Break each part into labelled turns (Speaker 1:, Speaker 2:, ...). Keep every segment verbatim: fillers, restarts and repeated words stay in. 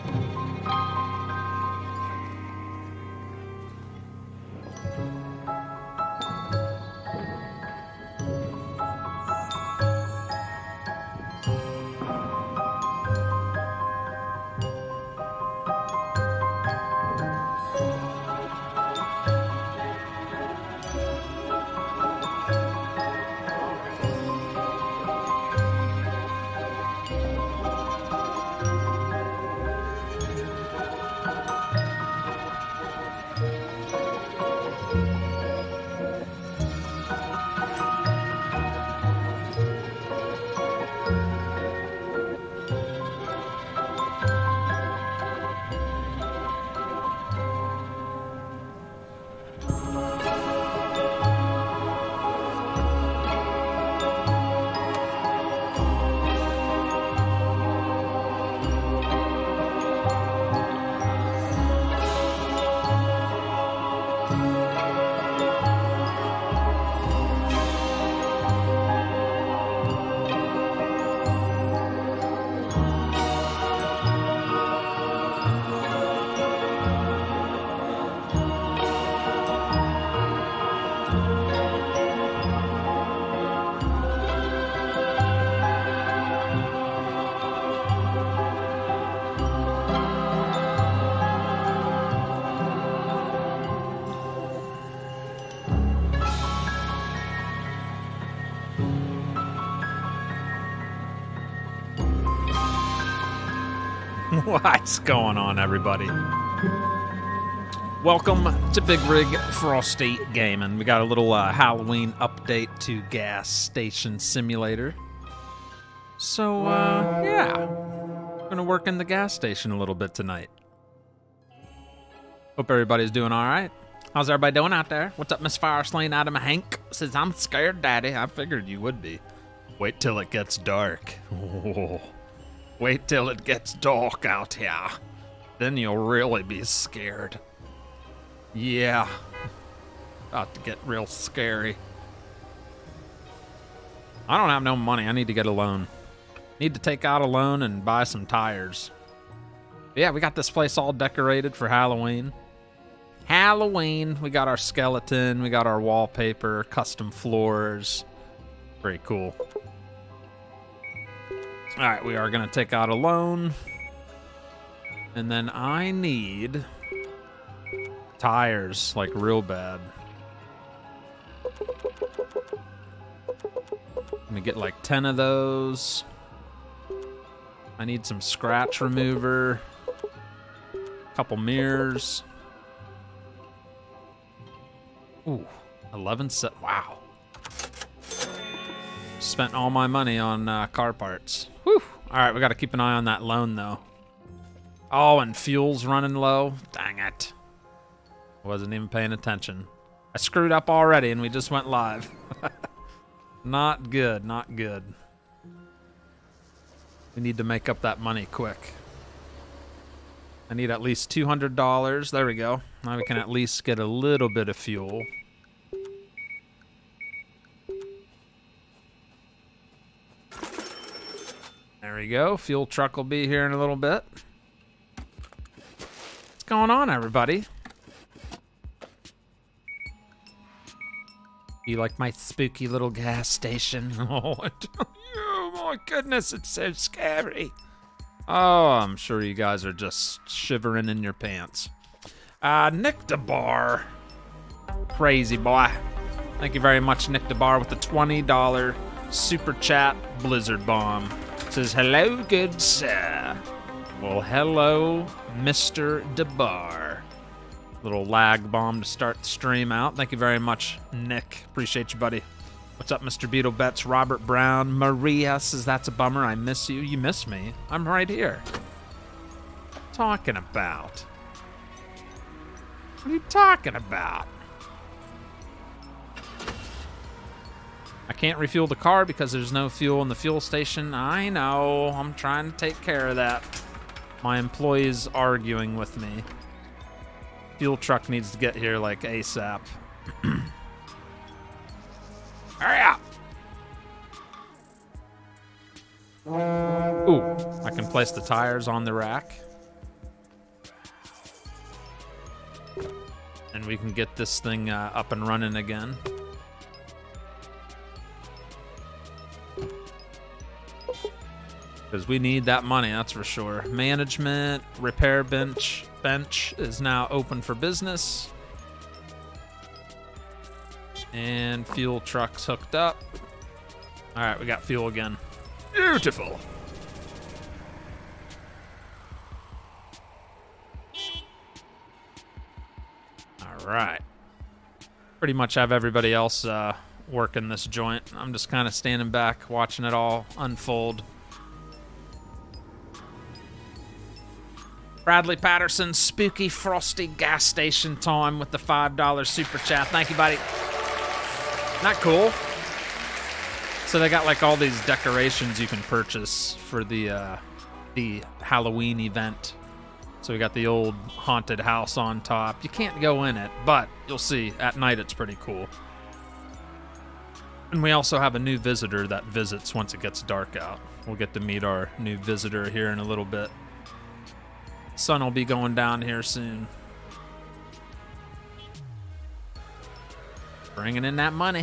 Speaker 1: What's going on, everybody? Welcome to Big Rig Frosty Gaming. We got a little uh, Halloween update to Gas Station Simulator. So, uh, yeah. We're gonna work in the gas station a little bit tonight. Hope everybody's doing alright. How's everybody doing out there? What's up, Miss Fireslane Adam Hank? Says, I'm scared, Daddy. I figured you would be. Wait till it gets dark. Oh. Wait till it gets dark out here. Then you'll really be scared. Yeah. About to get real scary. I don't have no money. I need to get a loan. Need to take out a loan and buy some tires. Yeah, we got this place all decorated for Halloween. Halloween. We got our skeleton. We got our wallpaper, custom floors. Very cool. All right, we are going to take out a loan. And then I need tires, like real bad. Let me get like ten of those. I need some scratch remover. A couple mirrors. Ooh, eleven set. Wow. Spent all my money on uh, car parts. Whew. All right, we got to keep an eye on that loan, though. Oh, and fuel's running low. Dang it. Wasn't even paying attention. I screwed up already, and we just went live. Not good, not good. We need to make up that money quick. I need at least two hundred dollars. There we go. Now we can at least get a little bit of fuel. There we go. Fuel truck will be here in a little bit. What's going on, everybody? You like my spooky little gas station? Oh, I tell you, my goodness, it's so scary. Oh, I'm sure you guys are just shivering in your pants. Uh, Nick DeBar. Crazy boy. Thank you very much, Nick DeBar, with the twenty dollar super chat blizzard bomb. Says, hello, good sir. Well, hello, Mister DeBar. Little lag bomb to start the stream out. Thank you very much, Nick. Appreciate you, buddy. What's up, Mister Beetle Betts? Robert Brown. Maria says, that's a bummer. I miss you. You miss me. I'm right here. Talking about? What are you talking about? I can't refuel the car because there's no fuel in the fuel station. I know. I'm trying to take care of that. My employee's arguing with me. Fuel truck needs to get here like ASAP. Hurry up! Ooh, I can place the tires on the rack. and we can get this thing uh, up and running again. Because we need that money, that's for sure. Management, repair bench, bench is now open for business. And fuel truck's hooked up. All right, we got fuel again. Beautiful. All right. Pretty much have everybody else uh, working this joint. I'm just kind of standing back, watching it all unfold. Bradley Patterson, spooky, frosty gas station time with the five dollar super chat. Thank you, buddy. Not cool. So they got like all these decorations you can purchase for the uh, the Halloween event. So we got the old haunted house on top. You can't go in it, but you'll see at night it's pretty cool. And we also have a new visitor that visits once it gets dark out. We'll get to meet our new visitor here in a little bit. Sun will be going down here soon. Bringing in that money.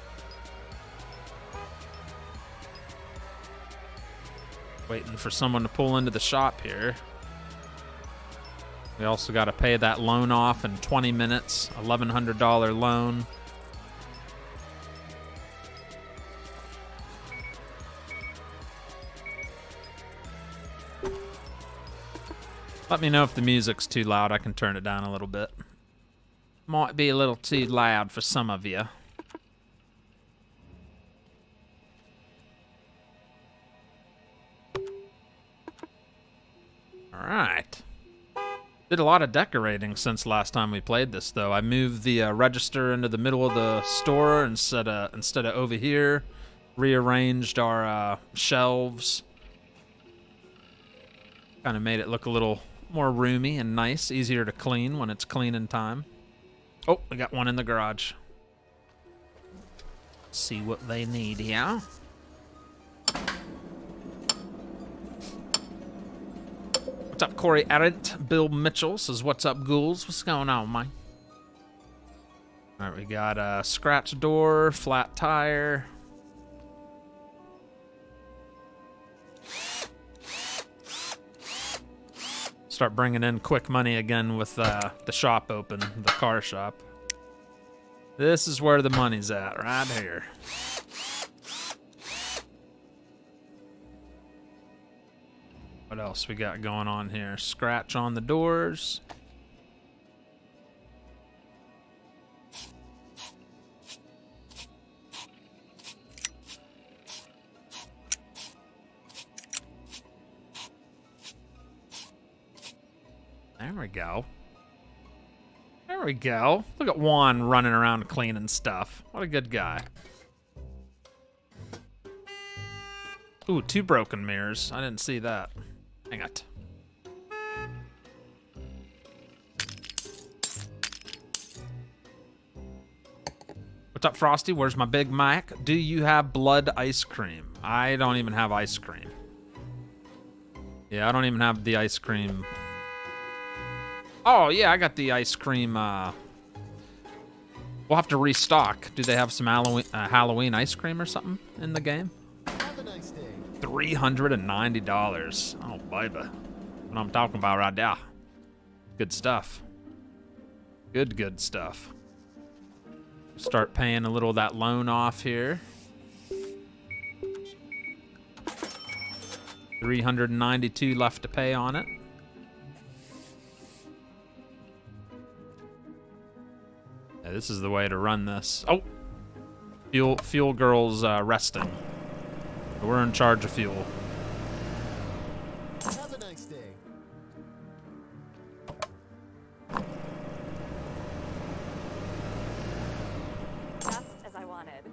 Speaker 1: Waiting for someone to pull into the shop here. We also got to pay that loan off in twenty minutes. eleven hundred dollar loan. Let me know if the music's too loud. I can turn it down a little bit. Might be a little too loud for some of you. All right. Did a lot of decorating since last time we played this, though. I moved the uh, register into the middle of the store instead of instead of over here. Rearranged our uh, shelves. Kind of made it look a little more roomy and nice, easier to clean when it's cleaning time. Oh, we got one in the garage. See what they need here. What's up, Corey Arendt? Bill Mitchell says, what's up, ghouls? What's going on, man? All right, we got a scratch door, flat tire. Start bringing in quick money again with uh, the shop open, the car shop. This is where the money's at, right here. What else we got going on here? Scratch on the doors. There we go. There we go. Look at Juan running around cleaning stuff. What a good guy. Ooh, two broken mirrors. I didn't see that. Hang it. What's up, Frosty? Where's my Big Mac? Do you have blood ice cream? I don't even have ice cream. Yeah, I don't even have the ice cream. Oh, yeah, I got the ice cream. Uh, we'll have to restock. Do they have some Halloween, uh, Halloween ice cream or something in the game?
Speaker 2: Have a nice day.
Speaker 1: three hundred ninety dollars. Oh, baby. What I'm talking about right there. Good stuff. Good, good stuff. Start paying a little of that loan off here. three hundred ninety-two left to pay on it. Yeah, this is the way to run this. Oh, fuel, fuel girl's uh, resting. We're in charge of fuel.
Speaker 2: Have a nice day.
Speaker 3: Just as I wanted.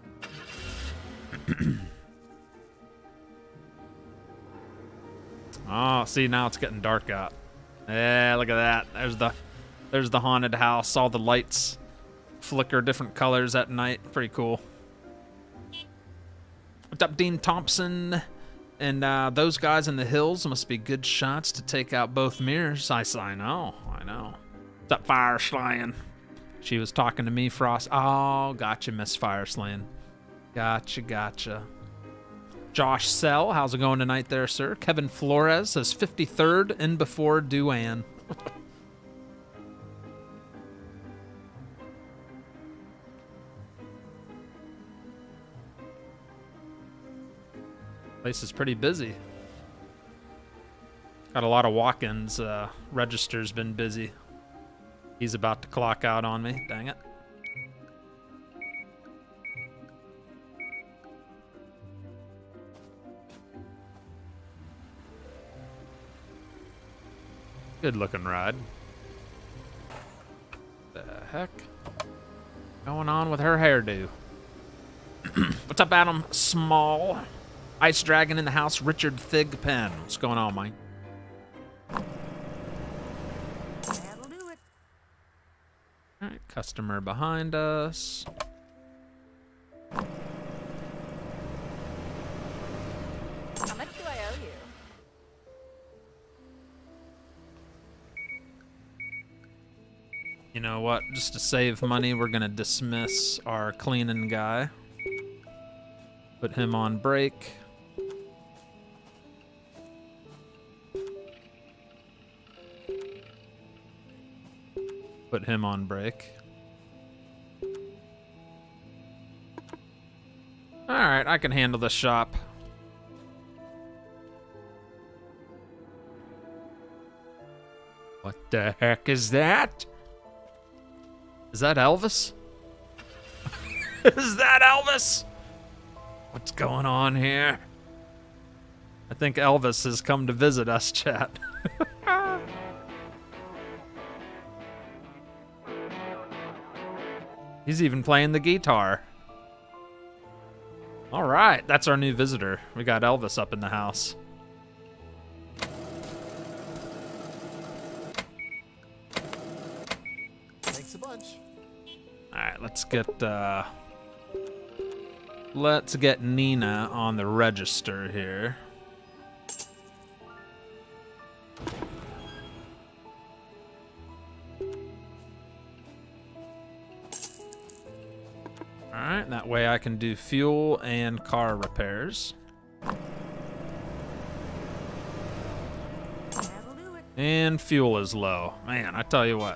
Speaker 1: Oh, see, now it's getting dark out. Yeah, look at that. There's the, there's the haunted house. All the lights flicker different colors at night. Pretty cool. What's up, Dean Thompson? And uh, those guys in the hills must be good shots to take out both mirrors. I, I know, I know. What's up, Fire Slaying? She was talking to me, Frost. Oh, gotcha, Miss Fire Slaying. Gotcha, gotcha. Josh Sell, how's it going tonight there, sir? Kevin Flores says fifty-third in before Duane. Place is pretty busy. Got a lot of walk-ins. Uh, register's been busy. He's about to clock out on me. Dang it. Good looking ride. The heck? Going on with her hairdo? What's up, Adam Small? Ice Dragon in the house. Richard Thigpen. What's going on, Mike?
Speaker 3: That'll do it.
Speaker 1: Alright, customer behind us.
Speaker 3: How much do I owe you?
Speaker 1: You know what? Just to save money, we're gonna dismiss our cleaning guy. Put him on break. Put him on break. Alright, I can handle this shop. What the heck is that? Is that Elvis? Is that Elvis? What's going on here? I think Elvis has come to visit us, chat. He's even playing the guitar. All right, that's our new visitor. We got Elvis up in the house.
Speaker 2: Thanks a bunch.
Speaker 1: All right, let's get uh, let's get Nina on the register here. All right, that way I can do fuel and car repairs.
Speaker 3: That'll do it.
Speaker 1: And fuel is low. Man, I tell you what.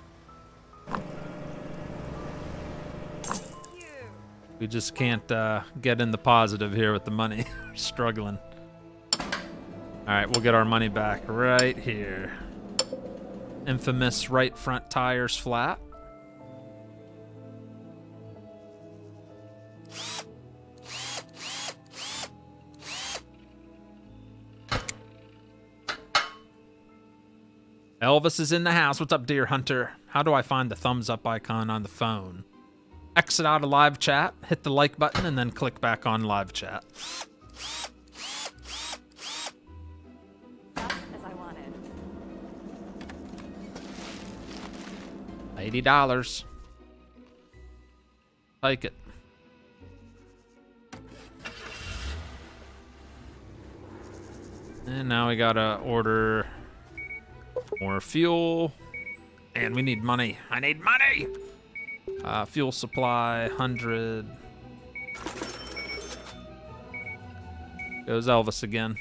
Speaker 3: Thank you.
Speaker 1: We just can't uh, get in the positive here with the money. We're struggling. All right, we'll get our money back right here. Infamous right front tires flat. Elvis is in the house. What's up, Deer Hunter? How do I find the thumbs up icon on the phone? Exit out of live chat, hit the like button, and then click back on live chat.
Speaker 3: Just as I wanted.
Speaker 1: eighty dollars. Take it. And now we gotta order more fuel. And we need money. I need money! Uh, fuel supply, one hundred. Goes Elvis again.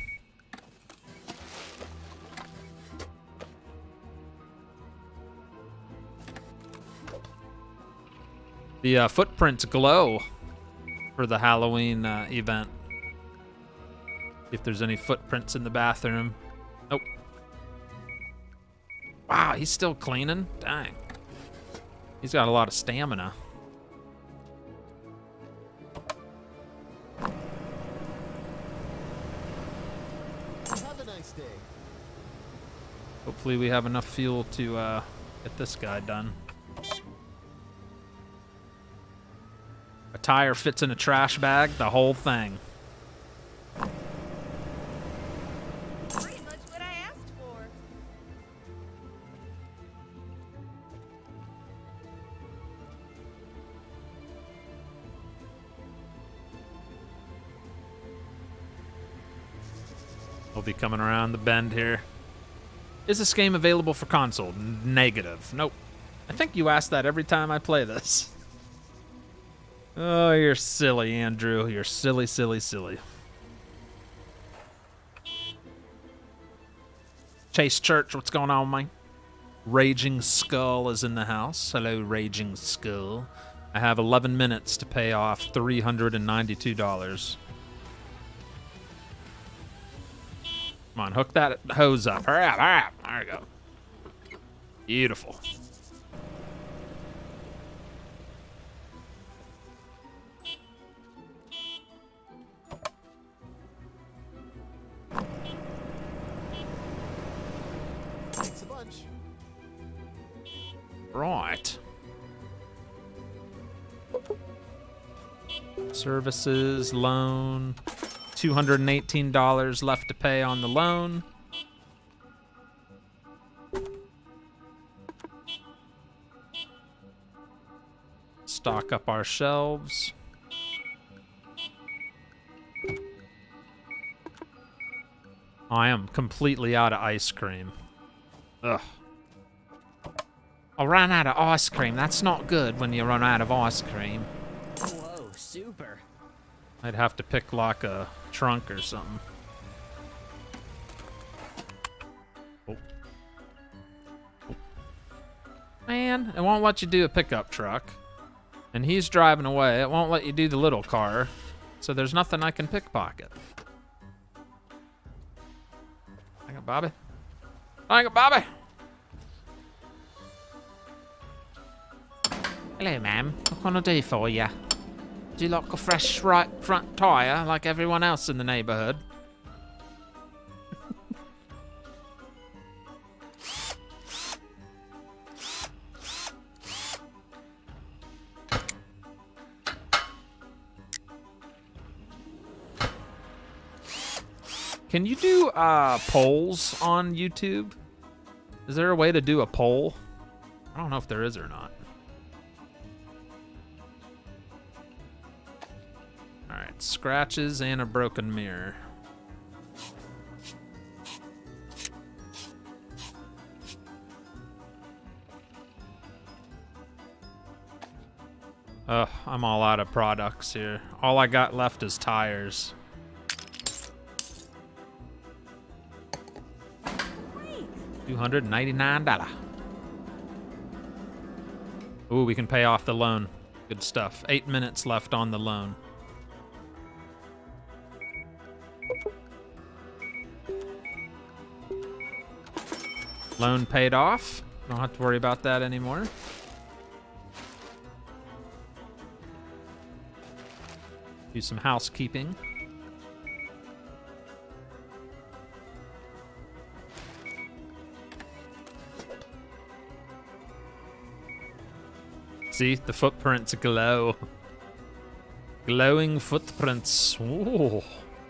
Speaker 1: The uh, footprints glow for the Halloween uh, event. If there's any footprints in the bathroom. Nope. Wow, he's still cleaning? Dang. He's got a lot of stamina.
Speaker 2: Have a nice day.
Speaker 1: Hopefully we have enough fuel to uh, get this guy done. A tire fits in a trash bag, the whole thing.
Speaker 3: Pretty much what I asked for.
Speaker 1: We'll be coming around the bend here. Is this game available for console? Negative. Nope. I think you ask that every time I play this. Oh, you're silly, Andrew. You're silly, silly, silly. Chase Church, what's going on, man? Raging Skull is in the house. Hello, Raging Skull. I have eleven minutes to pay off three hundred ninety-two dollars. Come on, hook that hose up. Hurry up, hurry up. There we go. Beautiful.
Speaker 2: Thanks a bunch.
Speaker 1: Right. Services, loan. two hundred eighteen dollars left to pay on the loan. Stock up our shelves. I am completely out of ice cream. Ugh. I ran out of ice cream. That's not good when you run out of ice cream.
Speaker 4: Whoa, super.
Speaker 1: I'd have to pick like a trunk or something. Oh. Oh. Man, it won't let you do a pickup truck. And he's driving away. It won't let you do the little car. So there's nothing I can pickpocket. Hang on, Bobby. Hang on, Bobby. Hello, ma'am. What can I do for you? Do you like a fresh right front tire like everyone else in the neighborhood? Can you do uh, polls on YouTube? Is there a way to do a poll? I don't know if there is or not. Alright, scratches and a broken mirror. Ugh, I'm all out of products here. All I got left is tires. two hundred ninety-nine dollars. Ooh, we can pay off the loan. Good stuff. Eight minutes left on the loan. Loan paid off. Don't have to worry about that anymore. Do some housekeeping. See, the footprints glow. Glowing footprints. Ooh.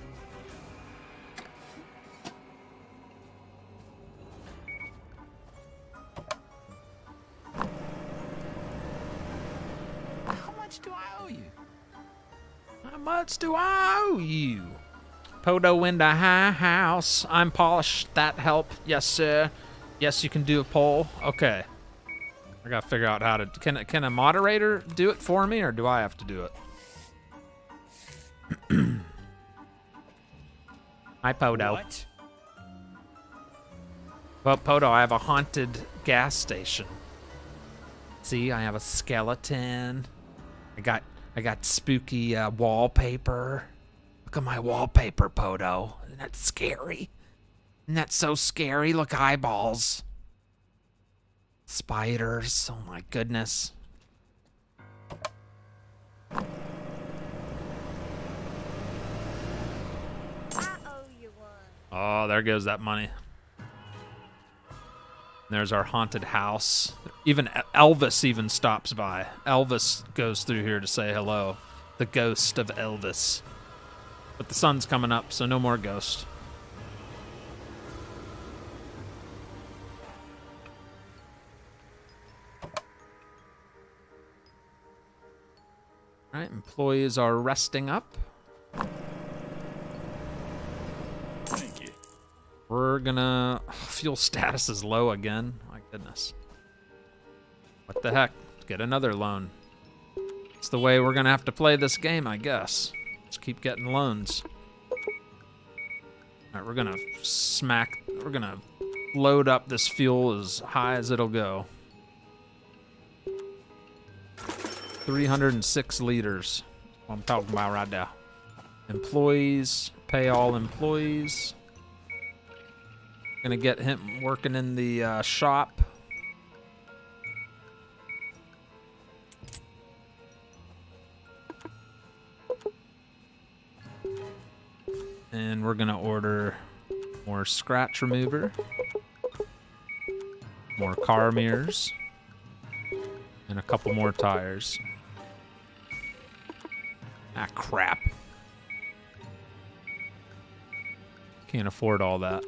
Speaker 4: How much do I owe you?
Speaker 1: How much do I owe you? Podo in the high house. I'm polished. That help? Yes, sir. Yes, you can do a poll. Okay. I gotta figure out how to. Can can a moderator do it for me, or do I have to do it? Hi, Podo.
Speaker 4: What?
Speaker 1: Well, Podo, I have a haunted gas station. See, I have a skeleton. I got I got spooky uh, wallpaper. Look at my wallpaper, Podo. Isn't that scary? Isn't that so scary? Look, eyeballs. Spiders. Oh my goodness.
Speaker 3: I owe you one.
Speaker 1: Oh, there goes that money. There's our haunted house. Even Elvis even stops by. Elvis goes through here to say hello. The ghost of Elvis. But the sun's coming up, so no more ghost. All right, employees are resting up.
Speaker 4: Thank you.
Speaker 1: We're gonna fuel status is low again. My goodness. What the heck? Get another loan. It's the way we're gonna have to play this game, I guess. Just keep getting loans. All right, we're gonna smack, we're gonna load up this fuel as high as it'll go. three hundred six liters. What I'm talking about right now. Employees, pay all employees. Gonna get him working in the uh, shop. And we're gonna order more scratch remover, more car mirrors, and a couple more tires. Ah, crap. Can't afford all that.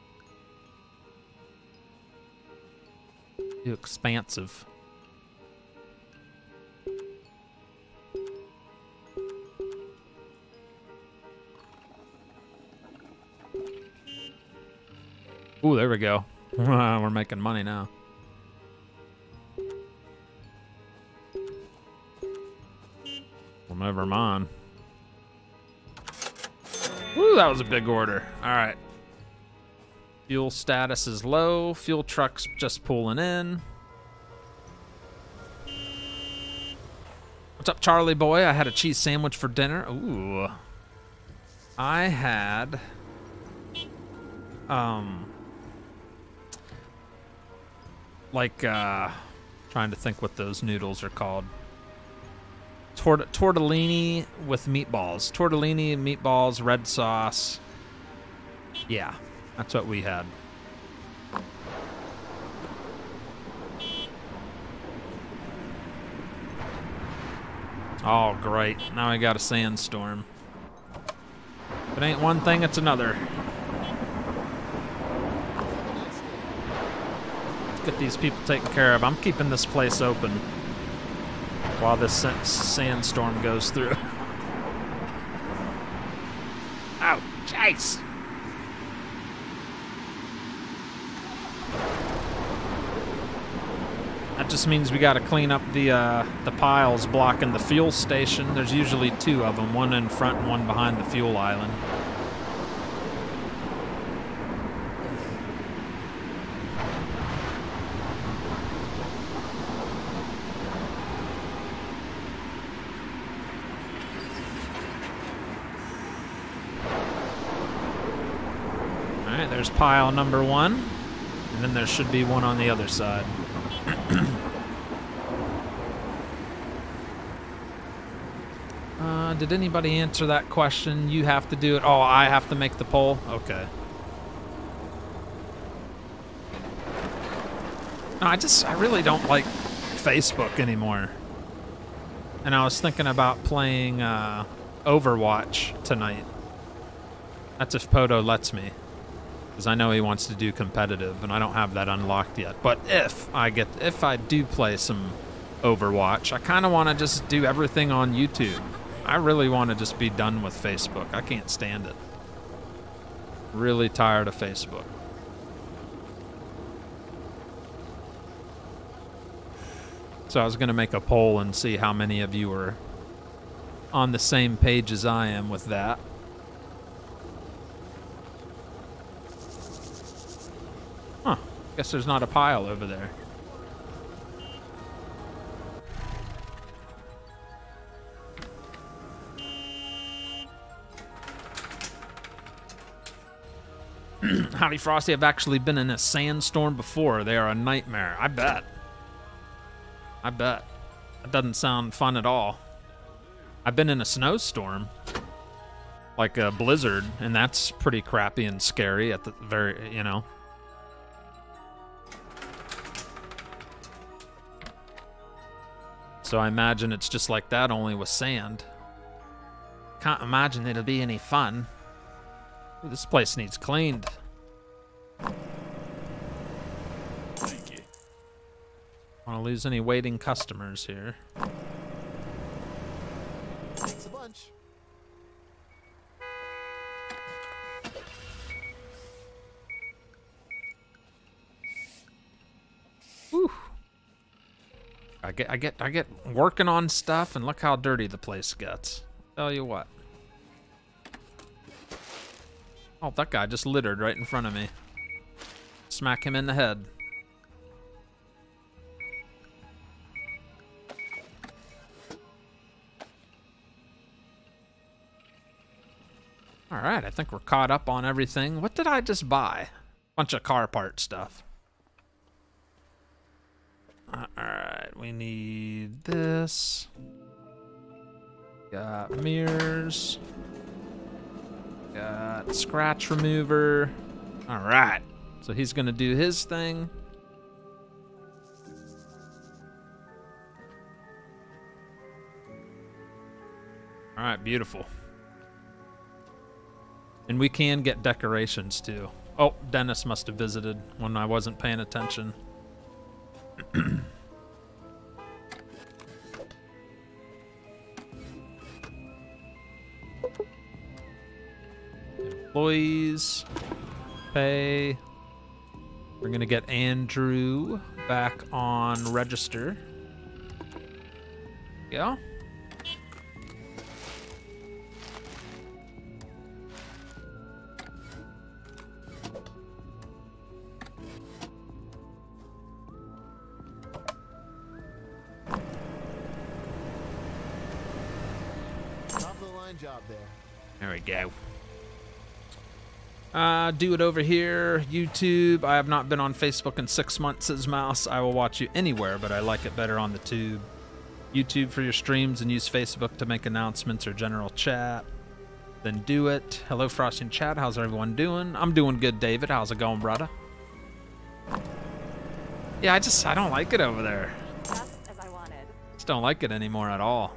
Speaker 1: Too expansive. Ooh, there we go. We're making money now. Well, never mind. Ooh, that was a big order. All right. Fuel status is low. Fuel truck's just pulling in. What's up, Charlie boy? I had a cheese sandwich for dinner. Ooh. I had... Um... Like, uh... trying to think what those noodles are called. Tort tortellini with meatballs. Tortellini, meatballs, red sauce. Yeah. That's what we had. Oh, great. Now I got a sandstorm. If it ain't one thing, it's another. Let's get these people taken care of. I'm keeping this place open while this sa sandstorm goes through. Oh, jeez. That just means we got to clean up the uh, the piles blocking the fuel station. There's usually two of them, one in front and one behind the fuel island. All right, there's pile number one, and then there should be one on the other side. uh, did anybody answer that question? You have to do it. Oh, I have to make the poll? Okay. No, I just, I really don't like Facebook anymore. And I was thinking about playing uh, Overwatch tonight. That's if Poto lets me. Because I know he wants to do competitive, and I don't have that unlocked yet. But if I get, if I do play some Overwatch, I kind of want to just do everything on YouTube. I really want to just be done with Facebook. I can't stand it. Really tired of Facebook. So I was going to make a poll and see how many of you were on the same page as I am with that. Huh. Guess there's not a pile over there. Howdy, Frosty. I've actually been in a sandstorm before. They are a nightmare. I bet. I bet. That doesn't sound fun at all. I've been in a snowstorm. Like a blizzard, and that's pretty crappy and scary at the very, you know. So I imagine it's just like that, only with sand. Can't imagine it'll be any fun. Ooh, this place needs cleaned.
Speaker 2: Thank you.
Speaker 1: Want to lose any waiting customers here.
Speaker 2: Thanks a bunch.
Speaker 1: I get, I get, I get working on stuff, and look how dirty the place gets. Tell you what. Oh, that guy just littered right in front of me. Smack him in the head. All right, I think we're caught up on everything. What did I just buy? Bunch of car part stuff. All right, we need this. Got mirrors. Got scratch remover. All right, so he's gonna do his thing. All right, beautiful. And we can get decorations too. Oh, Dennis must have visited when I wasn't paying attention. Employees, pay. We're gonna get Andrew back on register. Yeah.
Speaker 2: Job there.
Speaker 1: There we go. Uh, do it over here. YouTube. I have not been on Facebook in six months, says Mouse. I will watch you anywhere, but I like it better on the tube. YouTube for your streams and use Facebook to make announcements or general chat. Then do it. Hello, Frosty and Chat. How's everyone doing? I'm doing good, David. How's it going, brother? Yeah, I just, I don't like it over there.
Speaker 3: Just as I wanted.
Speaker 1: Just don't like it anymore at all.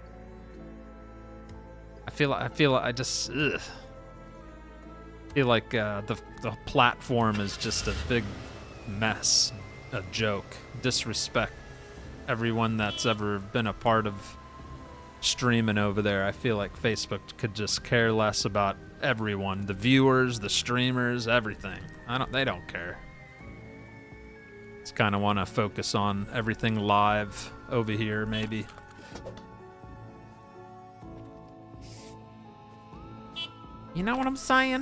Speaker 1: I feel I feel I just ugh. feel like uh, the the platform is just a big mess, a joke, disrespect everyone that's ever been a part of streaming over there. I feel like Facebook could just care less about everyone, the viewers, the streamers, everything. I don't. They don't care. Just kind of want to focus on everything live over here, maybe. You know what I'm saying?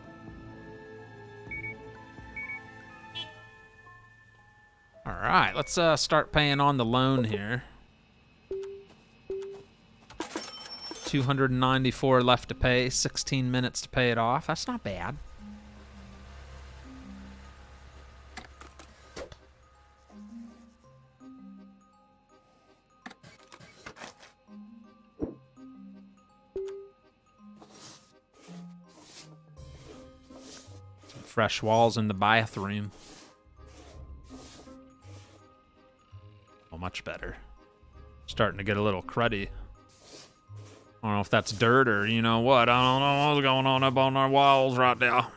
Speaker 1: All right, let's uh, start paying on the loan here. two hundred ninety-four left to pay, sixteen minutes to pay it off. That's not bad. Fresh walls in the bathroom. Oh, much better. Starting to get a little cruddy. I don't know if that's dirt or you know what. I don't know what's going on up on our walls right now.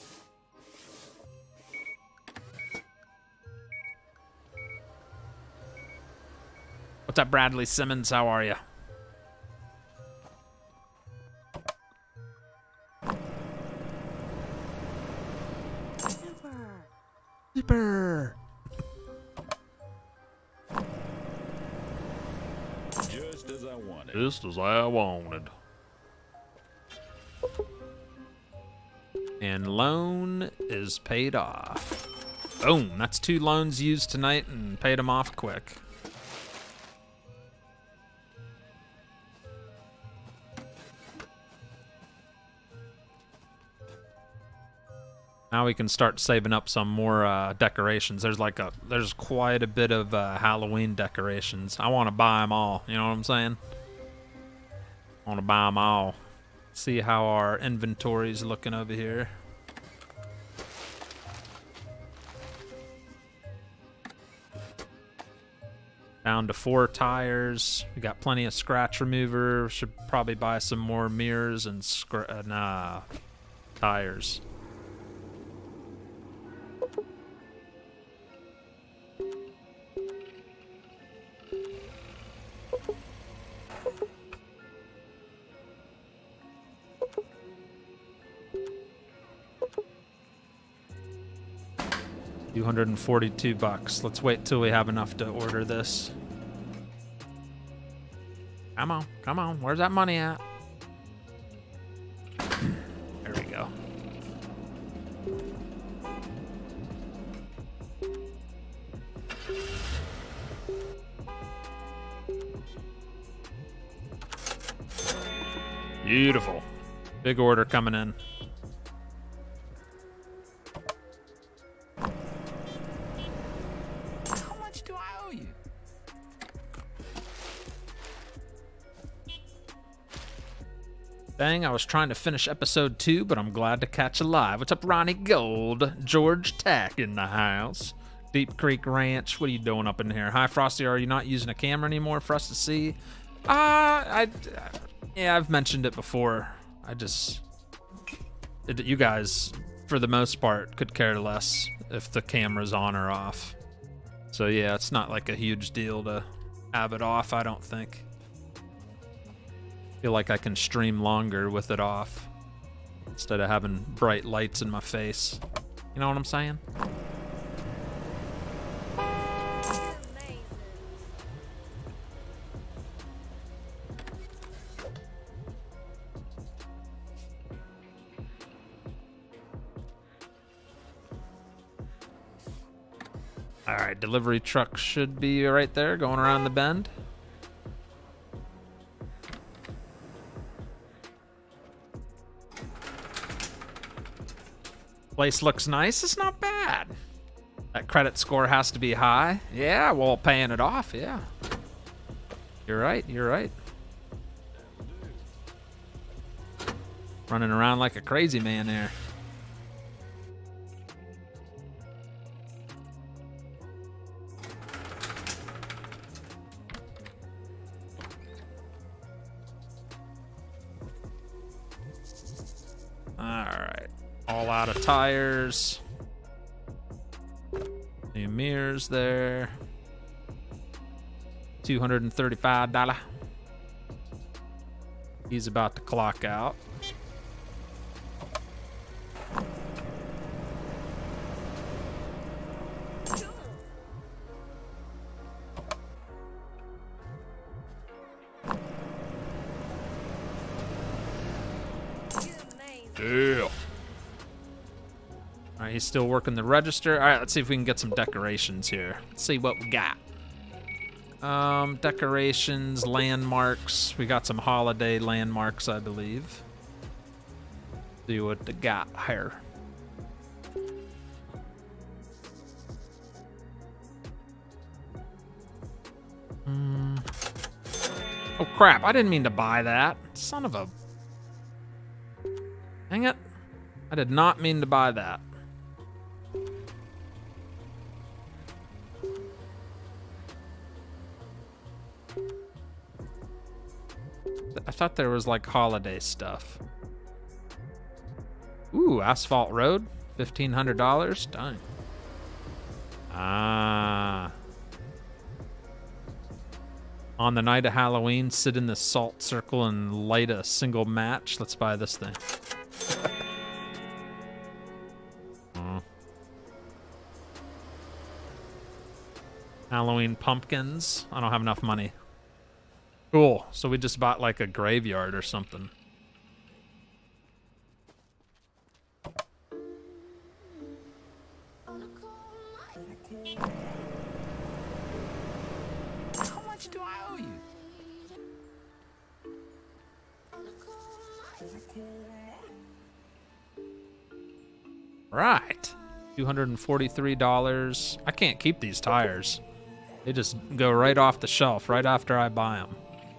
Speaker 1: What's up, Bradley Simmons? How are you? Super.
Speaker 2: Just as I wanted.
Speaker 1: Just as I wanted. And loan is paid off. Boom. That's two loans used tonight and paid them off quick. Now we can start saving up some more uh, decorations. There's like a, there's quite a bit of uh, Halloween decorations. I want to buy them all. You know what I'm saying? I want to buy them all. See how our inventory's looking over here. Down to four tires. We got plenty of scratch remover. Should probably buy some more mirrors and scr- uh, nah, tires. two hundred forty-two bucks. Let's wait till we have enough to order this. Come on, come on. Where's that money at? There we go. Beautiful. Big order coming in.
Speaker 4: How much do I owe you?
Speaker 1: Dang, I was trying to finish episode two, but I'm glad to catch you live. What's up, Ronnie Gold? George Tack in the house. Deep Creek Ranch. What are you doing up in here? Hi, Frosty. Are you not using a camera anymore for us to see? Uh, I... Yeah, I've mentioned it before. I just... It, you guys, for the most part, could care less if the camera's on or off. So yeah, it's not like a huge deal to have it off, I don't think. Feel like I can stream longer with it off instead of having bright lights in my face. You know what I'm saying?
Speaker 3: Amazing.
Speaker 1: All right, delivery truck should be right there going around the bend. Place looks nice. It's not bad. That credit score has to be high. Yeah, well, paying it off, yeah. You're right, you're right. Running around like a crazy man there. Alright. All out of tires. New mirrors there. two hundred thirty-five dollars. He's about to clock out. Yeah. All right, he's still working the register. All right, let's see if we can get some decorations here. Let's see what we got. Um, decorations, landmarks. We got some holiday landmarks, I believe. See what they got here. Mm. Oh crap! I didn't mean to buy that. Son of a. Dang it. I did not mean to buy that. I thought there was like holiday stuff. Ooh, Asphalt Road, fifteen hundred dollars. Dang. Ah. On the night of Halloween, sit in the salt circle and light a single match. Let's buy this thing. Oh. Halloween pumpkins. I don't have enough money. Cool. So we just bought like a graveyard or something.
Speaker 4: How much do I owe you?
Speaker 1: Right. two hundred forty-three dollars. I can't keep these tires. They just go right off the shelf right after I buy them.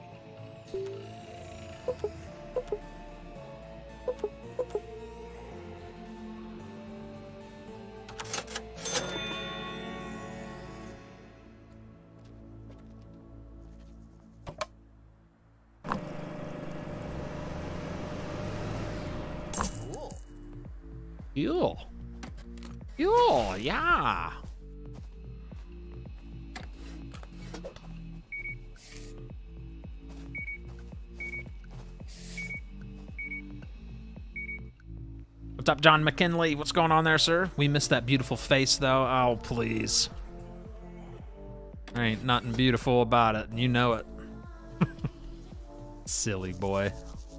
Speaker 1: Fuel. Fuel, yeah. What's up, John McKinley? What's going on there, sir? We missed that beautiful face, though. Oh, please. There ain't nothing beautiful about it, and you know it. Silly boy.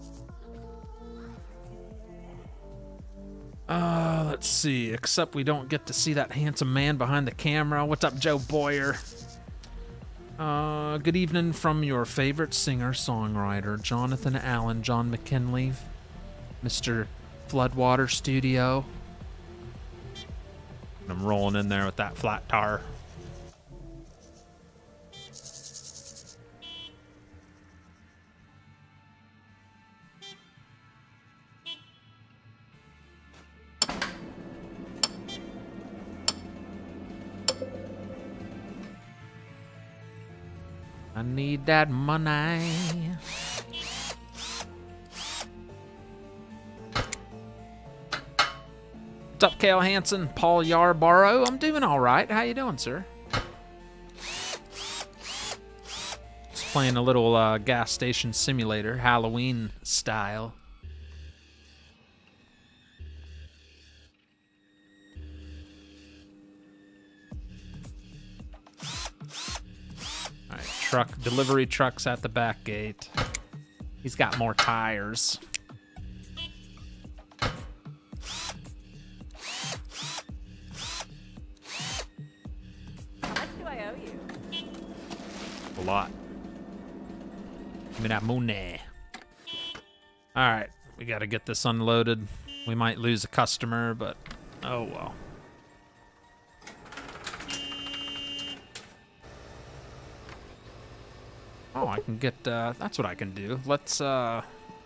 Speaker 1: Uh, let's see. Except we don't get to see that handsome man behind the camera. What's up, Joe Boyer? Uh, good evening from your favorite singer-songwriter, Jonathan Allen, John McKinley, Mister Floodwater Studio. I'm rolling in there with that flat tire. I need that money. What's up, Kale Hansen? Paul Yarborough? I'm doing all right. How you doing, sir? Just playing a little uh, gas station simulator, Halloween style. All right, truck delivery trucks at the back gate. He's got more tires. A lot. Give me that money. All right, we got to get this unloaded. We might lose a customer, but oh well. Oh, I can get, uh, that's what I can do. Let's, uh,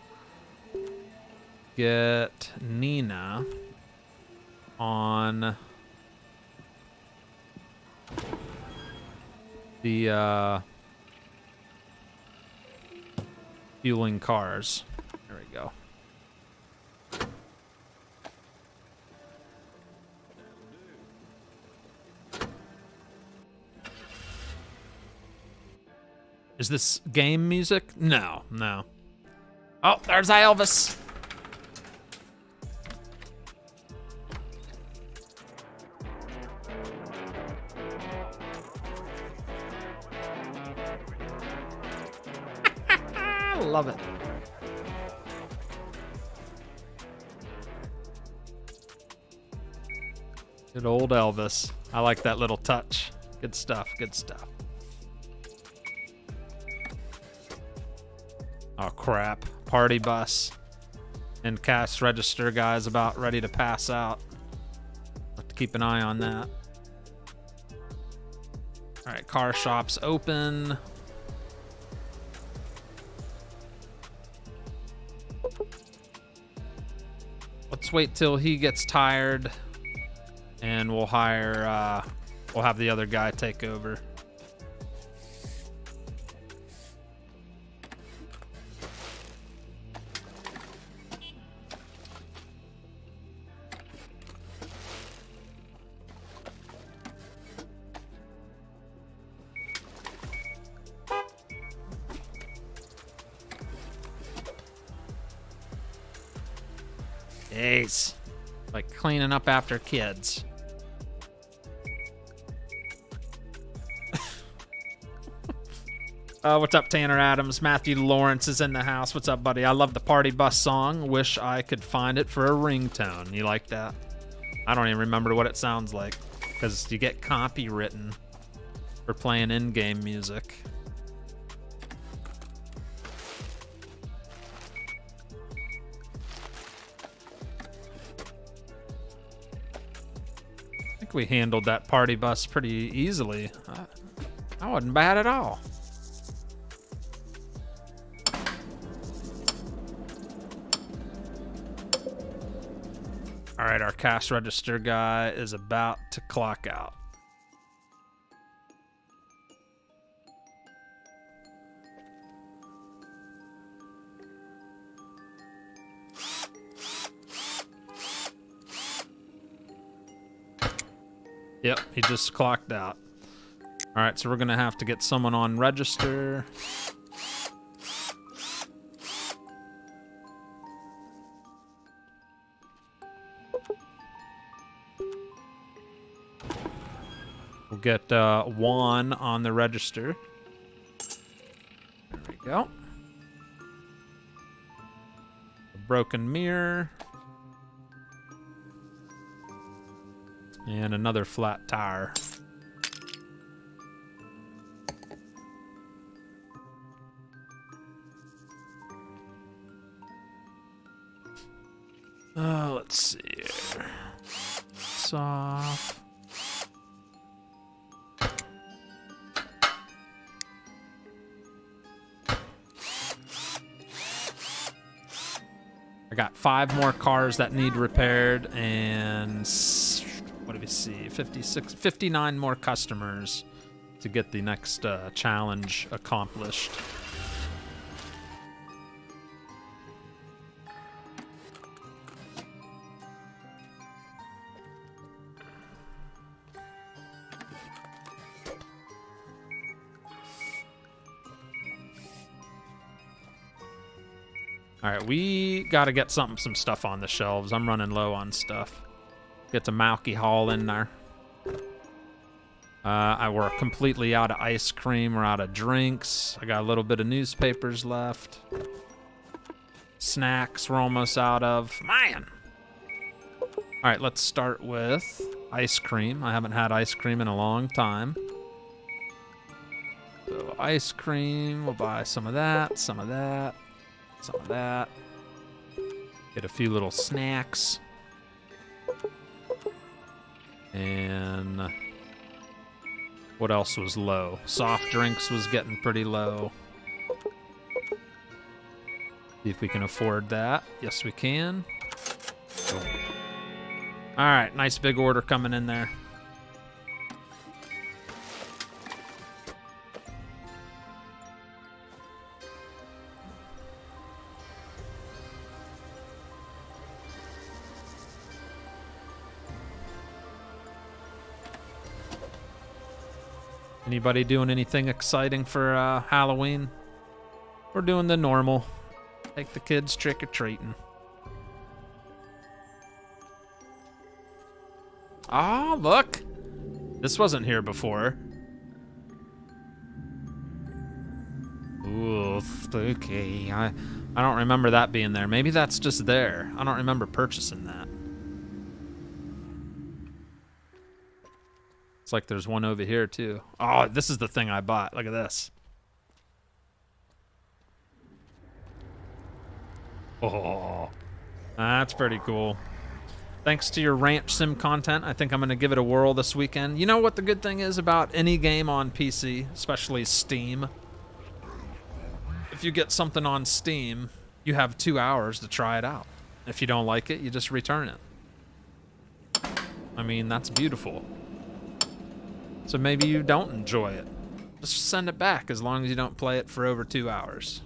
Speaker 1: get Nina on the, uh, fueling cars. There we go. Is this game music? No, no. Oh, there's Elvis. Love it. Good old Elvis. I like that little touch. Good stuff, good stuff. Oh crap, party bus and cash register guy's about ready to pass out. Have to keep an eye on that. All right, car shop's open. Let's wait till he gets tired and we'll hire, uh, we'll have the other guy take over. Jeez. Like cleaning up after kids. uh, what's up, Tanner Adams? Matthew Lawrence is in the house. What's up, buddy? I love the party bus song. Wish I could find it for a ringtone. You like that? I don't even remember what it sounds like because you get copywritten for playing in-game music. We handled that party bus pretty easily. Uh, I wasn't bad at all. All right, our cash register guy is about to clock out. Yep, he just clocked out. All right, so we're gonna have to get someone on register. We'll get uh, Juan on the register. There we go. broken mirror. And another flat tire. Uh, let's see here. Soft. I got five more cars that need repaired, and s- what do we see? fifty-six, fifty-nine more customers to get the next uh, challenge accomplished. All right, we got to get something, some stuff on the shelves. I'm running low on stuff. Get some alcohol in there. Uh, I we're completely out of ice cream. We're out of drinks. I got a little bit of newspapers left. Snacks we're almost out of. Man. All right, let's start with ice cream. I haven't had ice cream in a long time. So ice cream, we'll buy some of that, some of that. Some of that. Get a few little snacks. And what else was low? Soft drinks was getting pretty low. See if we can afford that. Yes, we can. All right, nice big order coming in there. Anybody doing anything exciting for uh, Halloween? We're doing the normal. Take the kids trick-or-treating. Ah, look! This wasn't here before. Ooh, spooky. I, I don't remember that being there. Maybe that's just there. I don't remember purchasing that. It's like there's one over here too. Oh, this is the thing I bought. Look at this. Oh, that's pretty cool. Thanks to your Ranch Sim content, I think I'm going to give it a whirl this weekend. You know what the good thing is about any game on P C, especially Steam? If you get something on Steam, you have two hours to try it out. If you don't like it, you just return it. I mean, that's beautiful. So maybe you don't enjoy it. Just send it back as long as you don't play it for over two hours.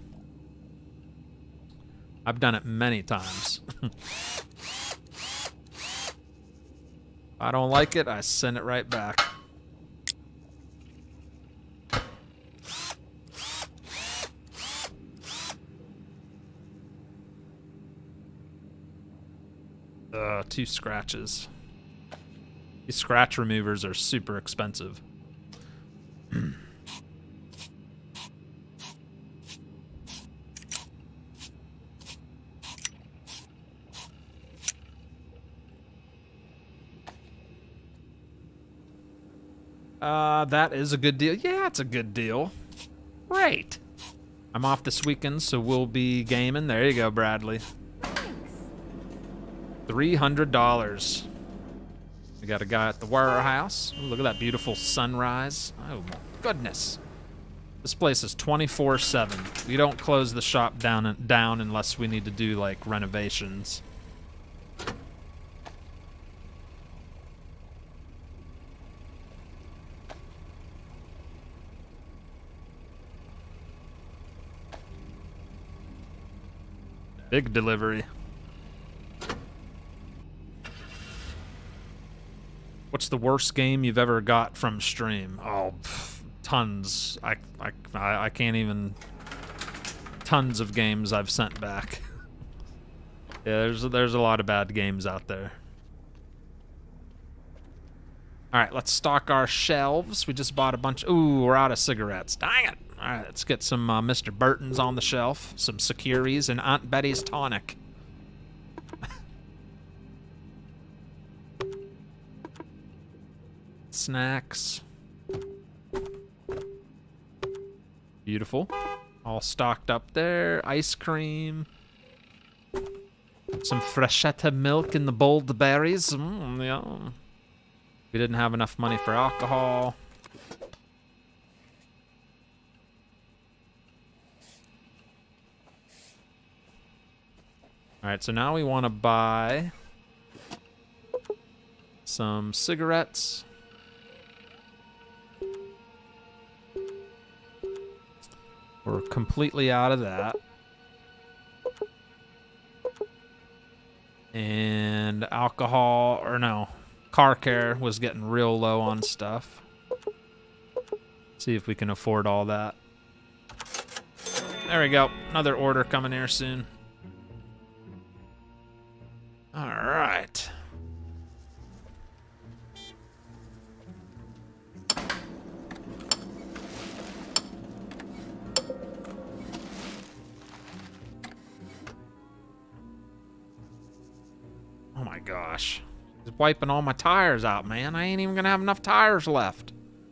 Speaker 1: I've done it many times. If I don't like it, I send it right back. Uh, two scratches. These scratch removers are super expensive. uh, that is a good deal. Yeah, it's a good deal. Great. I'm off this weekend, so we'll be gaming. There you go, Bradley. three hundred dollars. We got a guy at the warehouse. Ooh, look at that beautiful sunrise. Oh my goodness. This place is twenty-four seven. We don't close the shop down down unless we need to do like renovations. Big delivery. What's the worst game you've ever got from stream? Oh, pff, tons. I, I, I can't even... Tons of games I've sent back. Yeah, there's, there's a lot of bad games out there. Alright, let's stock our shelves. We just bought a bunch... Ooh, we're out of cigarettes. Dang it! Alright, let's get some uh, Mister Burton's on the shelf, some Securies, and Aunt Betty's tonic. snacks. Beautiful. All stocked up there. Ice cream. Some freshetta milk in the bold berries. Mm, yeah. We didn't have enough money for alcohol. All right, so now we want to buy some cigarettes. We're completely out of that. And alcohol, or no, car care was getting real low on stuff. See if we can afford all that. There we go. Another order coming here soon. All right. Oh my gosh. He's wiping all my tires out, man. I ain't even gonna have enough tires left.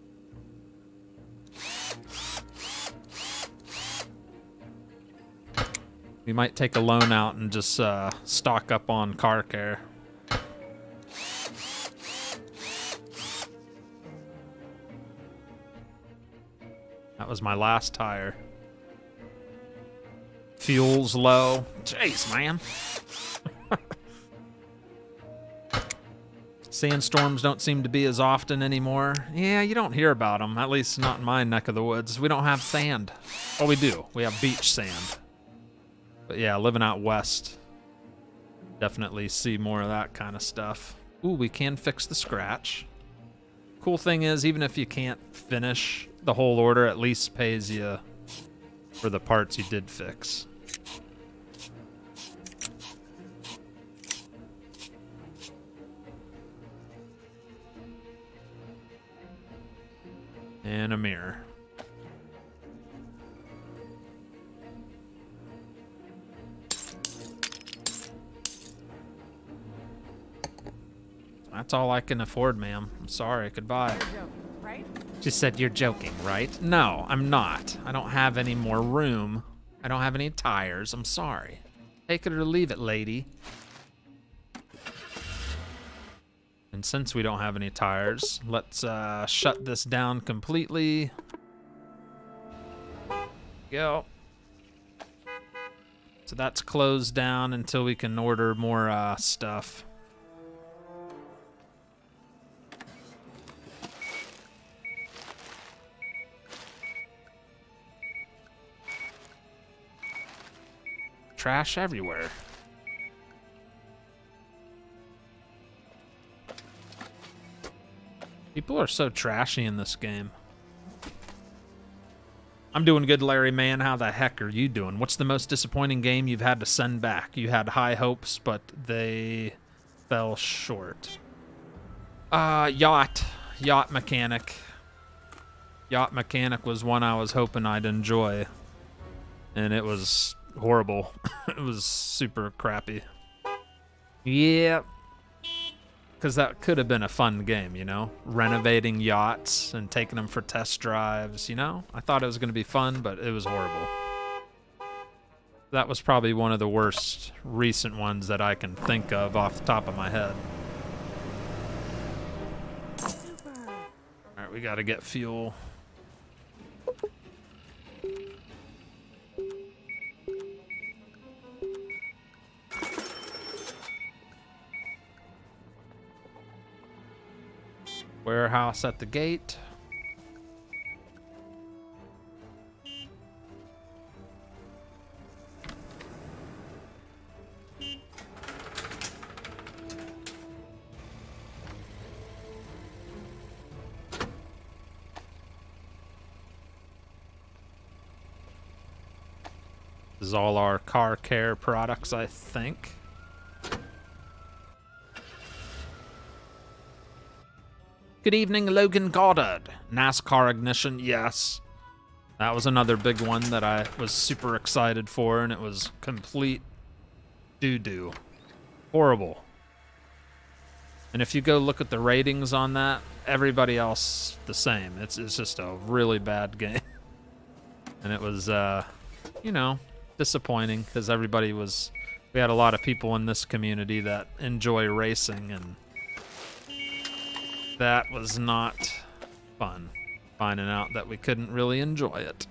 Speaker 1: We might take a loan out and just uh, stock up on car care. That was my last tire. Fuel's low. Jeez, man. Sandstorms don't seem to be as often anymore. Yeah, you don't hear about them, at least not in my neck of the woods. We don't have sand. Well, we do. We have beach sand. But yeah, living out west, definitely see more of that kind of stuff. Ooh, we can fix the scratch. Cool thing is, even if you can't finish the whole order, at least pays you for the parts you did fix. And a mirror. That's all I can afford, ma'am. I'm sorry. Goodbye.
Speaker 3: Right?
Speaker 1: She said, you're joking, right? No, I'm not. I don't have any more room. I don't have any tires. I'm sorry. Take it or leave it, lady. And since we don't have any tires, let's uh, shut this down completely. Go. So that's closed down until we can order more uh, stuff. Trash everywhere. People are so trashy in this game. I'm doing good, Larry, man. How the heck are you doing? What's the most disappointing game you've had to send back? You had high hopes, but they fell short. Uh, Yacht. Yacht Mechanic. Yacht Mechanic was one I was hoping I'd enjoy. And it was horrible. It was super crappy. Yeah. Because that could have been a fun game, you know? Renovating yachts and taking them for test drives, you know? I thought it was going to be fun, but it was horrible. That was probably one of the worst recent ones that I can think of off the top of my head. Alright, we got to get fuel. Warehouse at the gate. This is all our car care products, I think. Good evening, Logan Goddard. NASCAR ignition, yes. That was another big one that I was super excited for, and it was complete doo-doo. Horrible. And if you go look at the ratings on that, everybody else the same. It's it's just a really bad game. And it was, uh, you know, disappointing because everybody was, we had a lot of people in this community that enjoy racing, and that was not fun, finding out that we couldn't really enjoy it.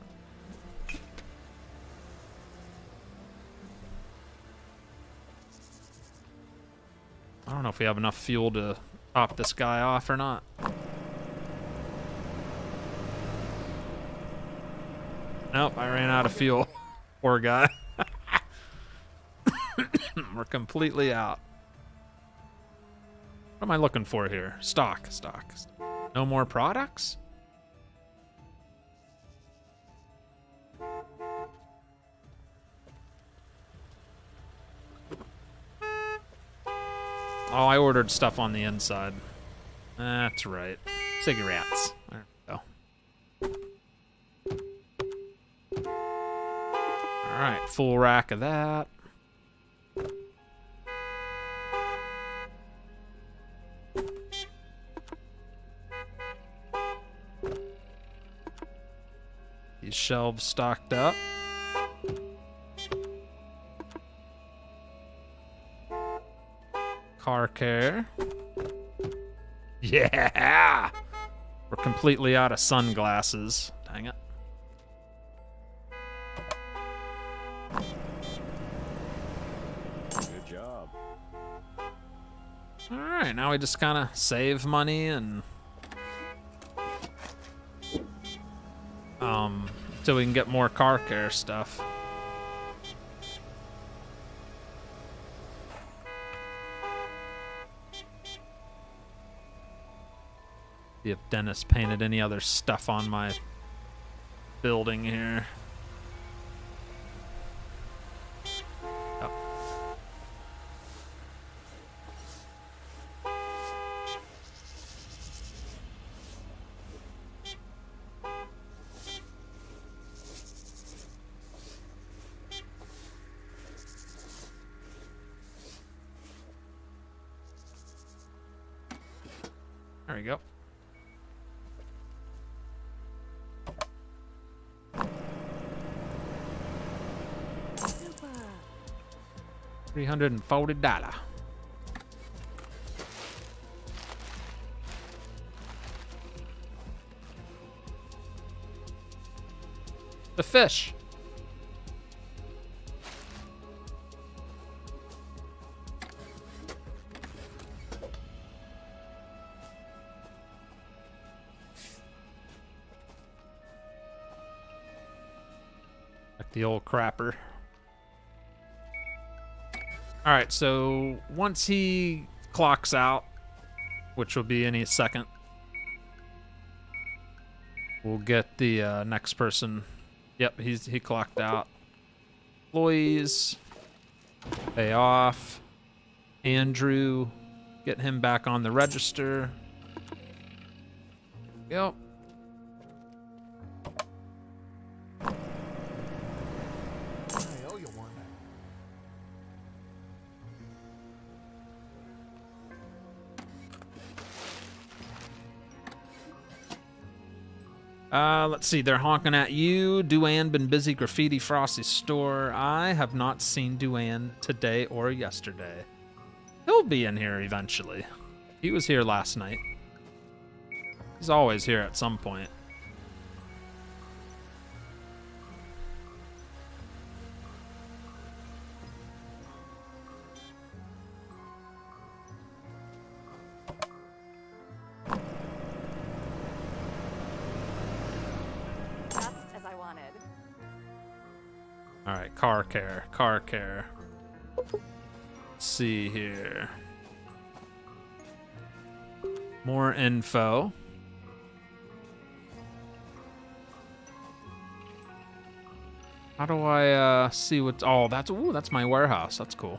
Speaker 1: I don't know if we have enough fuel to top this guy off or not. Nope, I ran out of fuel. Poor guy. We're completely out. What am I looking for here? Stock, stock. No more products? Oh, I ordered stuff on the inside. That's right. Cigarettes. There we go. Alright, full rack of that. These shelves stocked up. Car care. Yeah! We're completely out of sunglasses. Dang it.
Speaker 2: Good job.
Speaker 1: Alright, now we just kind of save money and... Um, so we can get more car care stuff. See if Dennis painted any other stuff on my building here. Oh. There we go. three hundred forty dollars. The fish. Like the old crapper. All right, so once he clocks out, which will be any second, we'll get the uh, next person. Yep, he's he clocked out. Employees, pay off. Andrew, get him back on the register. Yep.
Speaker 2: I owe you one.
Speaker 1: Uh, let's see. They're honking at you. Duane been busy graffiti Frosty's store. I have not seen Duane today or yesterday. He'll be in here eventually. He was here last night. He's always here at some point. All right, car care, car care. Let's see here. More info. How do I uh, see what? Oh, that's ooh, that's my warehouse. That's cool.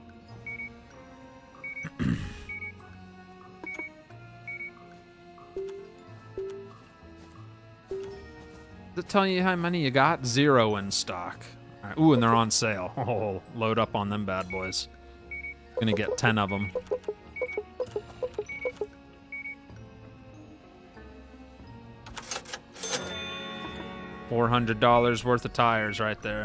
Speaker 1: Does it tell you how many you got? Zero in stock. All right. Ooh, and they're on sale. Oh, load up on them bad boys. Gonna get ten of them. four hundred dollars worth of tires right there.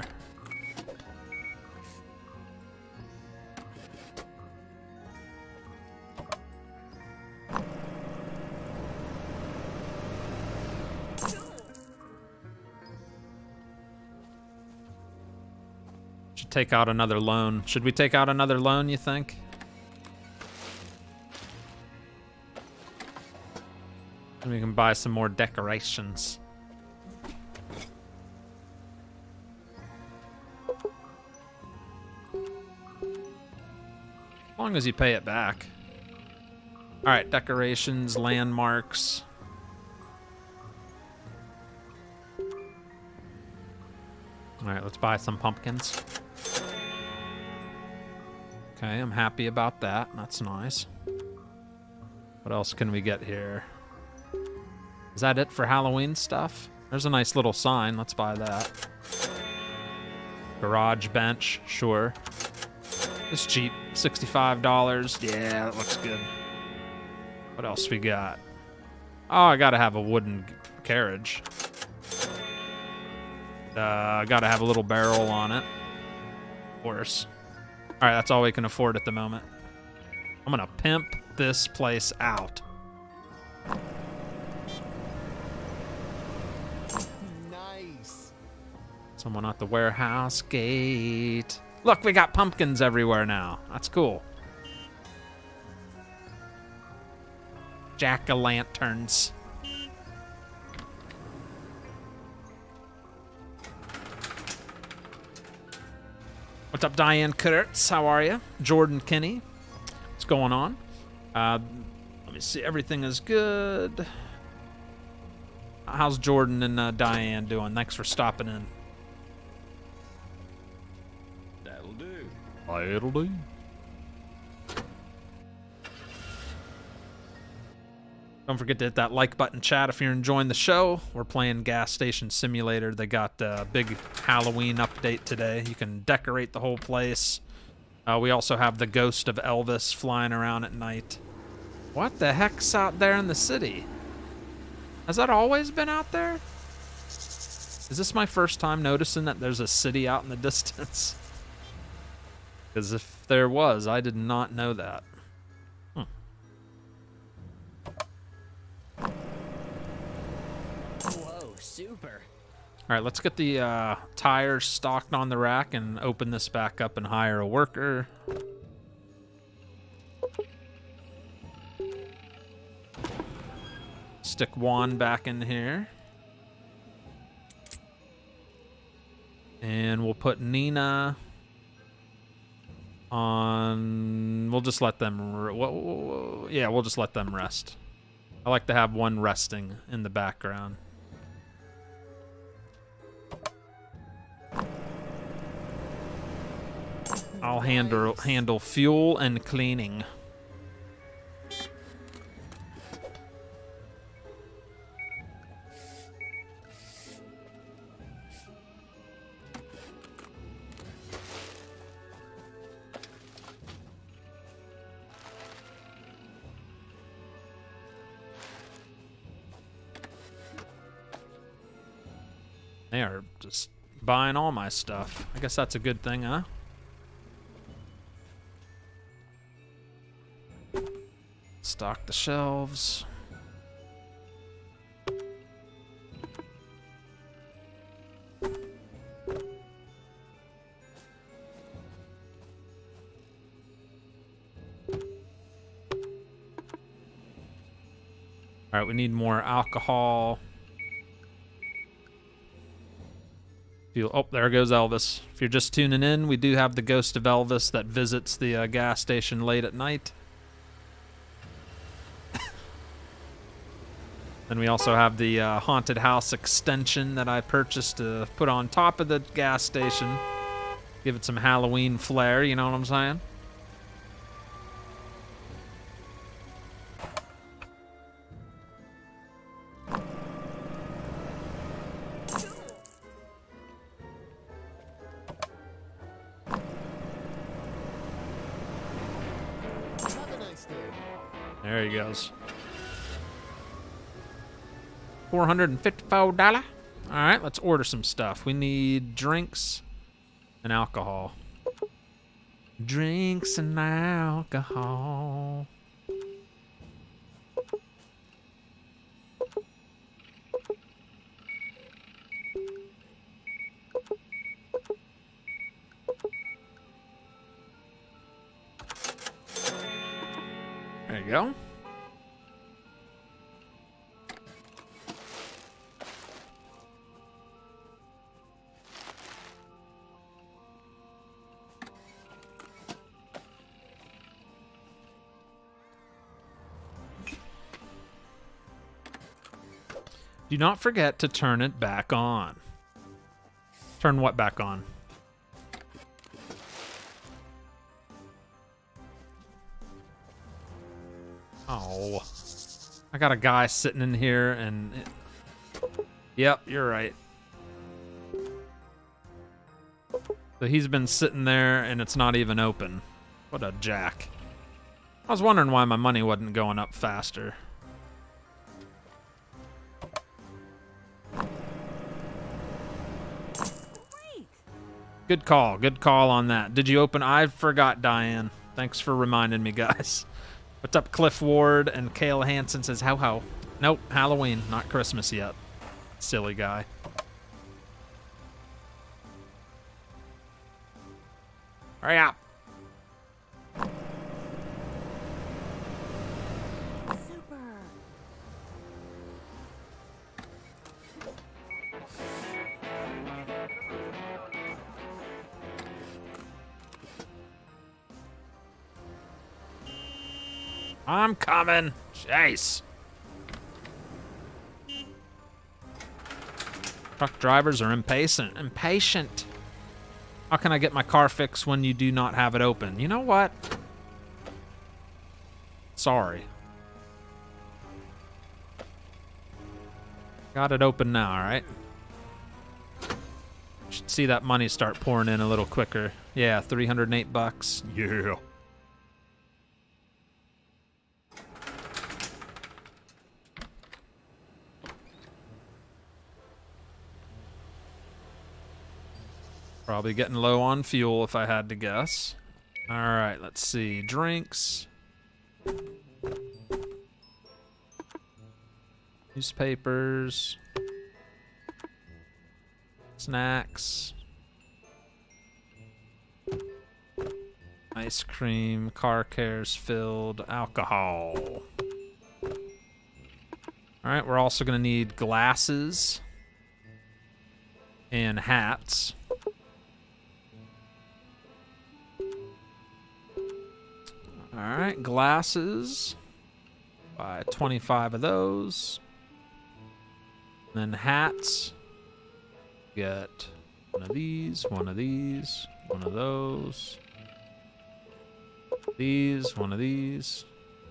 Speaker 1: Should take out another loan. Should we take out another loan, you think? And we can buy some more decorations. As long as you pay it back. All right, decorations, landmarks. All right, let's buy some pumpkins. Okay, I'm happy about that. That's nice. What else can we get here? Is that it for Halloween stuff? There's a nice little sign. Let's buy that. Garage bench, sure. It's cheap, sixty-five dollars. Yeah, that looks good. What else we got? Oh, I gotta have a wooden carriage. Uh, I gotta have a little barrel on it. Of course. All right, that's all we can afford at the moment. I'm gonna pimp this place out.
Speaker 2: Nice.
Speaker 1: Someone at the warehouse gate. Look, we got pumpkins everywhere now. That's cool. Jack-o'-lanterns. What's up, Diane Kurtz? How are you? Jordan Kinney. What's going on? Uh, let me see. Everything is good. How's Jordan and uh, Diane doing? Thanks for stopping in.
Speaker 4: That'll do.
Speaker 1: That'll do. Don't forget to hit that like button, chat, if you're enjoying the show. We're playing Gas Station Simulator. They got a big Halloween update today. You can decorate the whole place. Uh, we also have the ghost of Elvis flying around at night. What the heck's out there in the city? Has that always been out there? Is this my first time noticing that there's a city out in the distance? Because if there was, I did not know that.
Speaker 5: Whoa, super.
Speaker 1: All right, let's get the uh, tires stocked on the rack and open this back up and hire a worker. Stick Juan back in here. And we'll put Nina on... We'll just let them... Re whoa, whoa, whoa. Yeah, we'll just let them rest. I like to have one resting in the background. I'll handle handle fuel and cleaning. They are just buying all my stuff. I guess that's a good thing, huh? Stock the shelves. All right, we need more alcohol. Feel, oh, there goes Elvis. If you're just tuning in, we do have the ghost of Elvis that visits the uh, gas station late at night. Then we also have the uh, haunted house extension that I purchased to put on top of the gas station. Give it some Halloween flair, you know what I'm saying?
Speaker 2: Have a nice day.
Speaker 1: There he goes. four hundred fifty-four dollars. All right, let's order some stuff. We need drinks and alcohol. Drinks and alcohol. There you go. Do not forget to turn it back on. Turn what back on? Oh. I got a guy sitting in here and... It... Yep, you're right. So he's been sitting there and it's not even open. What a jack. I was wondering why my money wasn't going up faster. Good call. Good call on that. Did you open? I forgot, Diane. Thanks for reminding me, guys. What's up, Cliff Ward? And Kayla Hansen says, how, how? Nope, Halloween. Not Christmas yet. Silly guy. Hurry up.
Speaker 3: Super.
Speaker 1: I'm coming. Jeez. Truck drivers are impatient. Impatient. How can I get my car fixed when you do not have it open? You know what? Sorry. Got it open now, all right? Should see that money start pouring in a little quicker. Yeah, three hundred eight bucks. Yeah. Probably getting low on fuel if I had to guess. All right, let's see. Drinks. Newspapers. Snacks. Ice cream. Car cares filled. Alcohol. All right, we're also going to need glasses and hats. All right, glasses. Buy twenty-five of those. Then hats. Get one of these, one of these, one of those. These, one of these.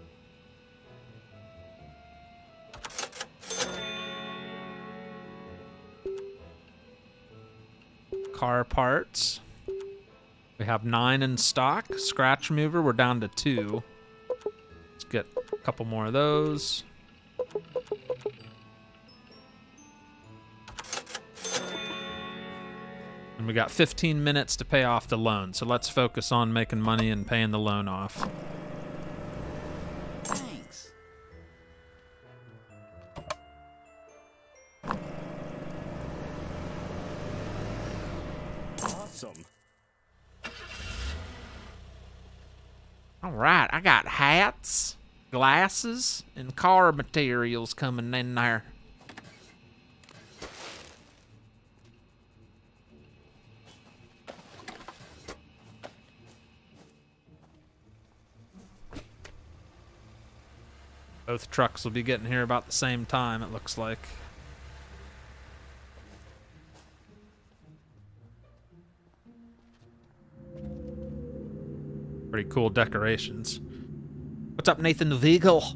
Speaker 1: Car parts. We have nine in stock. Scratch remover, we're down to two. Let's get a couple more of those. And we got fifteen minutes to pay off the loan, so let's focus on making money and paying the loan off.
Speaker 3: Thanks.
Speaker 4: Awesome.
Speaker 1: All right, I got hats, glasses, and car materials coming in there. Both trucks will be getting here about the same time, it looks like. Pretty cool decorations. What's up, Nathan Viegel?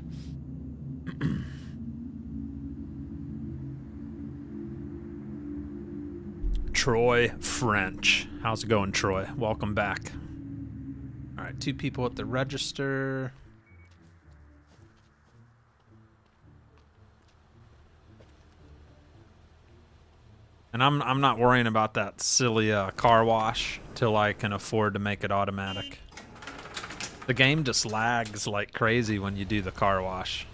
Speaker 1: Troy French. How's it going, Troy? Welcome back. All right, two people at the register. And I'm I'm not worrying about that silly uh, car wash till I can afford to make it automatic. The game just lags like crazy when you do the car wash.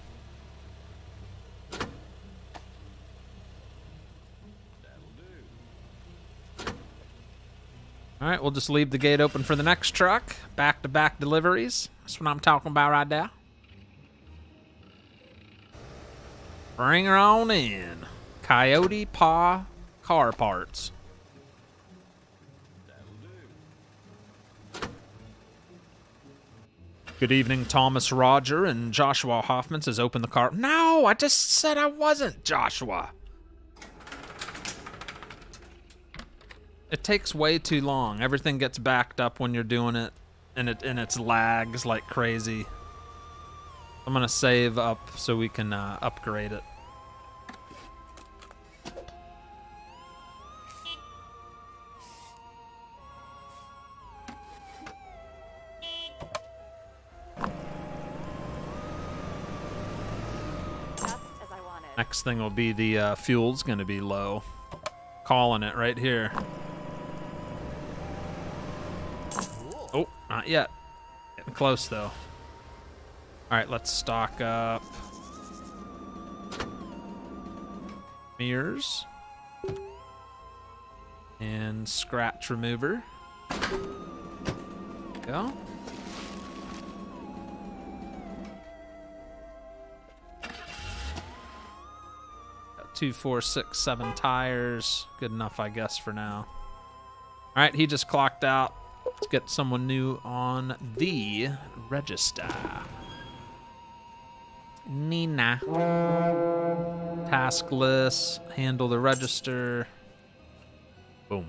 Speaker 1: All right, we'll just leave the gate open for the next truck. Back-to-back deliveries. That's what I'm talking about right there. Bring her on in. Coyote Paw Car Parts. Good evening, Thomas Roger, and Joshua Hoffman says open the car. No, I just said I wasn't, Joshua. It takes way too long. Everything gets backed up when you're doing it, and it and it's lags like crazy. I'm gonna save up so we can uh, upgrade it. Next thing will be the uh, fuel's gonna be low. Calling it right here. Oh, not yet. Getting close though. All right, let's stock up. Mirrors. And scratch remover. Go. Two, four, six, seven tires. Good enough, I guess, for now. All right, he just clocked out. Let's get someone new on the register. Nina. Task list. Handle the register. Boom.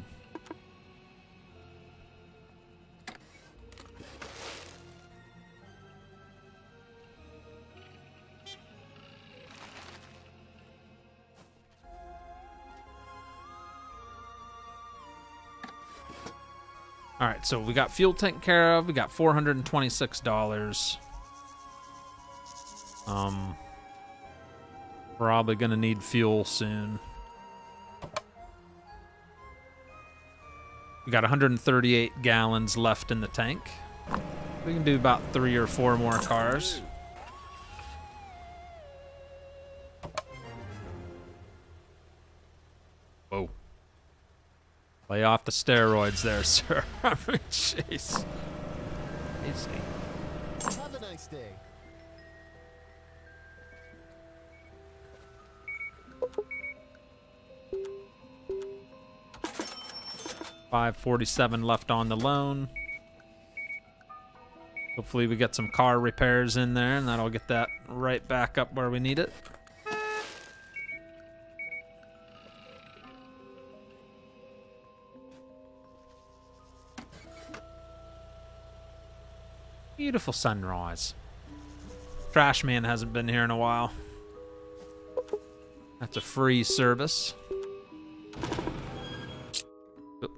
Speaker 1: All right, so we got fuel taken care of. We got four hundred twenty-six dollars. Um, probably gonna need fuel soon. We got one hundred thirty-eight gallons left in the tank. We can do about three or four more cars. Whoa. Lay off the steroids there, sir. I mean, jeez. Easy.
Speaker 2: Have a nice day.
Speaker 1: five forty-seven left on the loan. Hopefully we get some car repairs in there, and that'll get that right back up where we need it. Beautiful sunrise. Trash man hasn't been here in a while. That's a free service. Oop.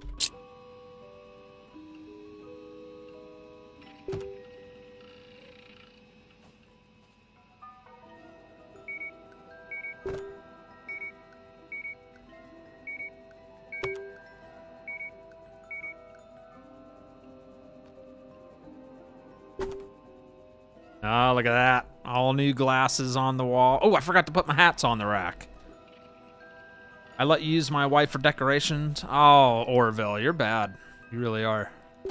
Speaker 1: Oh, look at that. All new glasses on the wall. Oh, I forgot to put my hats on the rack. I let you use my wife for decorations. Oh, Orville, you're bad. You really are.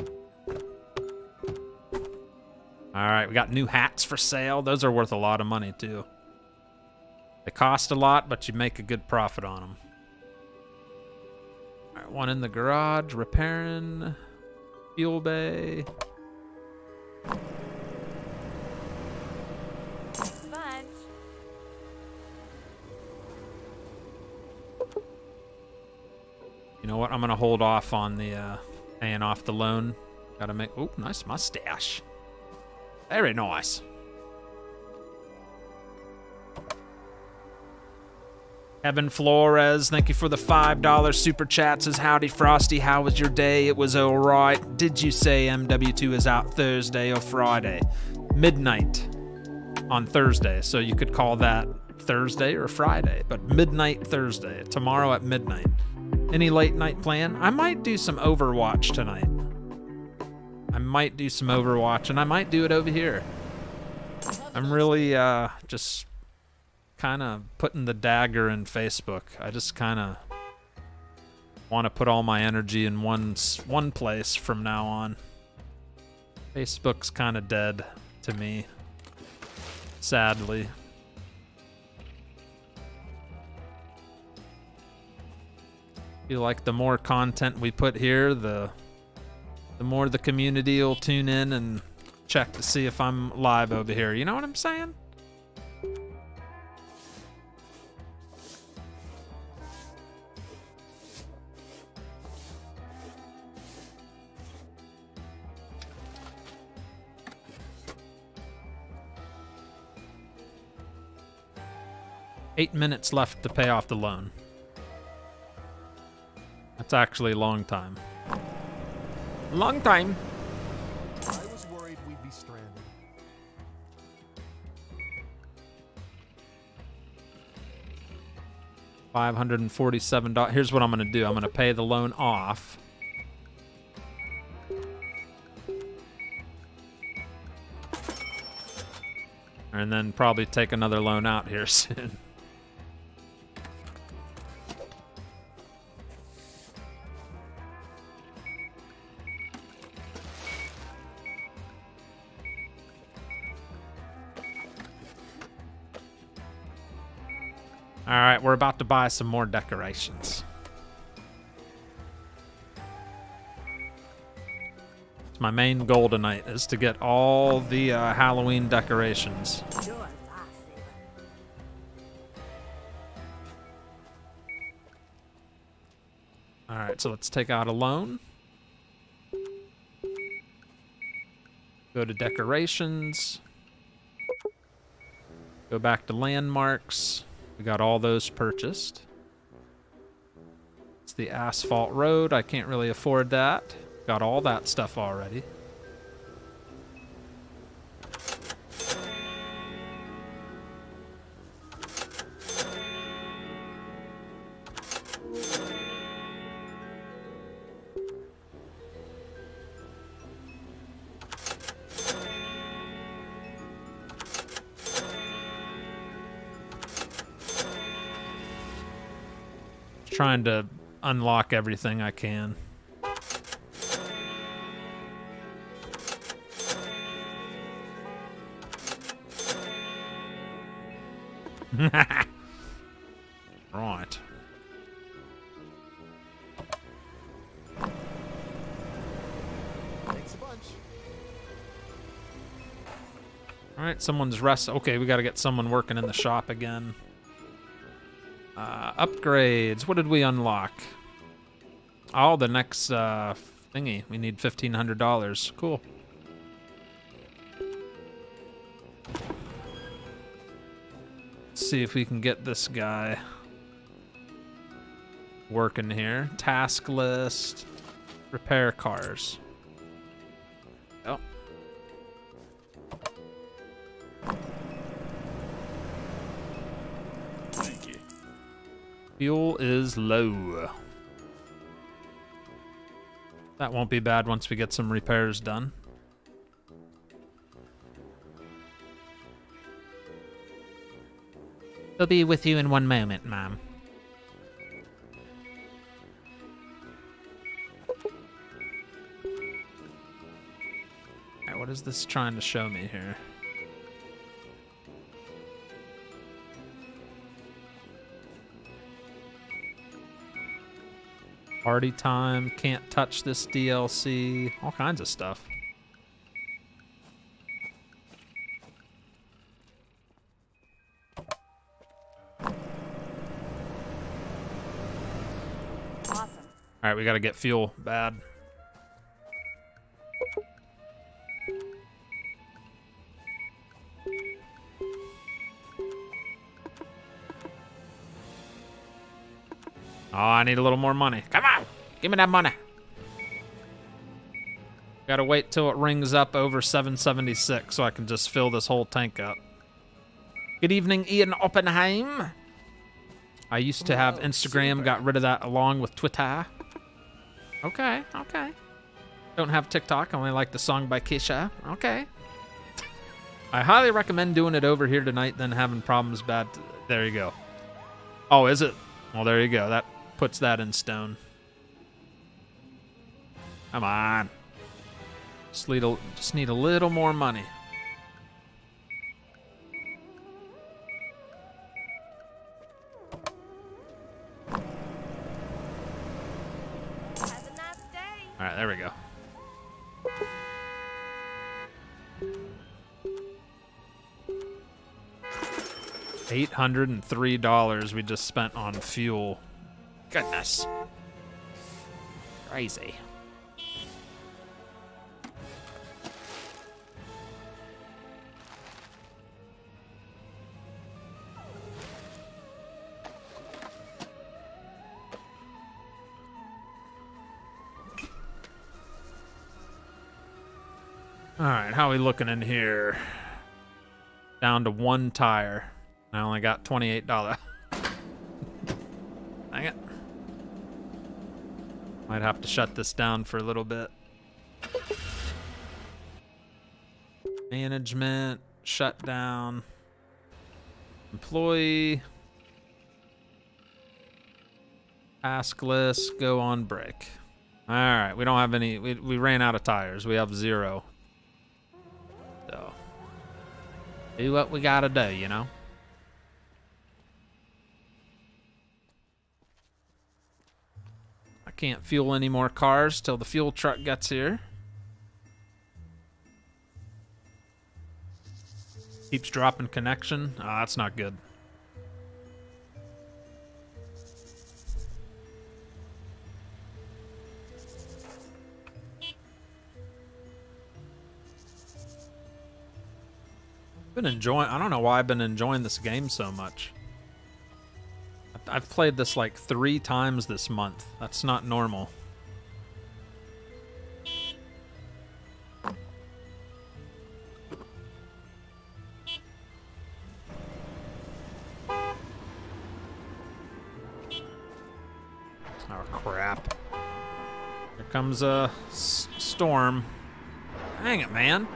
Speaker 1: All right, we got new hats for sale. Those are worth a lot of money, too. They cost a lot, but you make a good profit on them. All right, one in the garage, repairing, fuel bay. You know what? I'm gonna hold off on the uh, paying off the loan. Gotta make. Oh, nice mustache. Very nice. Evan Flores, thank you for the five dollar super chat. Says, howdy, Frosty. How was your day? It was all right. Did you say M W two is out Thursday or Friday? Midnight on Thursday. So you could call that Thursday or Friday, but midnight Thursday. Tomorrow at midnight. Any late night plan? I might do some Overwatch tonight. I might do some Overwatch, and I might do it over here. I'm really uh, just kind of putting the dagger in Facebook. I just kind of want to put all my energy in one s- one place from now on. Facebook's kind of dead to me, sadly. Feel like the more content we put here, the the more the community will tune in and check to see if I'm live over here. You know what I'm saying? Eight minutes left to pay off the loan. That's actually a long time. Long time.
Speaker 2: I was worried we'd be stranded.
Speaker 1: five hundred forty-seven dollars. Here's what I'm going to do. I'm going to pay the loan off. And then probably take another loan out here soon. All right, we're about to buy some more decorations. It's my main goal tonight is to get all the uh, Halloween decorations. All right, so let's take out a loan. Go to decorations. Go back to landmarks. We got all those purchased. It's the asphalt road. I can't really afford that. Got all that stuff already. Trying to unlock everything I can. Right.
Speaker 2: Thanks a bunch.
Speaker 1: All right, someone's rest. Okay, we got to get someone working in the shop again. Uh, upgrades. What did we unlock? Oh, the next uh, thingy. We need fifteen hundred dollars. Cool. Let's see if we can get this guy working here. Task list. Repair cars. Oh.
Speaker 4: Thank you.
Speaker 1: Fuel is low. That won't be bad once we get some repairs done. He'll be with you in one moment, ma'am. Alright, what is this trying to show me here? Party time, can't touch this D L C, all kinds of stuff.
Speaker 3: Awesome.
Speaker 1: All right, we got to get fuel bad. Oh, I need a little more money. Come on, give me that money. Gotta wait till it rings up over seven seventy-six so I can just fill this whole tank up. Good evening, Ian Oppenheim. I used to have Instagram, got rid of that along with Twitter. Okay, okay. Don't have TikTok, only like the song by Kesha. Okay. I highly recommend doing it over here tonight than having problems bad. T- there you go. Oh, is it? Well, there you go. That puts that in stone. Come on. Just need a, just need a little more money.
Speaker 3: Have a nice day.
Speaker 1: All right, there we go. eight hundred three dollars we just spent on fuel. Goodness. Crazy. All right, how are we looking in here? Down to one tire. I only got twenty-eight dollars. Dang it. Might have to shut this down for a little bit. Management, shut down. Employee. Task list, go on break. All right, we don't have any, we, we ran out of tires. We have zero. So, do what we gotta do, you know? I can't fuel any more cars till the fuel truck gets here. Keeps dropping connection. Ah, that's not good. Been enjoying, I don't know why I've been enjoying this game so much. I've played this like three times this month. That's not normal. Oh crap. Here comes a s- storm. Dang it, man.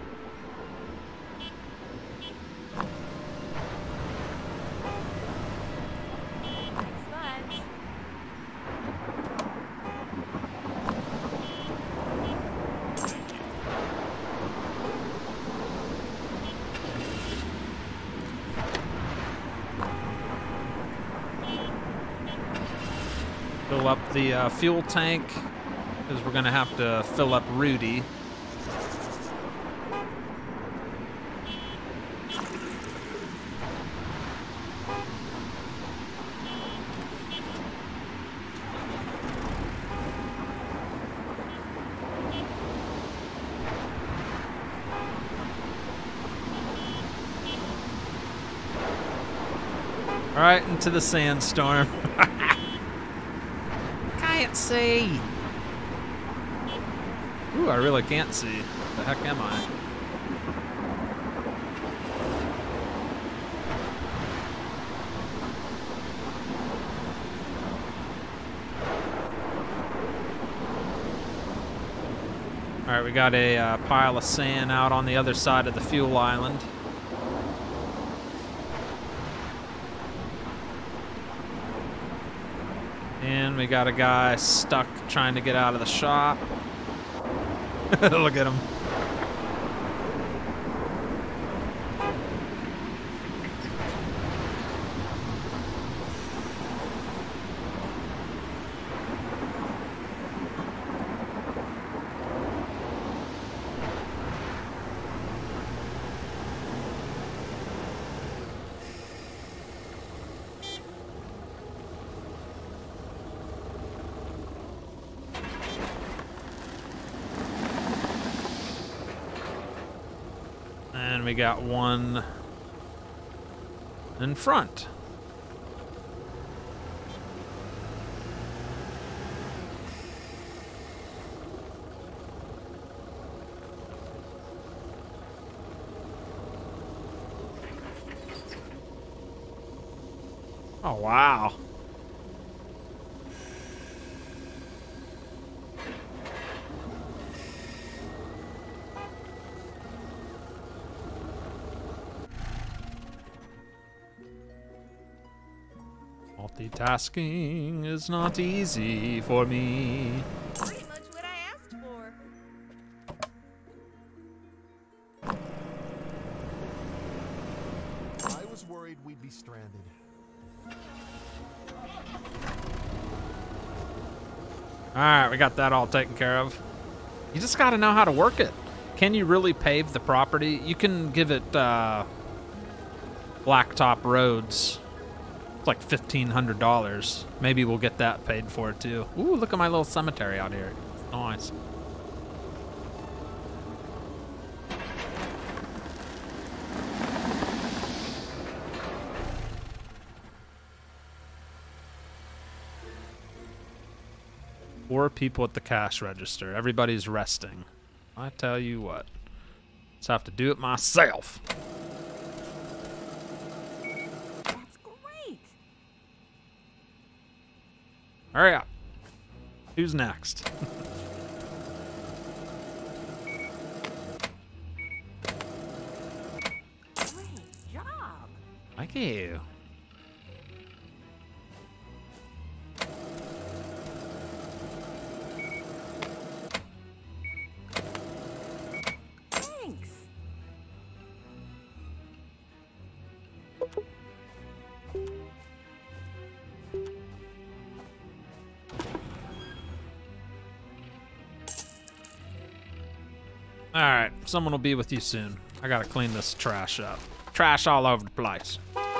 Speaker 1: Fill up the uh, fuel tank, because we're going to have to fill up Rudy. All right, into the sandstorm. Can't see. Ooh, I really can't see. The heck am I? All right, we got a uh, pile of sand out on the other side of the fuel island. And we got a guy stuck trying to get out of the shop. Look at him. And we got one in front. Oh, wow. Multitasking is not easy for me.
Speaker 3: Pretty much what I asked for.
Speaker 2: I was worried we'd be stranded.
Speaker 1: Alright, we got that all taken care of. You just gotta know how to work it. Can you really pave the property? You can give it uh, blacktop roads. It's like fifteen hundred dollars. Maybe we'll get that paid for too. Ooh, look at my little cemetery out here. Nice. Four people at the cash register. Everybody's resting. I tell you what. Just have to do it myself.
Speaker 3: That's great.
Speaker 1: Hurry up. Who's next?
Speaker 3: Great job.
Speaker 1: Thank you.
Speaker 3: Thanks.
Speaker 1: All right, someone will be with you soon. I gotta clean this trash up. Trash all over the place.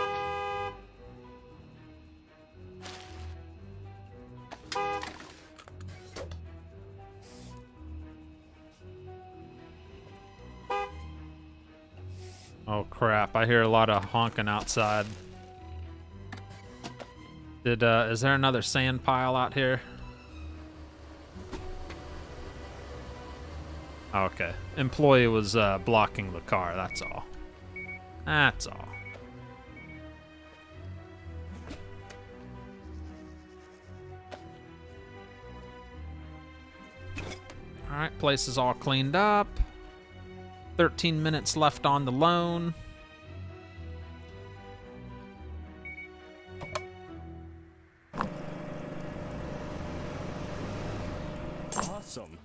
Speaker 1: Oh crap, I hear a lot of honking outside. Did, uh, is there another sand pile out here? Okay. Employee was uh, blocking the car, that's all. That's all. Alright, place is all cleaned up. thirteen minutes left on the loan.
Speaker 4: Awesome.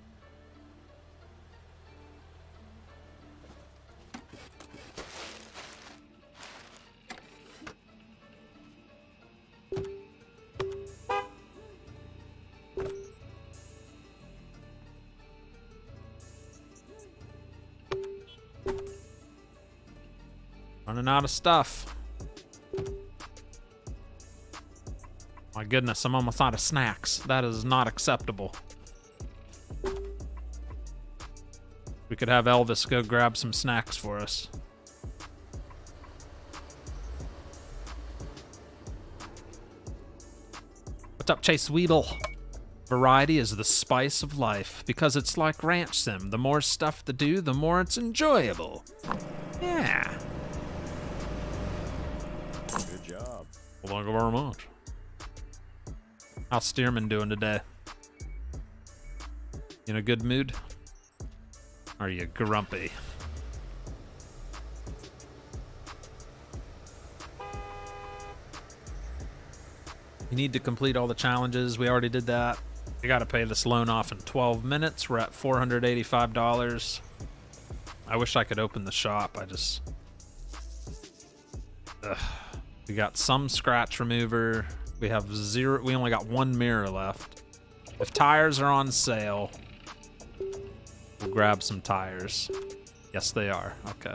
Speaker 1: Running out of stuff. My goodness, I'm almost out of snacks. That is not acceptable. We could have Elvis go grab some snacks for us. What's up, Chase Weedle? Variety is the spice of life, because it's like Ranch Sim. The more stuff to do, the more it's enjoyable. Yeah.
Speaker 4: Good job.
Speaker 1: Well, thank you very much. How's Stearman doing today? You in a good mood? Or are you grumpy? You need to complete all the challenges. We already did that. You gotta pay this loan off in twelve minutes. We're at four hundred eighty-five dollars. I wish I could open the shop. I just... Ugh. We got some scratch remover. We have zero. We only got one mirror left. If tires are on sale, we'll grab some tires. Yes, they are. Okay.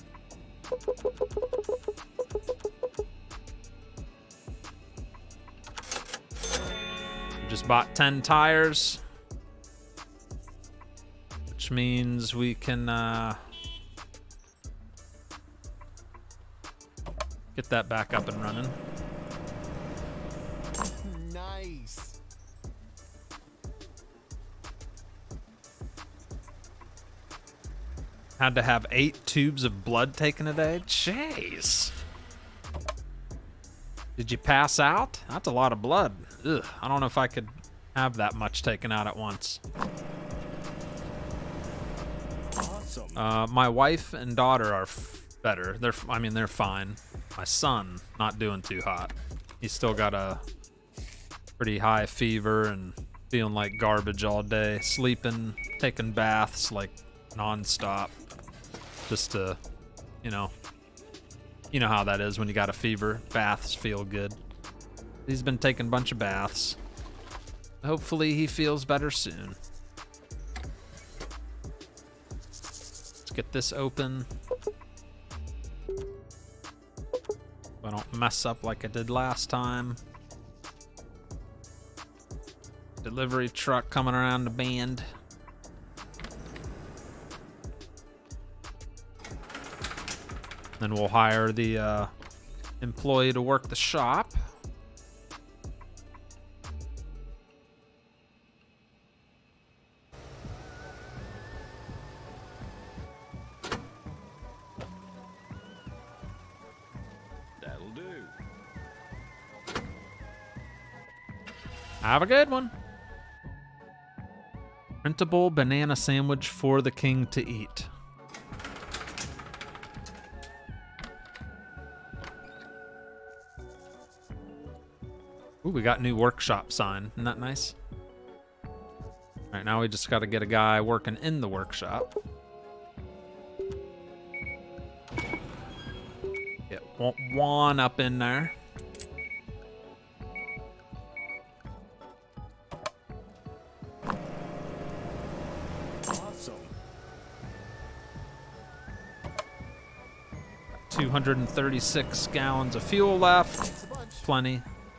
Speaker 1: We just bought ten tires, which means we can uh, get that back up and running.
Speaker 2: Nice.
Speaker 1: Had to have eight tubes of blood taken a day? Jeez. Did you pass out? That's a lot of blood. Ugh, I don't know if I could have that much taken out at once.
Speaker 4: Awesome.
Speaker 1: Uh, my wife and daughter are f better. They're, f I mean, they're fine. My son, not doing too hot. He's still got a pretty high fever and feeling like garbage all day, sleeping, taking baths like nonstop, just to, you know, you know how that is when you got a fever. Baths feel good. He's been taking a bunch of baths. Hopefully he feels better soon. Let's get this open. I don't mess up like I did last time. Delivery truck coming around the bend. Then we'll hire the uh, employee to work the shop.
Speaker 4: That'll do.
Speaker 1: Have a good one. Printable banana sandwich for the king to eat. Ooh, we got new workshop sign. Isn't that nice? All right, now we just got to get a guy working in the workshop. Get one up in there.
Speaker 4: Awesome.
Speaker 1: two hundred thirty-six gallons of fuel left. Plenty.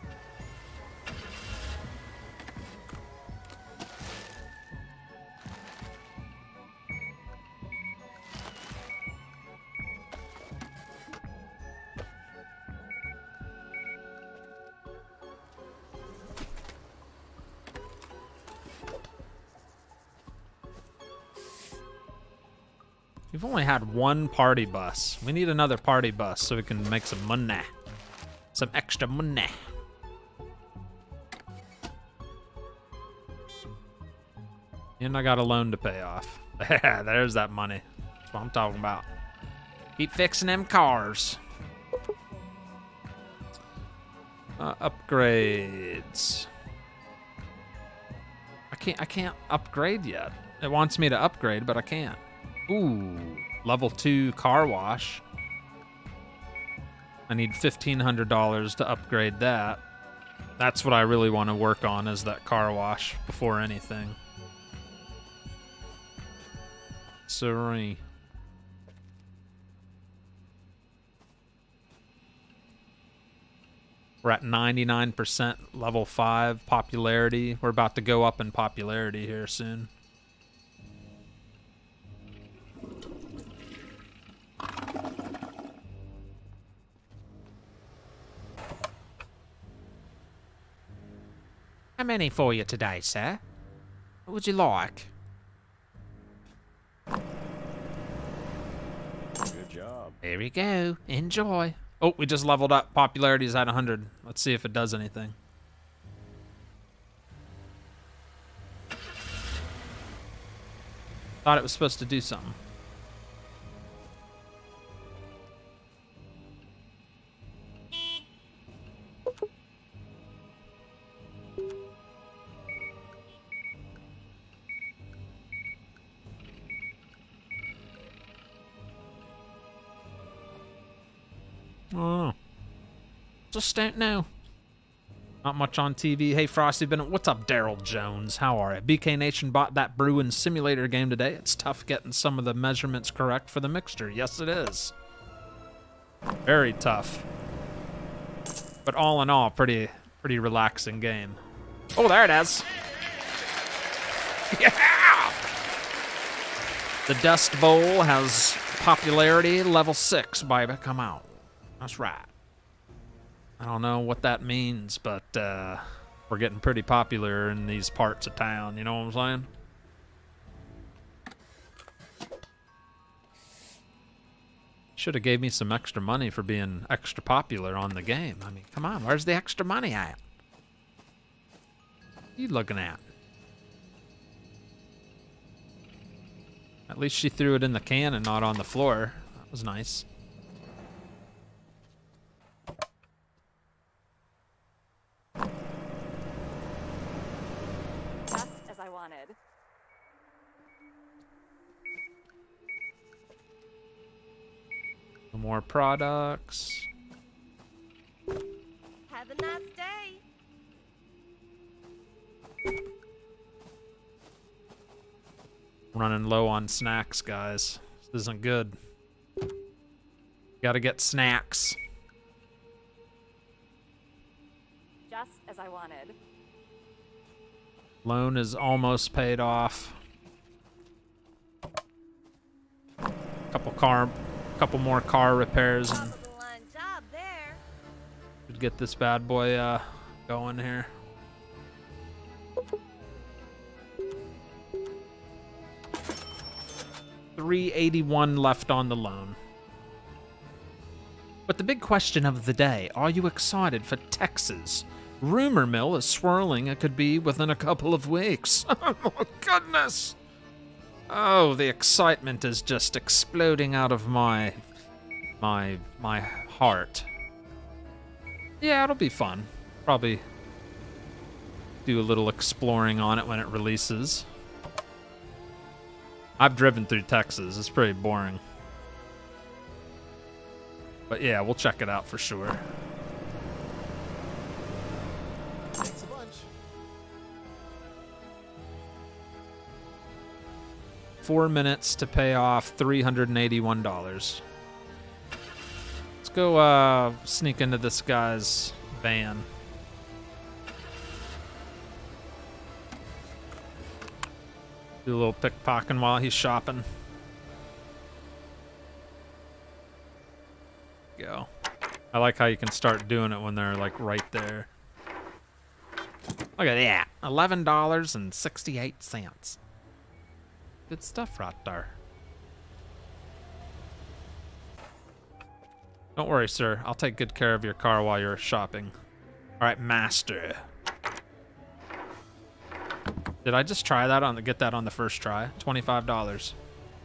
Speaker 1: We've only had one party bus. We need another party bus so we can make some money. Some extra money. And I got a loan to pay off. There's that money. That's what I'm talking about. Keep fixing them cars. Uh, upgrades. I can't, I can't upgrade yet. It wants me to upgrade, but I can't. Ooh, level two car wash. I need fifteen hundred dollars to upgrade that. That's what I really want to work on, is that car wash before anything. Sorry. We're at ninety-nine percent level five popularity. We're about to go up in popularity here soon. How many for you today, sir? What would you like?
Speaker 4: Good job.
Speaker 1: There we go. Enjoy. Oh, we just leveled up. Popularity's at one hundred. Let's see if it does anything. Thought it was supposed to do something. Oh, just don't know. Not much on T V. Hey, Frosty, been what's up, Daryl Jones? How are you? B K Nation bought that Bruin Simulator game today. It's tough getting some of the measurements correct for the mixture. Yes, it is. Very tough. But all in all, pretty pretty relaxing game. Oh, there it is. Yeah! The Dust Bowl has popularity level six by come out. That's right. I don't know what that means, but uh, we're getting pretty popular in these parts of town. You know what I'm saying? should have gave me some extra money for being extra popular on the game. I mean, come on, where's the extra money at? What are you looking at? At least she threw it in the can and not on the floor. That was nice.
Speaker 5: Just as I wanted.
Speaker 1: More products.
Speaker 3: Have a nice day.
Speaker 1: Running low on snacks, guys. This isn't good. Gotta get snacks.
Speaker 5: Just as I wanted.
Speaker 1: Loan is almost paid off. Couple car, couple more car repairs and
Speaker 3: Top of the line job there.
Speaker 1: should get this bad boy uh, going here. three eighty-one left on the loan. But the big question of the day, are you excited for Texas? Rumor mill is swirling it could be within a couple of weeks. Oh my goodness! Oh, the excitement is just exploding out of my my my heart. Yeah, it'll be fun. Probably do a little exploring on it when it releases. I've driven through Texas. It's pretty boring. But yeah, we'll check it out for sure.
Speaker 2: Thanks a bunch.
Speaker 1: Four minutes to pay off three hundred eighty-one dollars. Let's go uh, sneak into this guy's van. Do a little pickpocketing while he's shopping. Go. I like how you can start doing it when they're like right there. Look at that. eleven dollars and sixty-eight cents. Good stuff right there. Don't worry, sir. I'll take good care of your car while you're shopping. All right, master. Did I just try that on the get that on the first try? twenty-five dollars.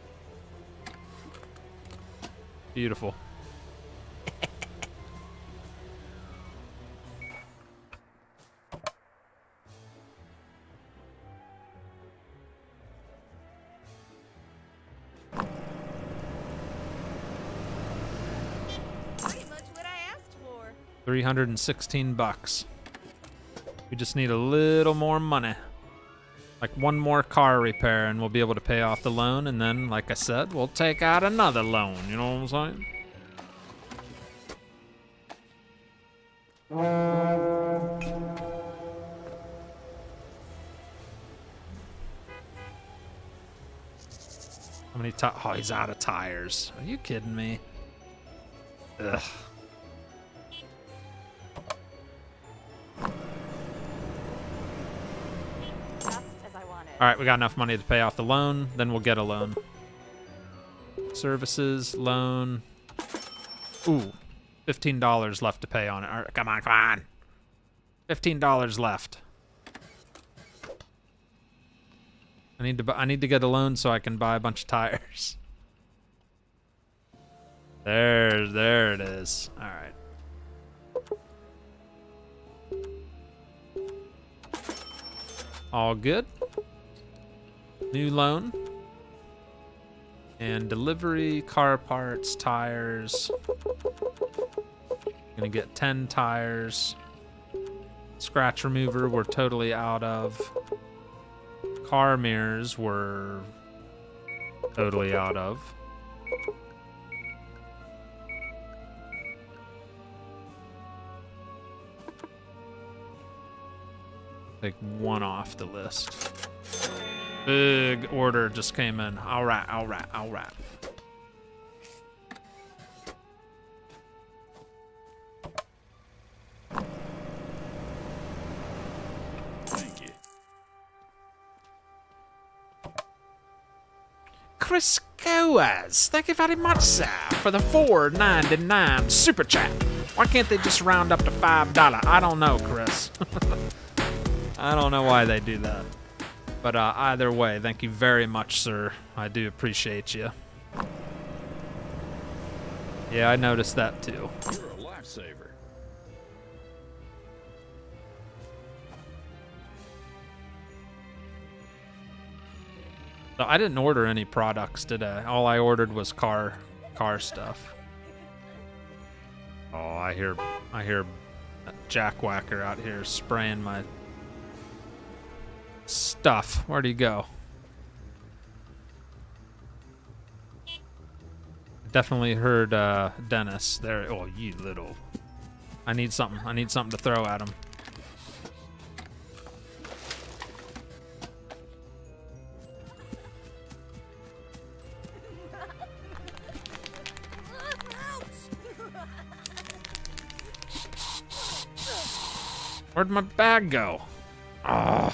Speaker 1: Beautiful.
Speaker 3: Pretty much what I asked for.
Speaker 1: three hundred sixteen bucks. We just need a little more money. Like one more car repair and we'll be able to pay off the loan, and then, like I said, we'll take out another loan, you know what I'm saying? How many ti- oh, he's out of tires. Are you kidding me? Ugh.
Speaker 5: Just as I wanted.
Speaker 1: All right, we got enough money to pay off the loan, then we'll get a loan. Services, loan. Ooh, fifteen dollars left to pay on it. All right, come on, come on. fifteen dollars left. I need to buy, I need to get a loan so I can buy a bunch of tires. There, there it is. All right. All good. New loan. And delivery, car parts, tires. Gonna get ten tires. Scratch remover, we're totally out of. Car mirrors, we're totally out of. Take one off the list. Big order just came in. All right, all right, all right.
Speaker 4: Thank you.
Speaker 1: Chris Goaz. Thank you very much, sir, for the four ninety-nine super chat. Why can't they just round up to five dollars? I don't know, Chris. I don't know why they do that. But uh, either way, thank you very much, sir. I do appreciate you. Yeah, I noticed that too.
Speaker 4: You're a lifesaver.
Speaker 1: So I didn't order any products today. All I ordered was car car stuff. Oh, I hear I hear Jack Whacker out here spraying my stuff. Where'd he go? Definitely heard uh, Dennis there. Oh, you little. I need something. I need something to throw at him. Where'd my bag go? Oh.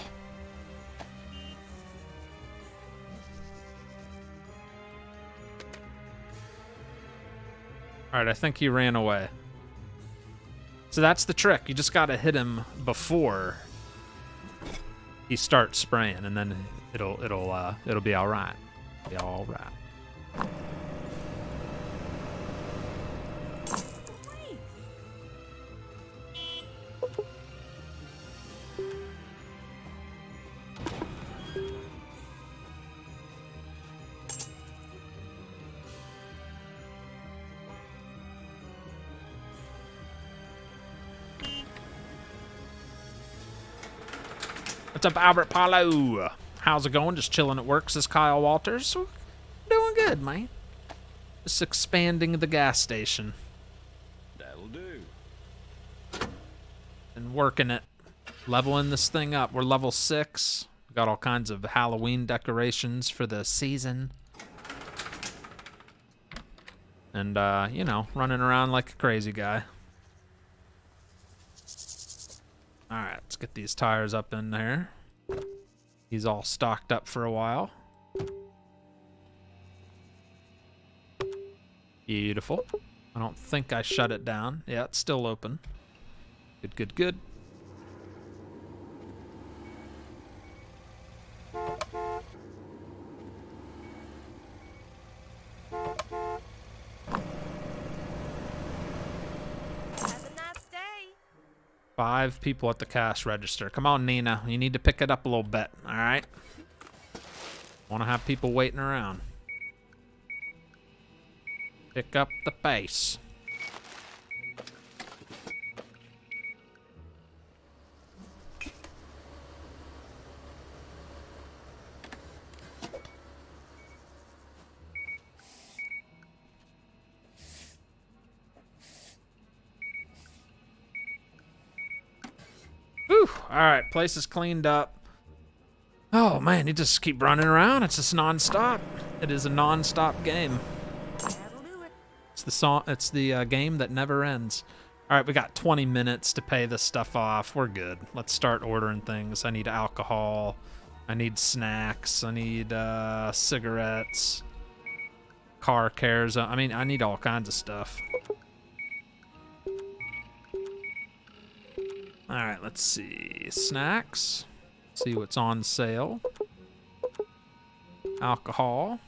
Speaker 1: All right, I think he ran away. So that's the trick. You just gotta hit him before he starts spraying, and then it'll it'll uh, it'll be all right. Be all right. What's up, Albert Paulo? How's it going? Just chilling at work, this is Kyle Walters. Doing good, man. Just expanding the gas station.
Speaker 4: That'll do.
Speaker 1: And working it. Leveling this thing up. We're level six. Got all kinds of Halloween decorations for the season. And, uh, you know, running around like a crazy guy. Alright, let's get these tires up in there. He's all stocked up for a while. Beautiful. I don't think I shut it down. Yeah, it's still open. Good, good, good. Five people at the cash register. Come on, Nina. You need to pick it up a little bit, all right? Want to have people waiting around. Pick up the pace. Whew. All right, place is cleaned up. Oh man, you just keep running around. It's just non-stop. It is a non-stop game. It's the song. It's the uh, game that never ends. All right, we got twenty minutes to pay this stuff off. We're good. Let's start ordering things. I need alcohol. I need snacks. I need uh, cigarettes. Car cares. I mean, I need all kinds of stuff. All right, let's see. Snacks. See what's on sale. Alcohol.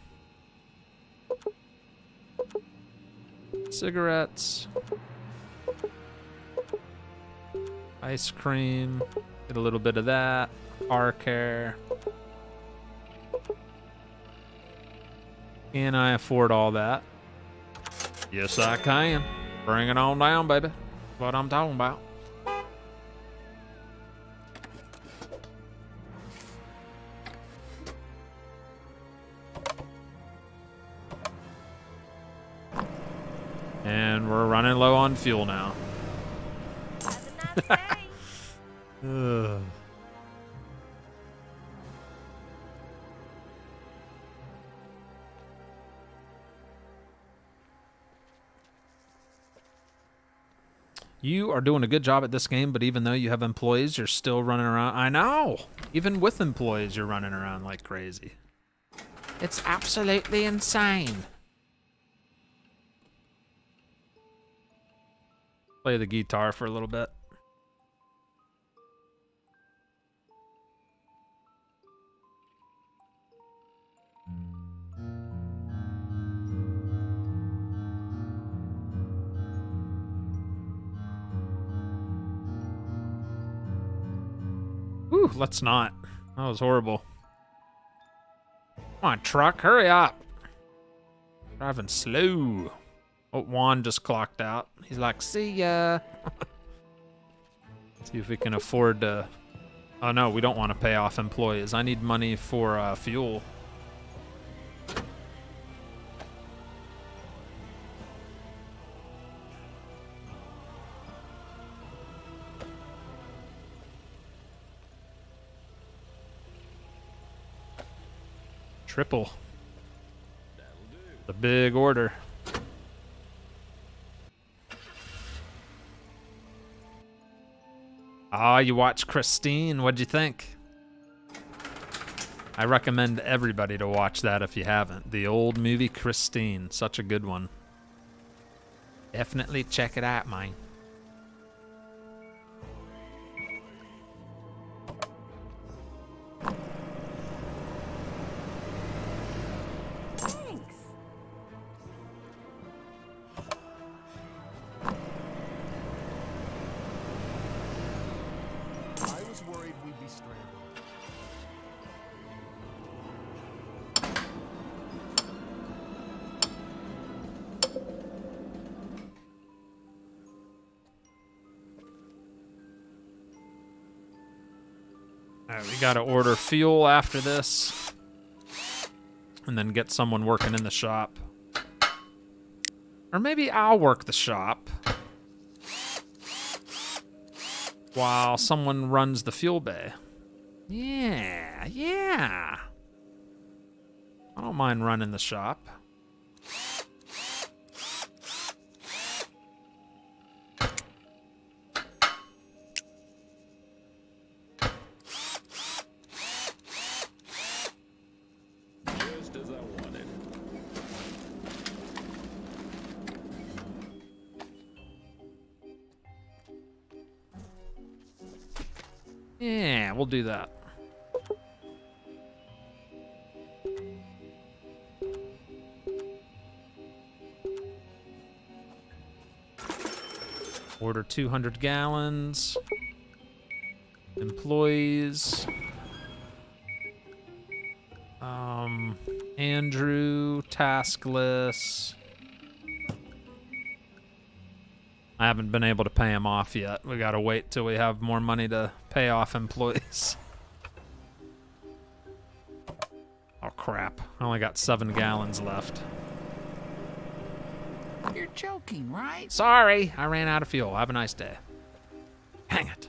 Speaker 1: Cigarettes. Ice cream. Get a little bit of that. Car care. Can I afford all that? Yes, I can. Bring it on down, baby. That's what I'm talking about. And we're running low on fuel now. Ugh. You are doing a good job at this game, but even though you have employees, you're still running around. I know! Even with employees, you're running around like crazy. It's absolutely insane. Play the guitar for a little bit. Whew, let's not. That was horrible. Come on, truck, hurry up. Driving slow. Oh, Juan just clocked out. He's like, see ya. See if we can afford to... Oh no, we don't want to pay off employees. I need money for uh, fuel. Triple. The big order. Ah, you watched Christine. What'd you think? I recommend everybody to watch that if you haven't. The old movie Christine. Such a good one. Definitely check it out, man.
Speaker 5: Thanks.
Speaker 2: I was worried we'd be stranded.
Speaker 1: All right, we gotta order fuel after this. And then get someone working in the shop. Or maybe I'll work the shop while someone runs the fuel bay. Yeah, yeah. I don't mind running the shop.
Speaker 4: Just as I wanted.
Speaker 1: Yeah, we'll do that. Order two hundred gallons. Employees. Um, Andrew, taskless. I haven't been able to pay him off yet. We gotta wait till we have more money to pay off employees. Oh crap, I only got seven gallons left.
Speaker 6: You're joking, right?
Speaker 1: Sorry, I ran out of fuel. Have a nice day. Hang it.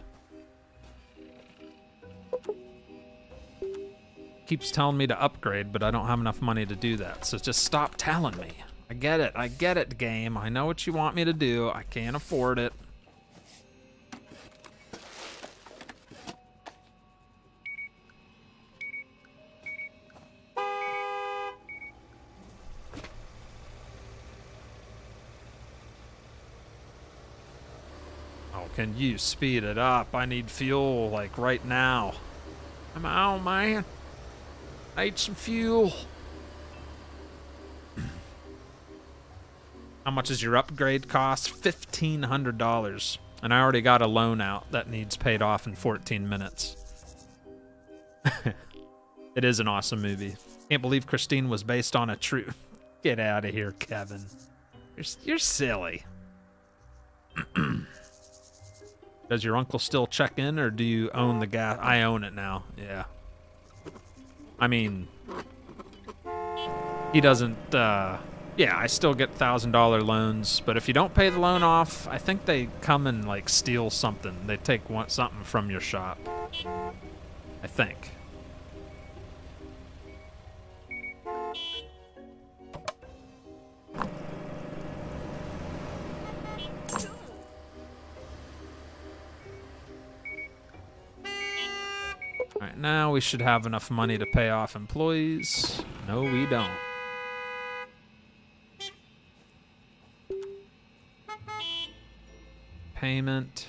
Speaker 1: Keeps telling me to upgrade, but I don't have enough money to do that. So just stop telling me. I get it. I get it, game. I know what you want me to do. I can't afford it. Oh, can you speed it up? I need fuel, like, right now. I'm out, man. I need some fuel. How much does your upgrade cost? fifteen hundred dollars. And I already got a loan out that needs paid off in fourteen minutes. It is an awesome movie. Can't believe Christine was based on a true... Get out of here, Kevin. You're, you're silly. Does your uncle still check in, or do you own the gas? I own it now, yeah. I mean... He doesn't, uh... Yeah, I still get one thousand dollar loans, but if you don't pay the loan off, I think they come and, like, steal something. They take one, something from your shop. I think. Alright, Alright, now we should have enough money to pay off employees. No, we don't. Payment.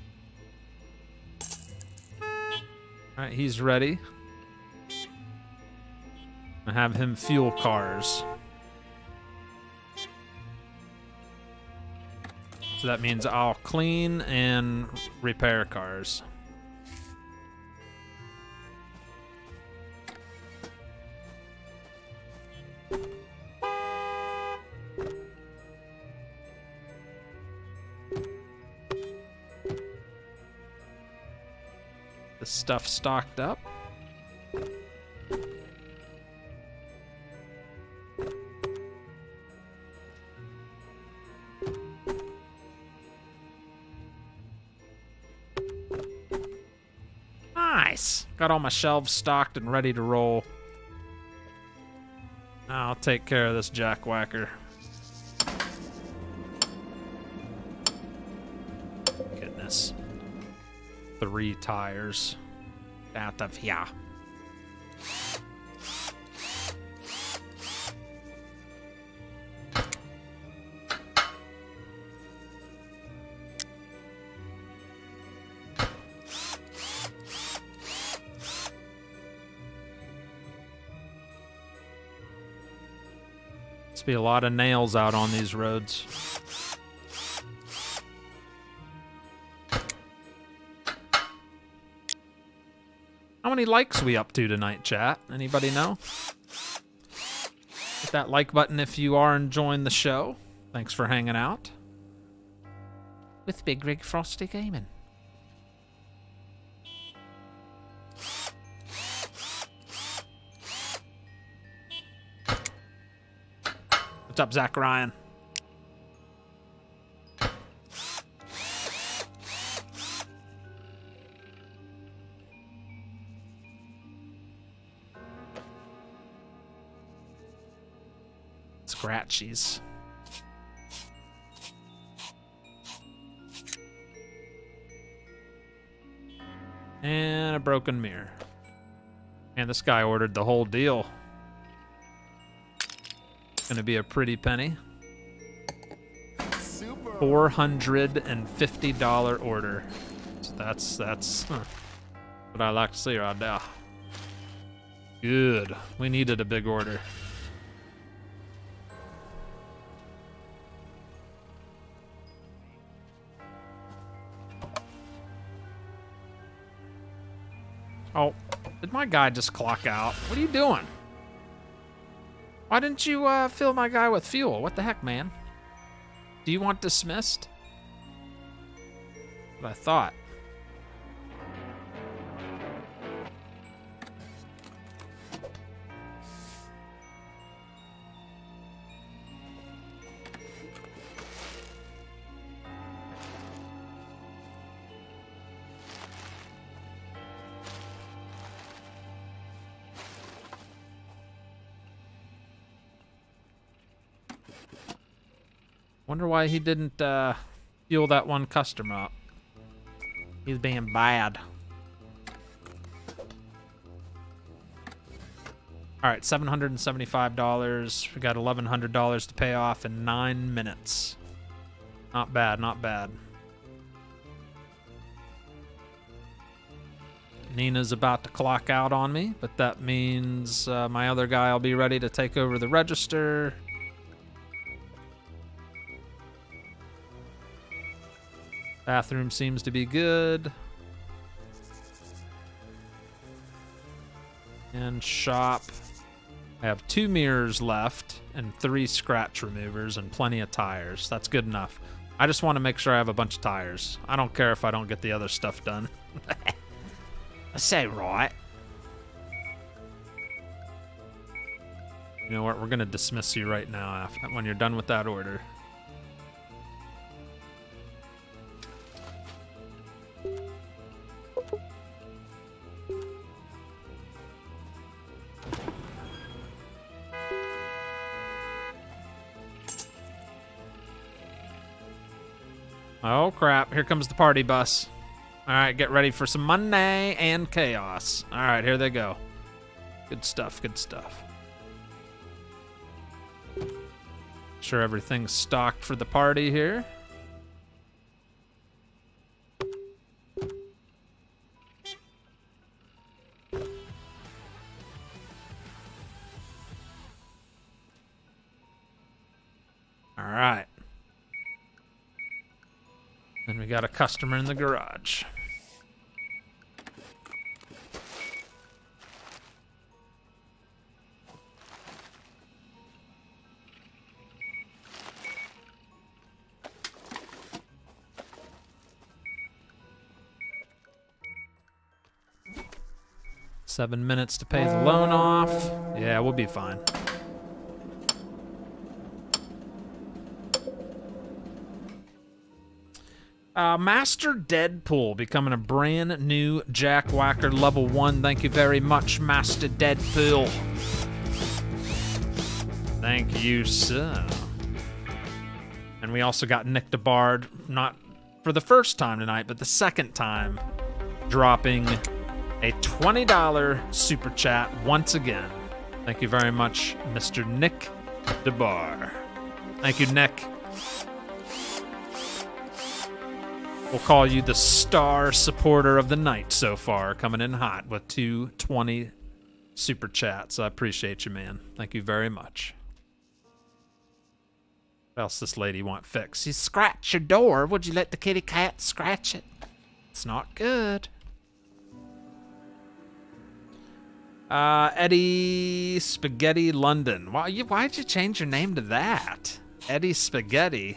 Speaker 1: Alright, he's ready. I have him fuel cars. So that means I'll clean and repair cars. The stuff stocked up. Nice. Got all my shelves stocked and ready to roll. Now I'll take care of this jackwhacker. Goodness. Three tires out of here. Must be a lot of nails out on these roads. How many likes we up to tonight, chat? Anybody know? Hit that like button if you are enjoying the show. Thanks for hanging out. With Big Rig Frosty Gaming. What's up, Zach Ryan? Scratchies. And a broken mirror. And this guy ordered the whole deal. Gonna be a pretty penny.
Speaker 2: Super.
Speaker 1: four hundred fifty dollar order. So that's that's huh, what I like to see right now. Good. We needed a big order. Oh, did my guy just clock out? What are you doing? Why didn't you uh, fill my guy with fuel? What the heck, man? Do you want dismissed? What I thought. Wonder why he didn't uh, fuel that one customer up. He's being bad. All right, seven hundred seventy-five dollars. We got eleven hundred dollars to pay off in nine minutes. Not bad, not bad. Nina's about to clock out on me, but that means uh, my other guy will be ready to take over the register. Bathroom seems to be good. And shop. I have two mirrors left and three scratch removers and plenty of tires. That's good enough. I just want to make sure I have a bunch of tires. I don't care if I don't get the other stuff done. I say right. You know what? We're going to dismiss you right now after, when you're done with that order. Oh crap, here comes the party bus. All right, get ready for some money and chaos. All right, here they go. Good stuff, good stuff. Sure everything's stocked for the party here. All right. And we got a customer in the garage. Seven minutes to pay the loan off. Yeah, we'll be fine. Uh, Master Deadpool becoming a brand new Jack Whacker level one. Thank you very much, Master Deadpool. Thank you, sir. And we also got Nick DeBard, not for the first time tonight, but the second time, dropping a twenty dollar super chat once again. Thank you very much, Mister Nick DeBar. Thank you, Nick. We'll call you the star supporter of the night so far, coming in hot with two twenty super chats. I appreciate you, man. Thank you very much. What else this lady want fixed? You scratch your door. Would you let the kitty cat scratch it? It's not good. Uh, Eddie Spaghetti London. Why you? Why'd you change your name to that? Eddie Spaghetti.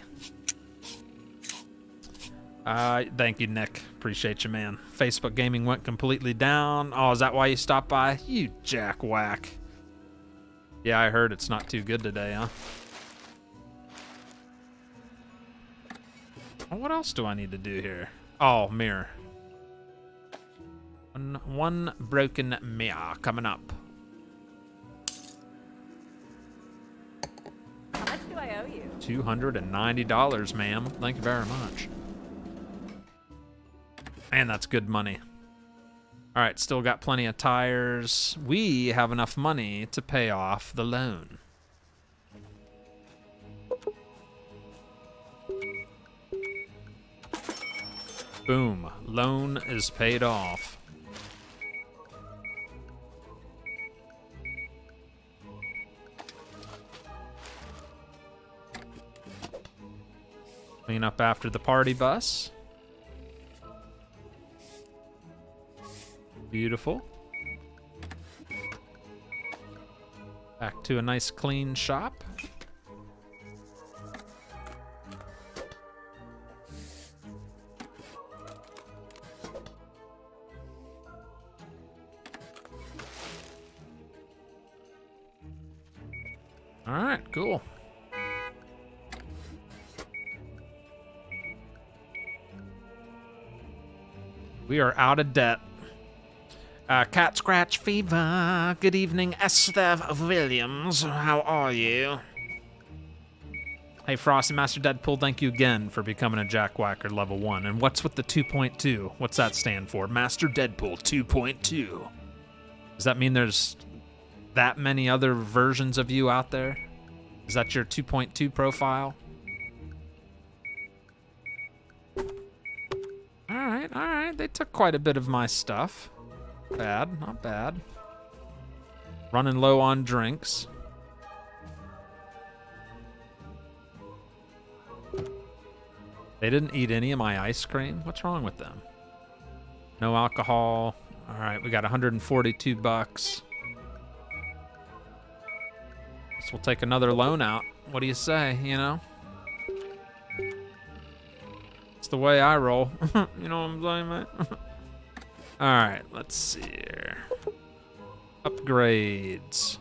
Speaker 1: Uh, thank you, Nick. Appreciate you, man. Facebook gaming went completely down. Oh, is that why you stopped by? You jackwhack. Yeah, I heard it's not too good today, huh? Oh, what else do I need to do here? Oh, mirror. One, one broken mirror coming up.
Speaker 5: How much do I owe you?
Speaker 1: two hundred ninety dollars, ma'am. Thank you very much. Man, that's good money. All right, still got plenty of tires. We have enough money to pay off the loan. Boom, loan is paid off. Clean up after the party bus. Beautiful. Back to a nice clean shop. All right, cool. We are out of debt. Uh, Cat Scratch Fever. Good evening, Esther Williams. How are you? Hey, Frosty Master Deadpool, thank you again for becoming a Jack Whacker level one. And what's with the two point two? What's that stand for? Master Deadpool two point two. Does that mean there's that many other versions of you out there? Is that your two point two profile? All right, all right. They took quite a bit of my stuff. Bad, not bad. Running low on drinks. They didn't eat any of my ice cream? What's wrong with them? No alcohol. All right, we got one hundred forty-two bucks. Guess we'll take another loan out. What do you say, you know? It's the way I roll. You know what I'm saying, mate? All right, let's see here. Upgrades.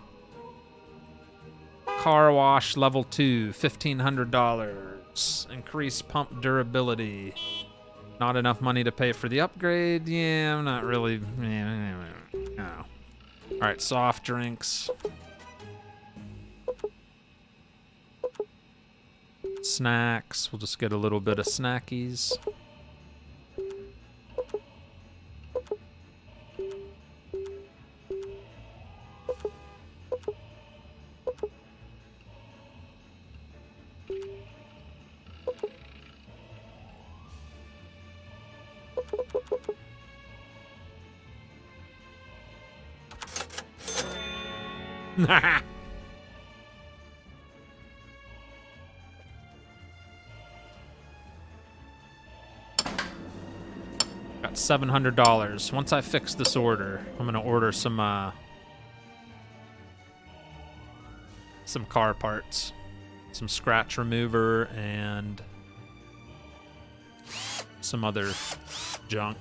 Speaker 1: Car wash level two, fifteen hundred dollars. Increase pump durability. Not enough money to pay for the upgrade. Yeah, I'm not really. Yeah, no. All right, soft drinks. Snacks. We'll just get a little bit of snackies. Got seven hundred dollars. Once I fix this order, I'm gonna order some uh, some car parts, some scratch remover, and some other junk.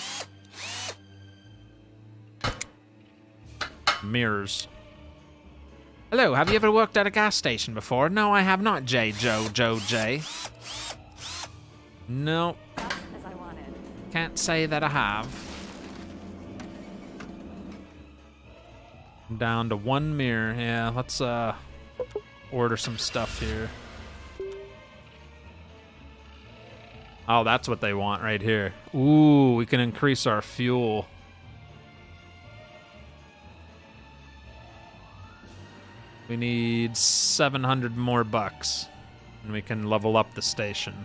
Speaker 1: Mirrors. Hello, have you ever worked at a gas station before? No, I have not, J. Joe, Joe, J. No.
Speaker 5: Just as I wanted.
Speaker 1: Can't say that I have. I'm down to one mirror. Yeah, let's uh order some stuff here. Oh, that's what they want right here. Ooh, we can increase our fuel. We need seven hundred more bucks, and we can level up the station.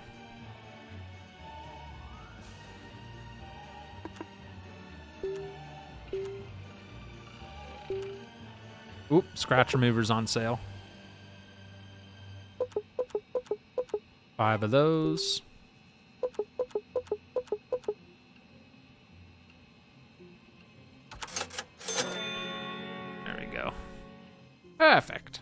Speaker 1: Oop, scratch remover's on sale. Five of those. There we go. Perfect.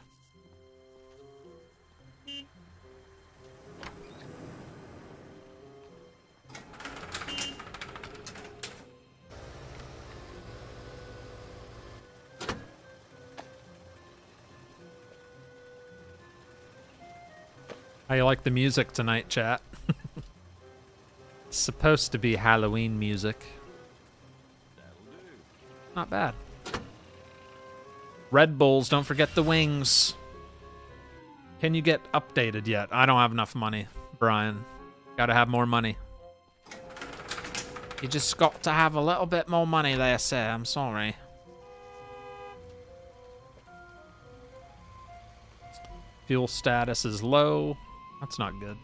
Speaker 1: How you like the music tonight, chat? It's supposed to be Halloween music. Not bad. Red Bulls, don't forget the wings. Can you get updated yet? I don't have enough money, Brian. Gotta have more money. You just got to have a little bit more money there, sir. I'm sorry. Fuel status is low. That's not good.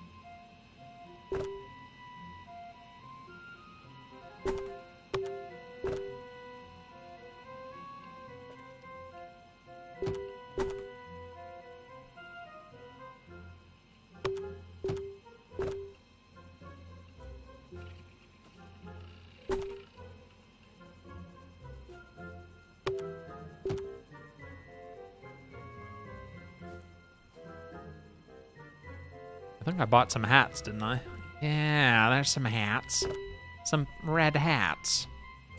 Speaker 1: I think I bought some hats, didn't I? Yeah, there's some hats. Some red hats.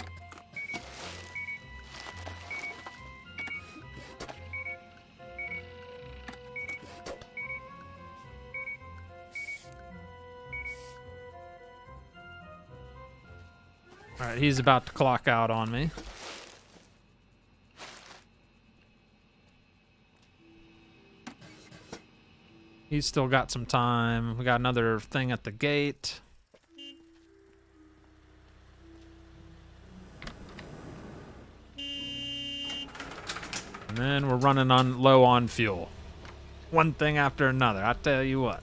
Speaker 1: All right, he's about to clock out on me. He's still got some time. We got another thing at the gate. And then we're running on low on fuel. One thing after another, I tell you what.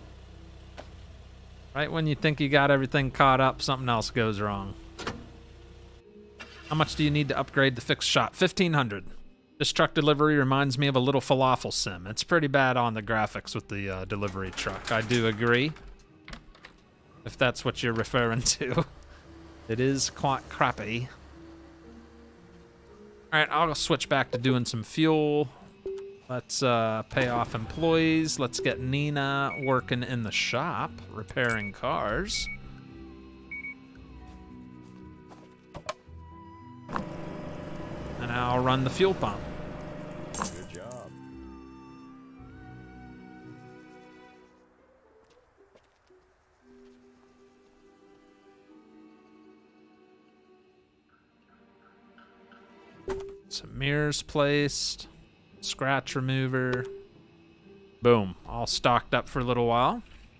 Speaker 1: Right when you think you got everything caught up, something else goes wrong. How much do you need to upgrade the fixed shot? fifteen hundred. This truck delivery reminds me of a little falafel sim. It's pretty bad on the graphics with the uh, delivery truck. I do agree. If that's what you're referring to. It is quite crappy. Alright, I'll switch back to doing some fuel. Let's uh, pay off employees. Let's get Nina working in the shop, repairing cars. And I'll run the fuel pump.
Speaker 4: Good job.
Speaker 1: Some mirrors placed. Scratch remover. Boom. All stocked up for a little while.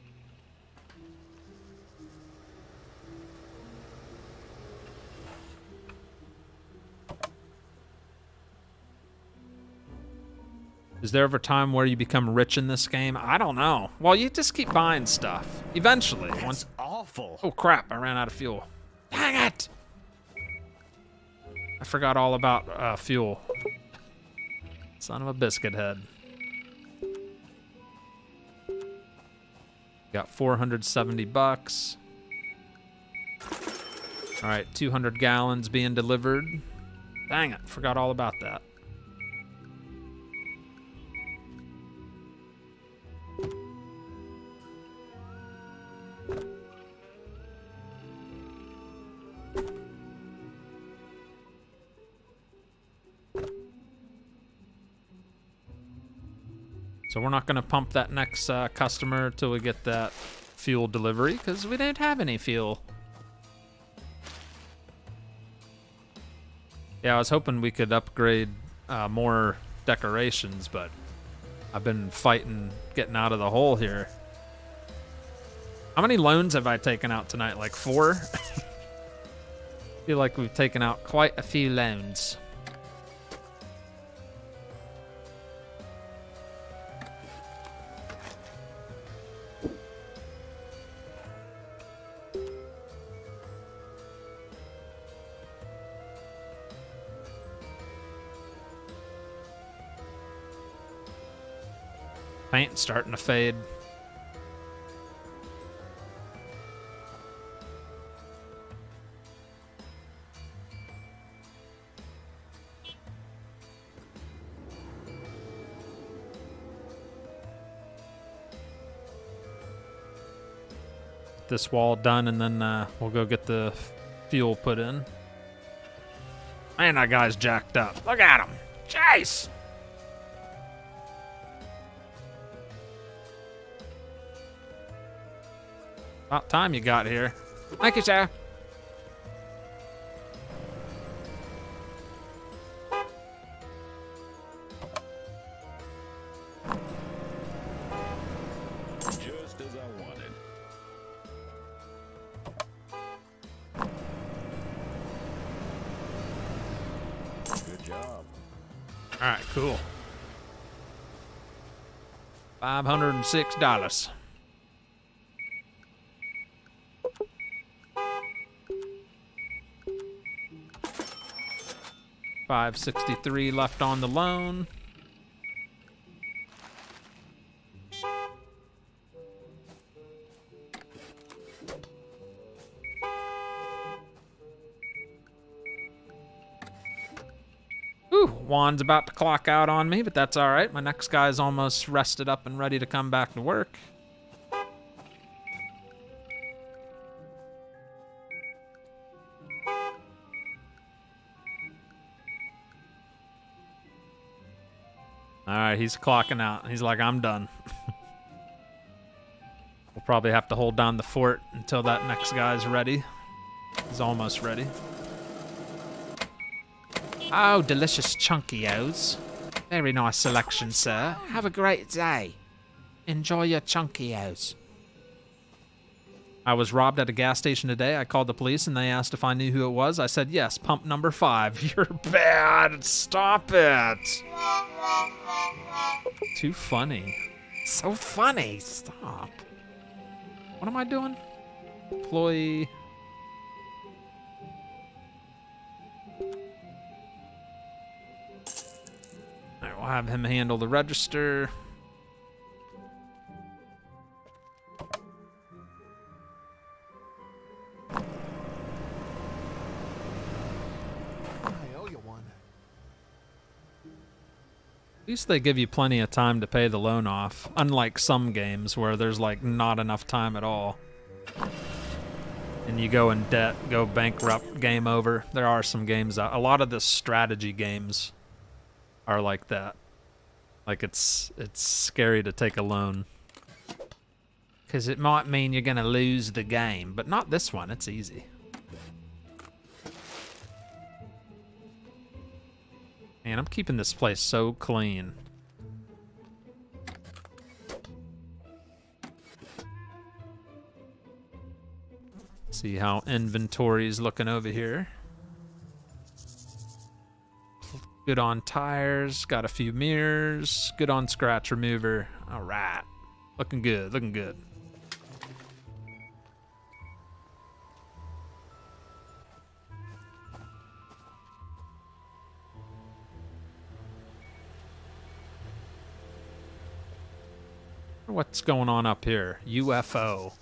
Speaker 1: Is there ever a time where you become rich in this game? I don't know. Well, you just keep buying stuff. Eventually.
Speaker 2: That's
Speaker 1: Once...
Speaker 2: awful.
Speaker 1: Oh, crap. I ran out of fuel. Dang it! I forgot all about uh, fuel. Son of a biscuit head. Got four hundred seventy bucks. All right, two hundred gallons being delivered. Dang it, forgot all about that. So we're not going to pump that next uh, customer till we get that fuel delivery because we didn't have any fuel. Yeah, I was hoping we could upgrade uh, more decorations, but I've been fighting getting out of the hole here. How many loans have I taken out tonight? Like four? I feel like we've taken out quite a few loans. Paint starting to fade. This wall done, and then uh, we'll go get the fuel put in. Man, that guy's jacked up. Look at him. Jeez. About time you got here. Thank you, sir.
Speaker 4: Just as I wanted. Good job.
Speaker 1: All right, cool. five hundred six dollars. five sixty-three left on the loan. Ooh, Juan's about to clock out on me, but that's all right. My next guy's almost rested up and ready to come back to work. All right, he's clocking out. He's like, I'm done. We'll probably have to hold down the fort until that next guy's ready. He's almost ready.
Speaker 6: Oh, delicious Chunkios. Very nice selection, sir. Have a great day. Enjoy your Chunkios.
Speaker 1: I was robbed at a gas station today. I called the police and they asked if I knew who it was. I said, yes, pump number five. You're bad. Stop it. Too funny. So funny. Stop. What am I doing? Employee. All right, we'll have him handle the register.
Speaker 2: I owe you one.
Speaker 1: At least they give you plenty of time to pay the loan off, unlike some games where there's like not enough time at all. And you go in debt, go bankrupt, game over. There are some games, that, a lot of the strategy games are like that. Like it's it's scary to take a loan. Because it might mean you're going to lose the game, but not this one, it's easy. Man, I'm keeping this place so clean. See how inventory's looking over here. Good on tires, got a few mirrors, good on scratch remover. All right, looking good, looking good. What's going on up here? U F O.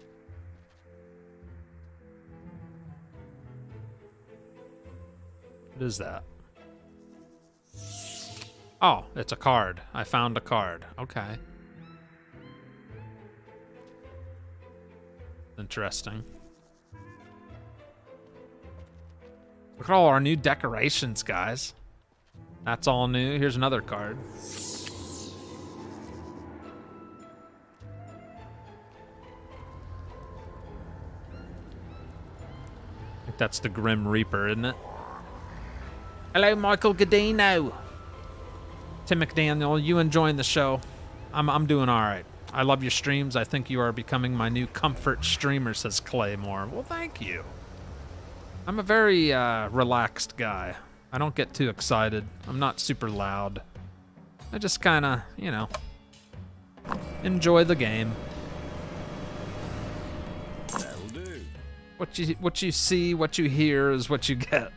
Speaker 1: What is that? Oh, it's a card. I found a card. Okay. Interesting. Look at all our new decorations, guys. That's all new. Here's another card. I think that's the Grim Reaper, isn't it? Hello, Michael Godino. Tim McDaniel, you enjoying the show? I'm I'm doing all right. I love your streams. I think you are becoming my new comfort streamer, says Claymore. Well, thank you. I'm a very uh, relaxed guy. I don't get too excited. I'm not super loud. I just kind of, you know, enjoy the game.
Speaker 4: That'll do.
Speaker 1: What you what you see, what you hear is what you get.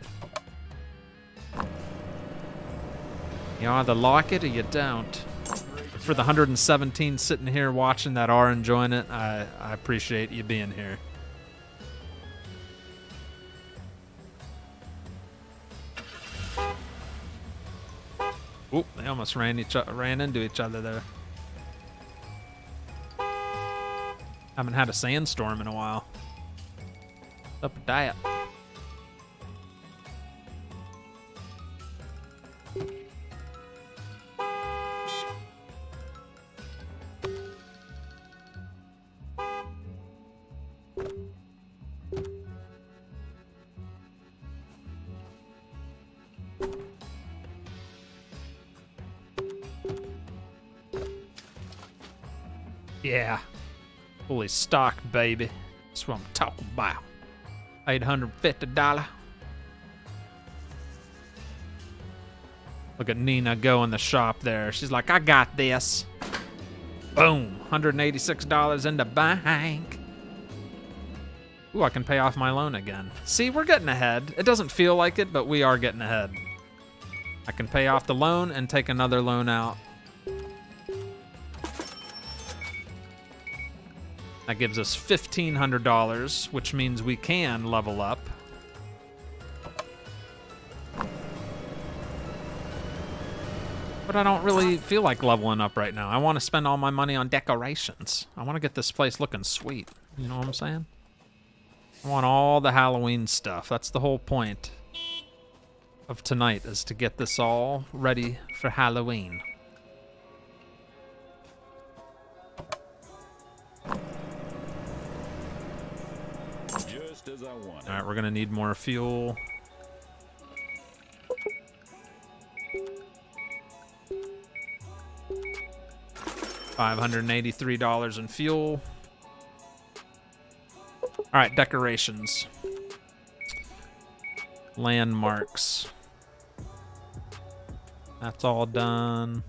Speaker 1: You either like it or you don't. For the one hundred seventeen sitting here watching that are enjoying it, I, I appreciate you being here. Oop, they almost ran each ran into each other there. Haven't had a sandstorm in a while. What's up with that? Yeah, fully stocked, baby. That's what I'm talking about. eight hundred fifty dollars. Look at Nina go in the shop there. She's like, I got this. Boom, one hundred eighty-six dollars in the bank. Ooh, I can pay off my loan again. See, we're getting ahead. It doesn't feel like it, but we are getting ahead. I can pay off the loan and take another loan out. That gives us fifteen hundred dollars, which means we can level up. But I don't really feel like leveling up right now. I want to spend all my money on decorations. I want to get this place looking sweet. You know what I'm saying? I want all the Halloween stuff. That's the whole point of tonight, is to get this all ready for Halloween.
Speaker 4: Just as I wanted.
Speaker 1: All right, we're gonna need more fuel. five hundred eighty-three dollars in fuel. All right, decorations. Landmarks. That's all done.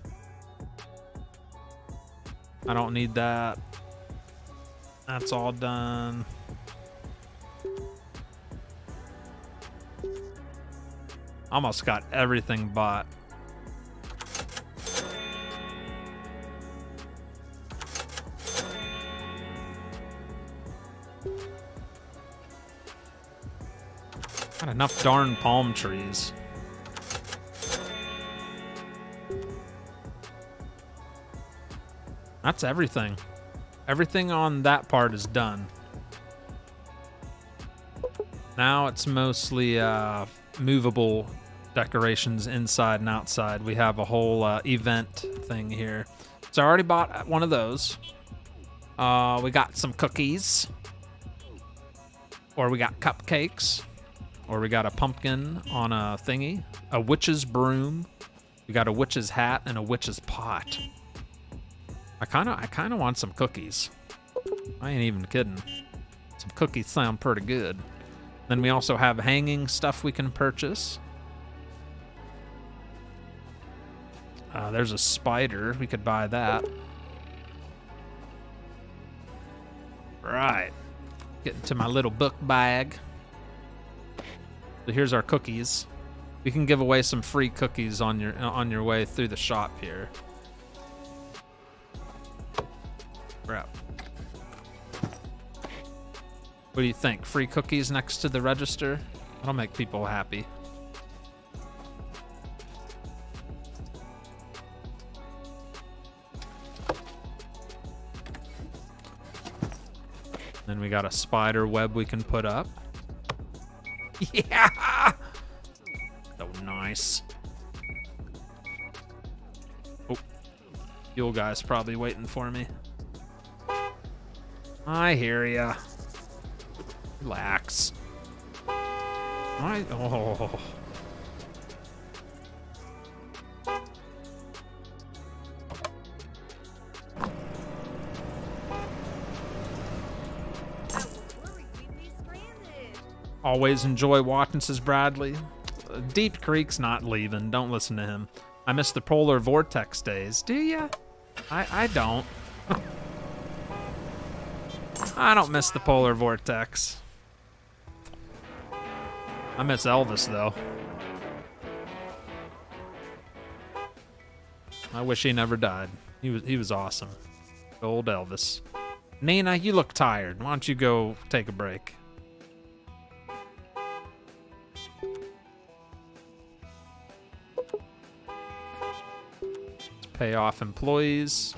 Speaker 1: I don't need that. That's all done. Almost got everything bought. Got enough darn palm trees. That's everything. Everything on that part is done. Now it's mostly uh, movable decorations inside and outside. We have a whole uh, event thing here. So I already bought one of those. Uh, we got some cookies. Or we got cupcakes. Or we got a pumpkin on a thingy. A witch's broom. We got a witch's hat and a witch's pot. I kind of I kind of want some cookies. I ain't even kidding. Some cookies sound pretty good. Then we also have hanging stuff we can purchase. Uh, there's a spider. We could buy that. Right. Get into my little book bag. So here's our cookies. We can give away some free cookies on your on your way through the shop here. Crap. What do you think? Free cookies next to the register? That'll make people happy. Then we got a spider web we can put up. Yeah! So nice. Oh, fuel guy's probably waiting for me. I hear ya. Relax. I, oh. Always enjoy watching, says Bradley. Uh, Deep Creek's not leaving. Don't listen to him. I miss the polar vortex days. Do ya? I, I don't. I don't miss the polar vortex. I miss Elvis, though. I wish he never died. He was he was awesome. Old Elvis. Nina, you look tired. Why don't you go take a break? Pay off employees.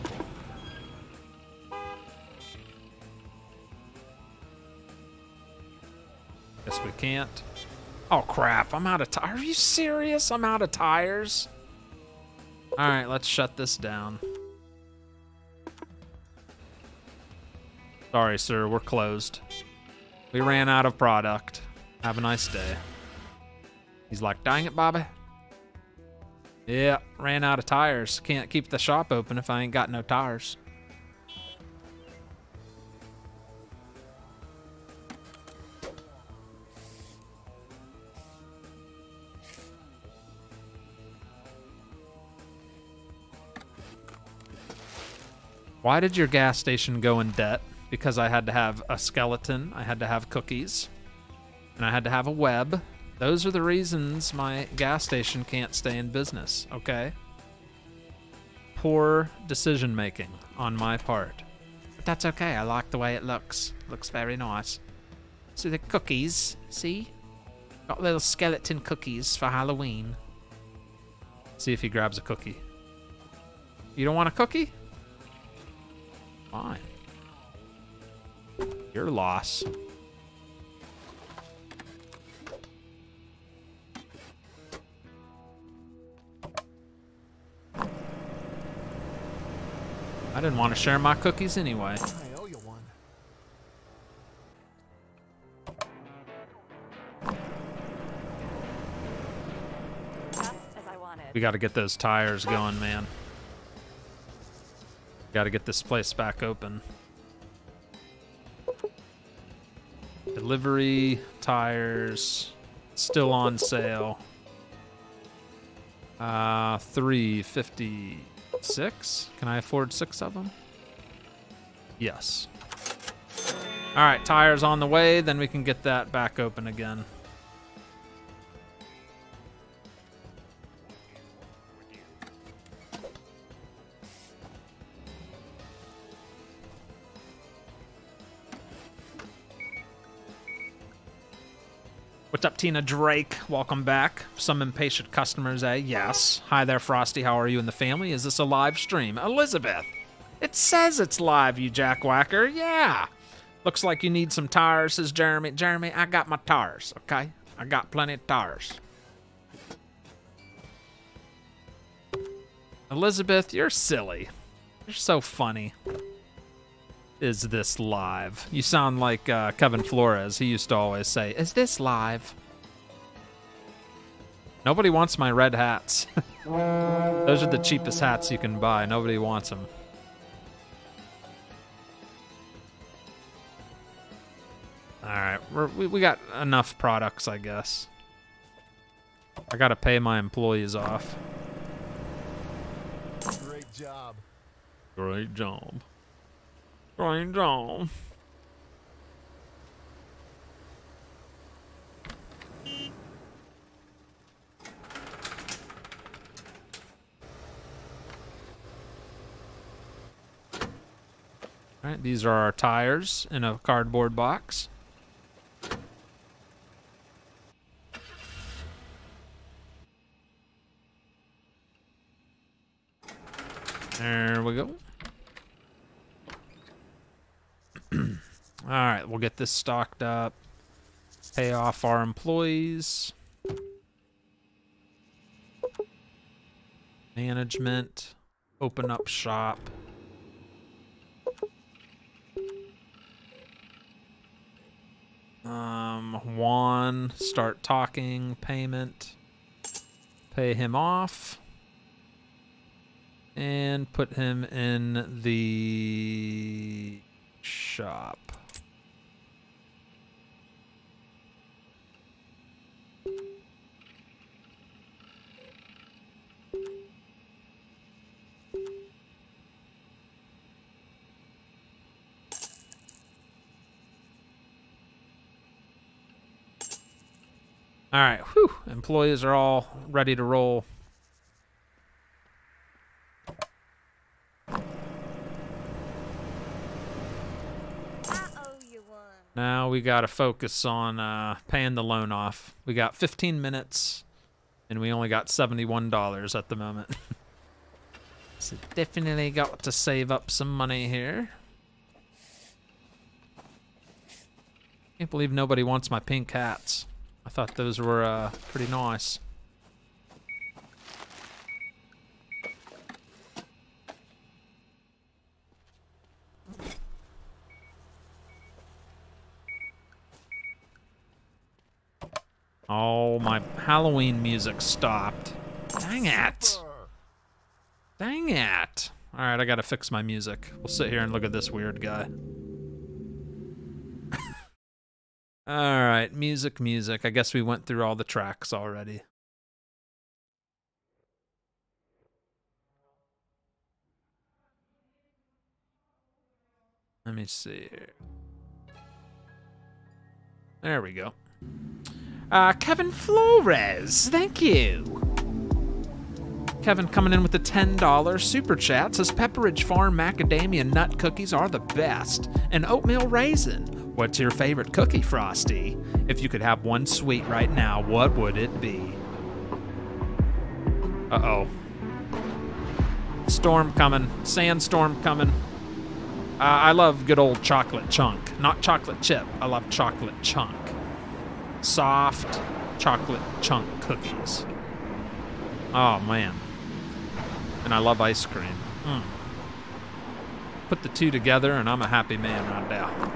Speaker 1: Guess we can't. Oh crap, I'm out of tires. Are you serious? I'm out of tires? Alright, let's shut this down. Sorry, sir, we're closed. We ran out of product. Have a nice day. He's like, dang it, Bobby. Yeah, ran out of tires. Can't keep the shop open if I ain't got no tires. Why did your gas station go in debt? Because I had to have a skeleton, I had to have cookies, and I had to have a web. Those are the reasons my gas station can't stay in business, okay? Poor decision making on my part. But that's okay, I like the way it looks. Looks very nice. So the cookies, see? Got little skeleton cookies for Halloween. See if he grabs a cookie. You don't want a cookie? Fine. Your loss. I didn't want to share my cookies anyway.
Speaker 2: I owe you one.
Speaker 5: Just as I wanted.
Speaker 1: We got to get those tires going, man. Got to get this place back open. Delivery, tires, still on sale. Uh, three fifty-six. Can I afford six of them? Yes. All right, tires on the way. Then we can get that back open again. What's up, Tina Drake? Welcome back. Some impatient customers, eh? Yes. Hi there, Frosty. How are you and the family? Is this a live stream? Elizabeth! It says it's live, you jackwhacker. Yeah. Looks like you need some tires, says Jeremy. Jeremy, I got my tires, okay? I got plenty of tires. Elizabeth, you're silly. You're so funny. Is this live? You sound like uh, Kevin Flores. He used to always say, is this live? Nobody wants my red hats. Those are the cheapest hats you can buy. Nobody wants them. All right, we're, we, we got enough products, I guess. I gotta pay my employees off.
Speaker 2: Great job.
Speaker 1: Great job. Great job. All right, these are our tires in a cardboard box. There we go. All right, we'll get this stocked up. Pay off our employees. Management. Open up shop. Um, Juan, start talking. Payment. Pay him off. And put him in the shop. All right, whew. Employees are all ready to roll.
Speaker 3: I owe you one.
Speaker 1: Now we got to focus on uh, paying the loan off. We got fifteen minutes, and we only got seventy-one dollars at the moment. So definitely got to save up some money here. Can't believe nobody wants my pink hats. I thought those were uh, pretty nice. Oh, my Halloween music stopped. Dang it. Dang it. All right, I gotta fix my music. We'll sit here and look at this weird guy. All right, music, music. I guess we went through all the tracks already. Let me see here. There we go. Uh, Kevin Flores, thank you. Kevin coming in with the ten dollar super chat says Pepperidge Farm macadamia nut cookies are the best. And oatmeal raisin. What's your favorite cookie, Frosty? If you could have one sweet right now, what would it be? Uh-oh. Storm coming. Sandstorm coming. Uh, I love good old chocolate chunk. Not chocolate chip. I love chocolate chunk. Soft chocolate chunk cookies. Oh, man. And I love ice cream. Mm. Put the two together and I'm a happy man right now.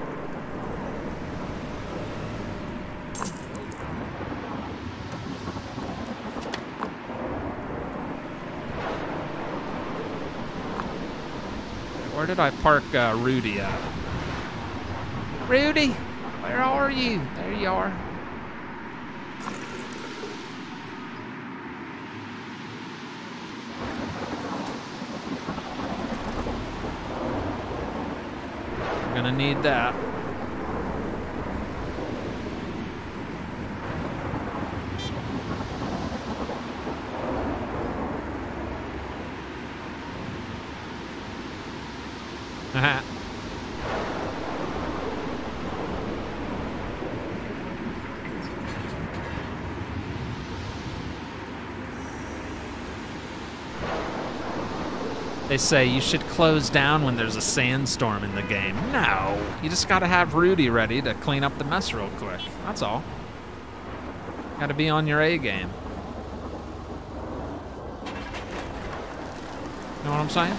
Speaker 1: Where did I park uh, Rudy at? Rudy, where are you? There you are. I'm gonna need that. Haha. They say you should close down when there's a sandstorm in the game. No, you just gotta have Rudy ready to clean up the mess real quick. That's all. Gotta be on your A game. Know what I'm saying?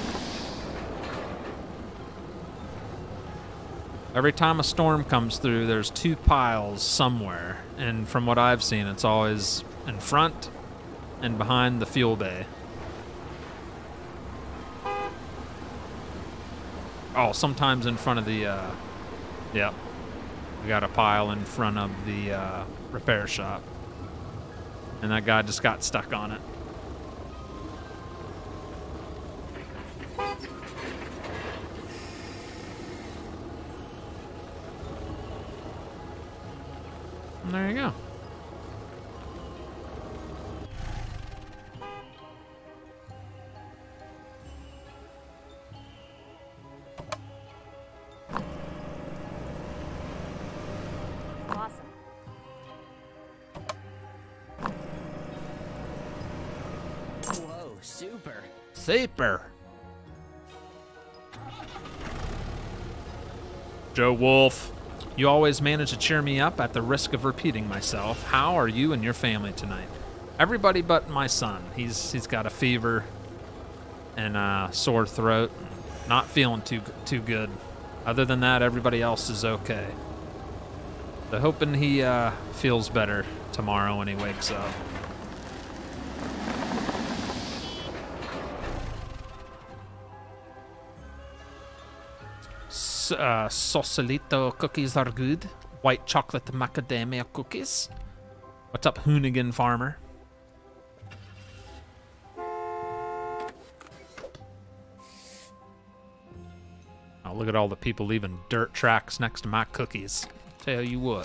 Speaker 1: Every time a storm comes through, there's two piles somewhere. And from what I've seen, it's always in front and behind the fuel bay. Oh, sometimes in front of the, uh, yep. We got a pile in front of the uh, repair shop. And that guy just got stuck on it. And there you go.
Speaker 7: super.
Speaker 1: Super. Joe Wolf, you always manage to cheer me up at the risk of repeating myself. How are you and your family tonight? Everybody but my son. He's he's got a fever and a sore throat. Not feeling too too good. Other than that, everybody else is okay. So hoping he uh, feels better tomorrow when he wakes up. S- uh, Sausalito cookies are good. White chocolate macadamia cookies. What's up, Hoonigan Farmer? Oh, look at all the people leaving dirt tracks next to my cookies. Tell you what.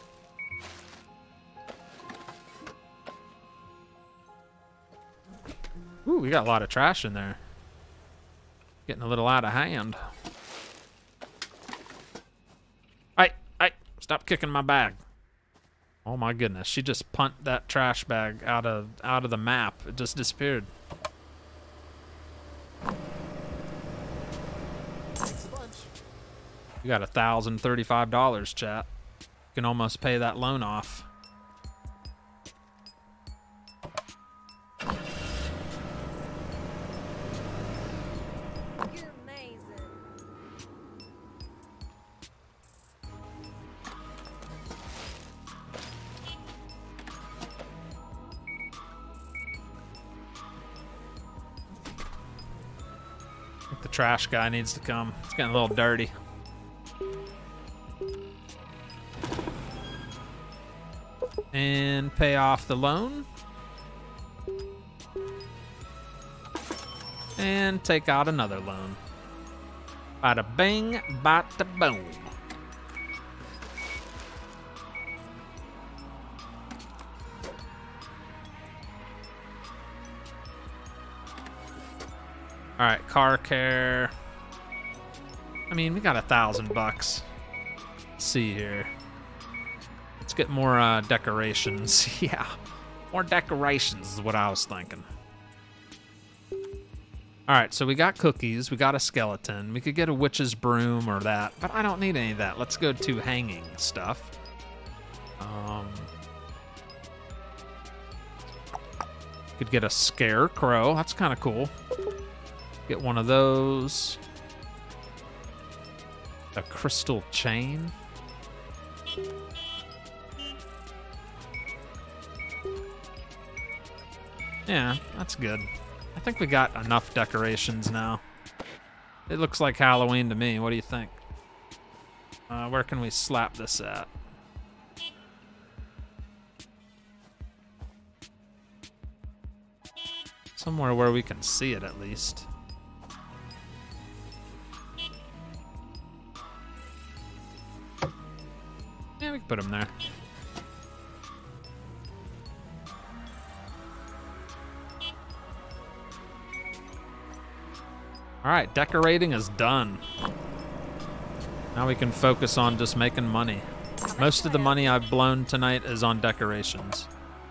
Speaker 1: Ooh, we got a lot of trash in there. Getting a little out of hand. Hey, hey, stop kicking my bag. Oh my goodness, she just punt that trash bag out of out of the map. It just disappeared. You got a thousand thirty-five dollars, chat. You can almost pay that loan off.
Speaker 3: You're amazing.
Speaker 1: I think the trash guy needs to come. It's getting a little dirty. And pay off the loan. And take out another loan. Bada bing, bada boom. All right, car care. I mean, we got a thousand bucks. Let's see here. Let's get more uh, decorations. Yeah, more decorations is what I was thinking. All right, so we got cookies, we got a skeleton. We could get a witch's broom or that, but I don't need any of that. Let's go to hanging stuff. Um, could get a scarecrow. That's kind of cool. Get one of those. A crystal chain. Yeah, that's good. I think we got enough decorations now. It looks like Halloween to me. What do you think? Uh, where can we slap this at? Somewhere where we can see it at least. Yeah, we can put them there. All right, decorating is done. Now we can focus on just making money. Most of the money I've blown tonight is on decorations.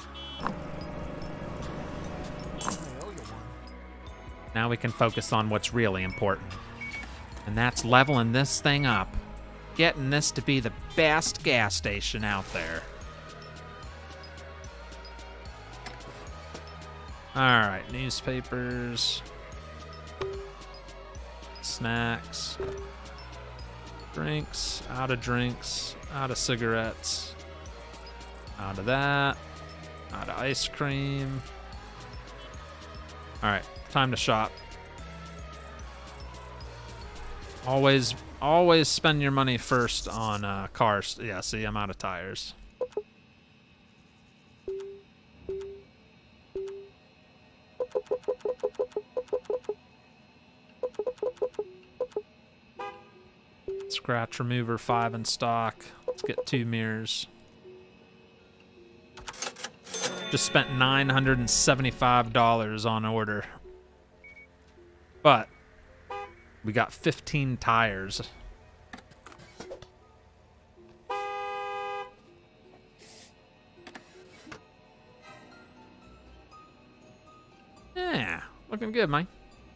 Speaker 1: Now we can focus on what's really important. And that's leveling this thing up. Getting this to be the best gas station out there. All right, newspapers. Snacks. Drinks. Out of drinks. Out of cigarettes. Out of that. Out of ice cream. All right, time to shop. Always, always spend your money first on uh, cars. Yeah, see, I'm out of tires. Scratch remover five in stock. Let's get two mirrors. Just spent nine hundred seventy-five dollars on order. But we got fifteen tires. Yeah, Looking good, man.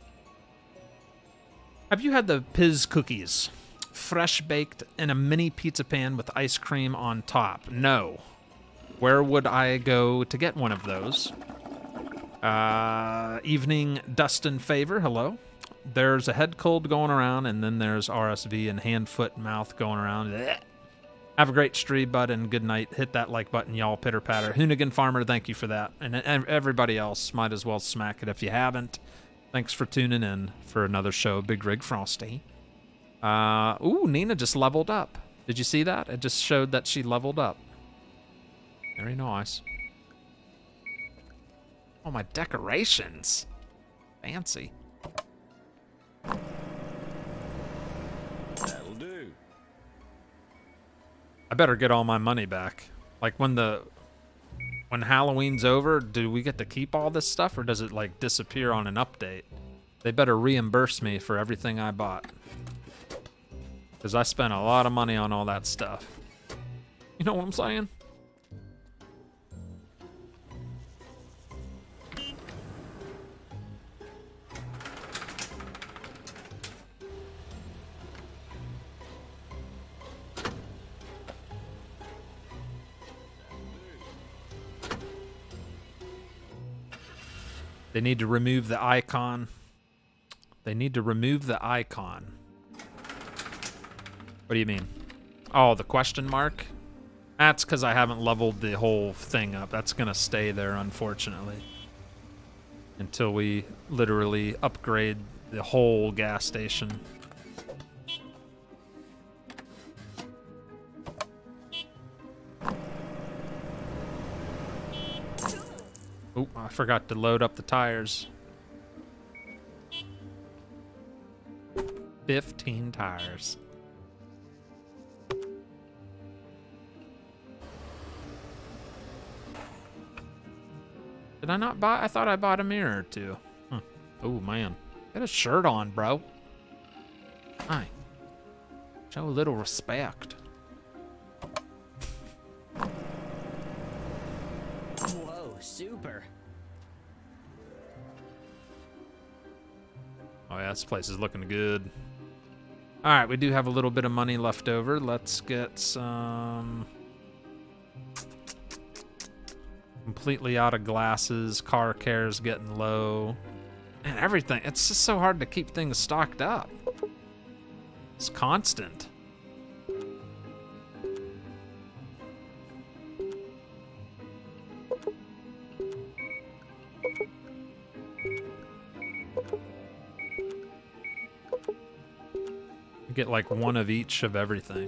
Speaker 1: Have you had the Piz cookies? Fresh baked in a mini pizza pan with ice cream on top. No. Where would I go to get one of those? Uh, evening Dustin Favor, hello. There's a head cold going around, and then there's R S V and hand, foot, mouth going around. Blech. Have a great stream, bud, and good night. Hit that like button, y'all. Pitter patter. Hoonigan Farmer, thank you for that. And, and everybody else might as well smack it if you haven't. Thanks for tuning in for another show, Big Rig Frosty. Uh, ooh, Nina just leveled up. Did you see that? It just showed that she leveled up. Very nice. Oh, my decorations. Fancy.
Speaker 4: That'll do.
Speaker 1: I better get all my money back. Like when the when Halloween's over, do we get to keep all this stuff or does it like disappear on an update? They better reimburse me for everything I bought. Because I spent a lot of money on all that stuff. You know what I'm saying? They need to remove the icon. They need to remove the icon. What do you mean? Oh, the question mark? That's because I haven't leveled the whole thing up. That's going to stay there, unfortunately. Until we literally upgrade the whole gas station. Oh, I forgot to load up the tires. fifteen tires. Did I not buy? I thought I bought a mirror or two. Huh. Oh, man. Get a shirt on, bro. Hi. Show a little respect.
Speaker 7: Whoa, super.
Speaker 1: Oh, yeah, this place is looking good. All right, we do have a little bit of money left over. Let's get some... Completely out of glasses. Car care is getting low. And everything. It's just so hard to keep things stocked up. It's constant. Get like one of each of everything.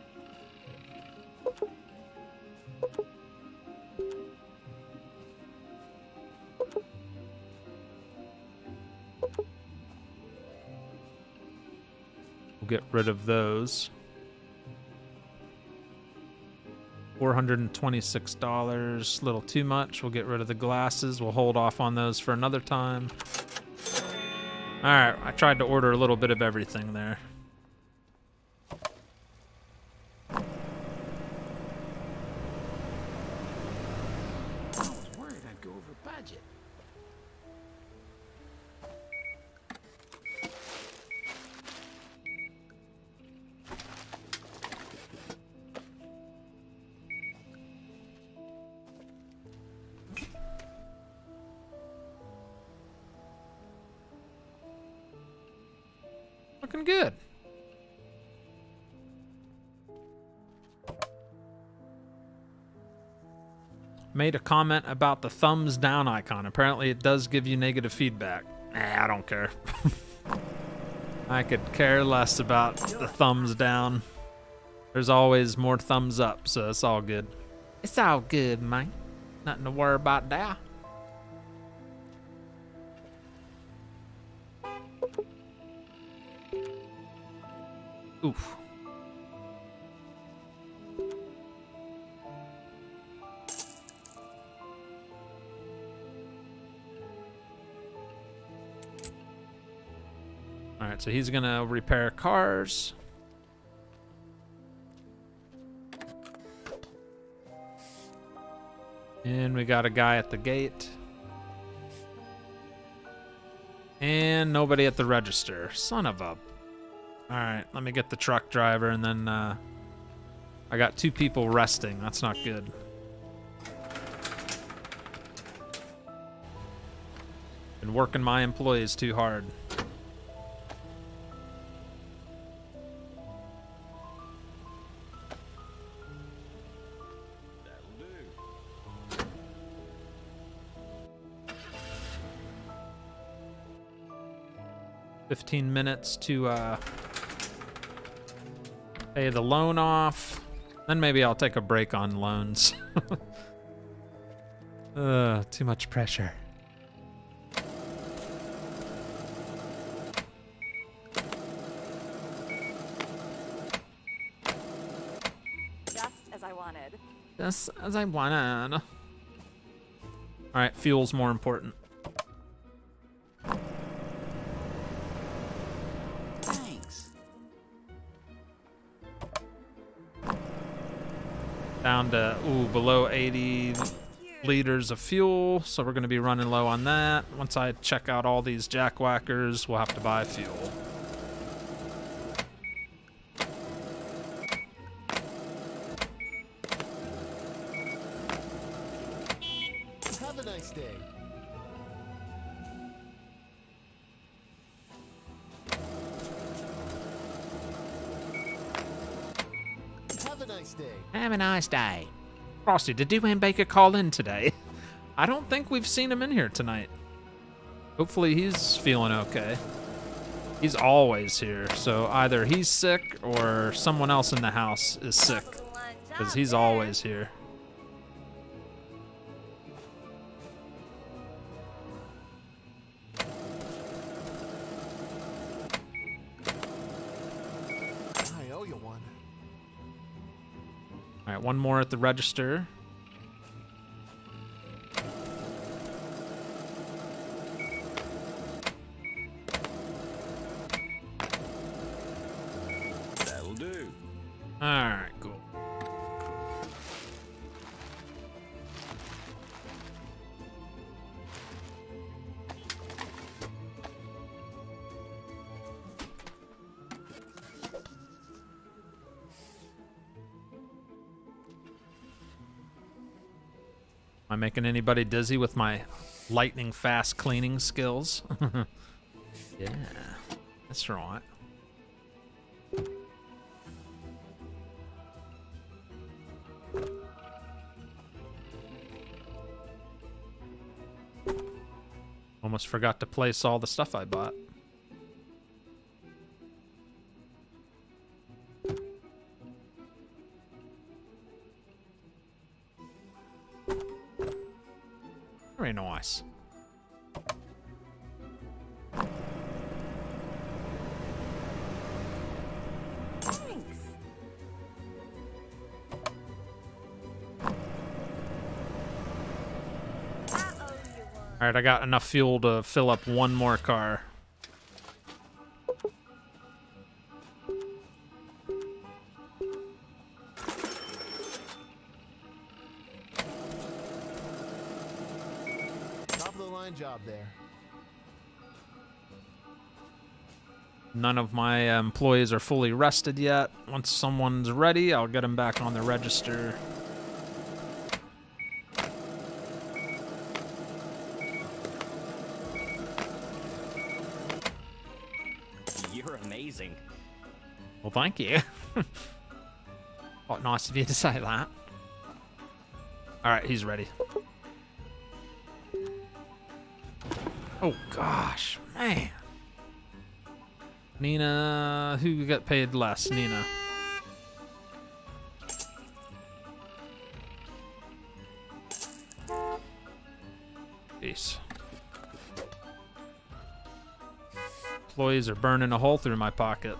Speaker 1: We'll get rid of those. four hundred twenty-six dollars, a little too much. We'll get rid of the glasses. We'll hold off on those for another time. All right, I tried to order a little bit of everything there. Looking good. Made a comment about the thumbs down icon. Apparently it does give you negative feedback. Nah, I don't care. I could care less about the thumbs down. There's always more thumbs up, so it's all good. It's all good, man. Nothing to worry about there. Oof. All right, so he's gonna repair cars. And we got a guy at the gate. And nobody at the register. Son of a... Alright, let me get the truck driver, and then uh, I got two people resting. That's not good. Been working my employees too hard.
Speaker 4: That'll do.
Speaker 1: fifteen minutes to uh, pay the loan off. Then maybe I'll take a break on loans. uh, too much pressure.
Speaker 5: Just as I wanted.
Speaker 1: Just as I wanted. All right, fuel's more important.
Speaker 7: Thanks.
Speaker 1: Down to, ooh, below eighty liters of fuel, so we're gonna be running low on that. Once I check out all these jackwhackers, we'll have to buy fuel.
Speaker 2: Have a nice day. Have a nice day.
Speaker 6: Have a nice day.
Speaker 1: Frosty, did Dwayne Baker call in today? I don't think we've seen him in here tonight. Hopefully he's feeling okay. He's always here, so either he's sick or someone else in the house is sick, because he's always here.
Speaker 2: I owe you one.
Speaker 1: All right, one more at the register.
Speaker 4: That'll do.
Speaker 1: All right, cool. Am I making anybody dizzy with my lightning fast cleaning skills? Yeah, that's right. Almost forgot to place all the stuff I bought. Very nice.
Speaker 5: Thanks.
Speaker 3: I owe you one.
Speaker 1: All right, I got enough fuel to fill up one more car.
Speaker 2: Top of the line job there.
Speaker 1: None of my uh, employees are fully rested yet. Once someone's ready, I'll get them back on the register.
Speaker 7: You're amazing.
Speaker 1: Well, thank you. Oh, nice of you to say that. All right, he's ready. Oh, gosh, man. Nina, who got paid less? Nina. Jeez. Employees are burning a hole through my pocket.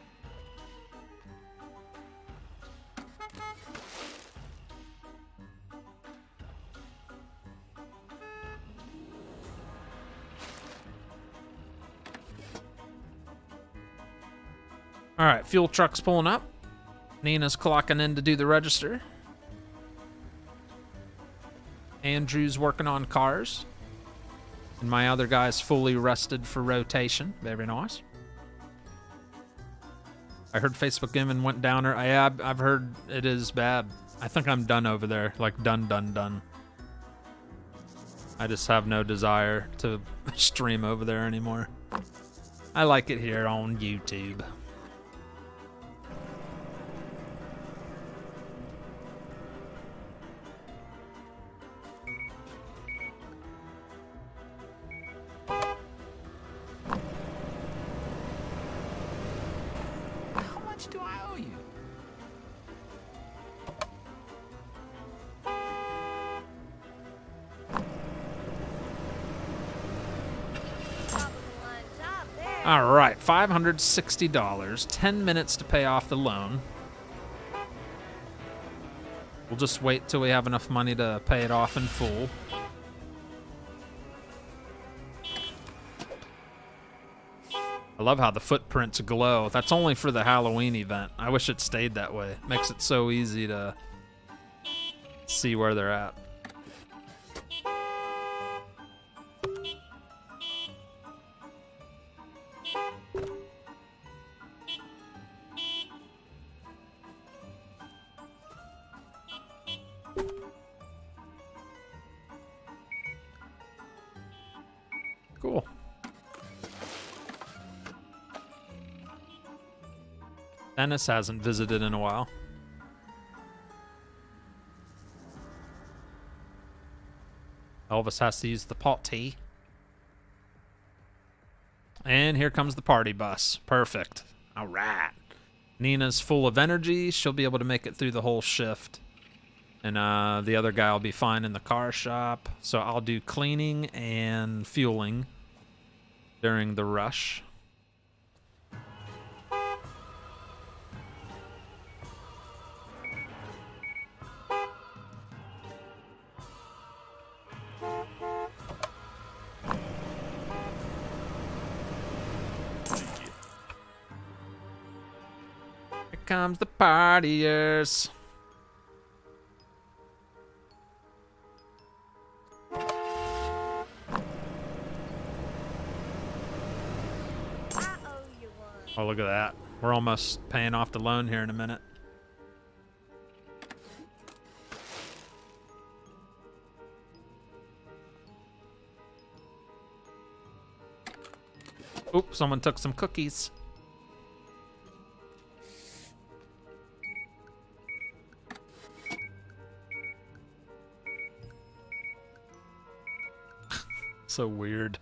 Speaker 1: All right, fuel truck's pulling up. Nina's clocking in to do the register. Andrew's working on cars. And my other guy's fully rested for rotation. Very nice. I heard Facebook Gaming went downer. I have, I've heard it is bad. I think I'm done over there. Like, done, done, done. I just have no desire to stream over there anymore. I like it here on YouTube.
Speaker 7: How much do I owe you?
Speaker 3: Top of the line job there.
Speaker 1: All right, five hundred sixty dollars. ten minutes to pay off the loan. We'll just wait till we have enough money to pay it off in full. I love how the footprints glow. That's only for the Halloween event. I wish it stayed that way. Makes it so easy to see where they're at. Cool. Dennis hasn't visited in a while. Elvis has to use the potty. And here comes the party bus. Perfect. All right. Nina's full of energy. She'll be able to make it through the whole shift. And uh, the other guy will be fine in the car shop. So I'll do cleaning and fueling during the rush. Here comes the partiers.
Speaker 3: I owe you one.
Speaker 1: Oh, look at that. We're almost paying off the loan here in a minute. Oop, someone took some cookies. So weird.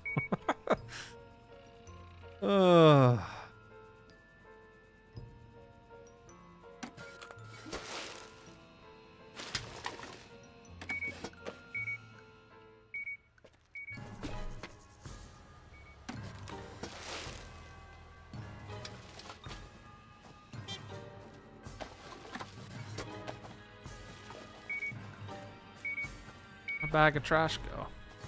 Speaker 1: Ugh. A bag of trash go.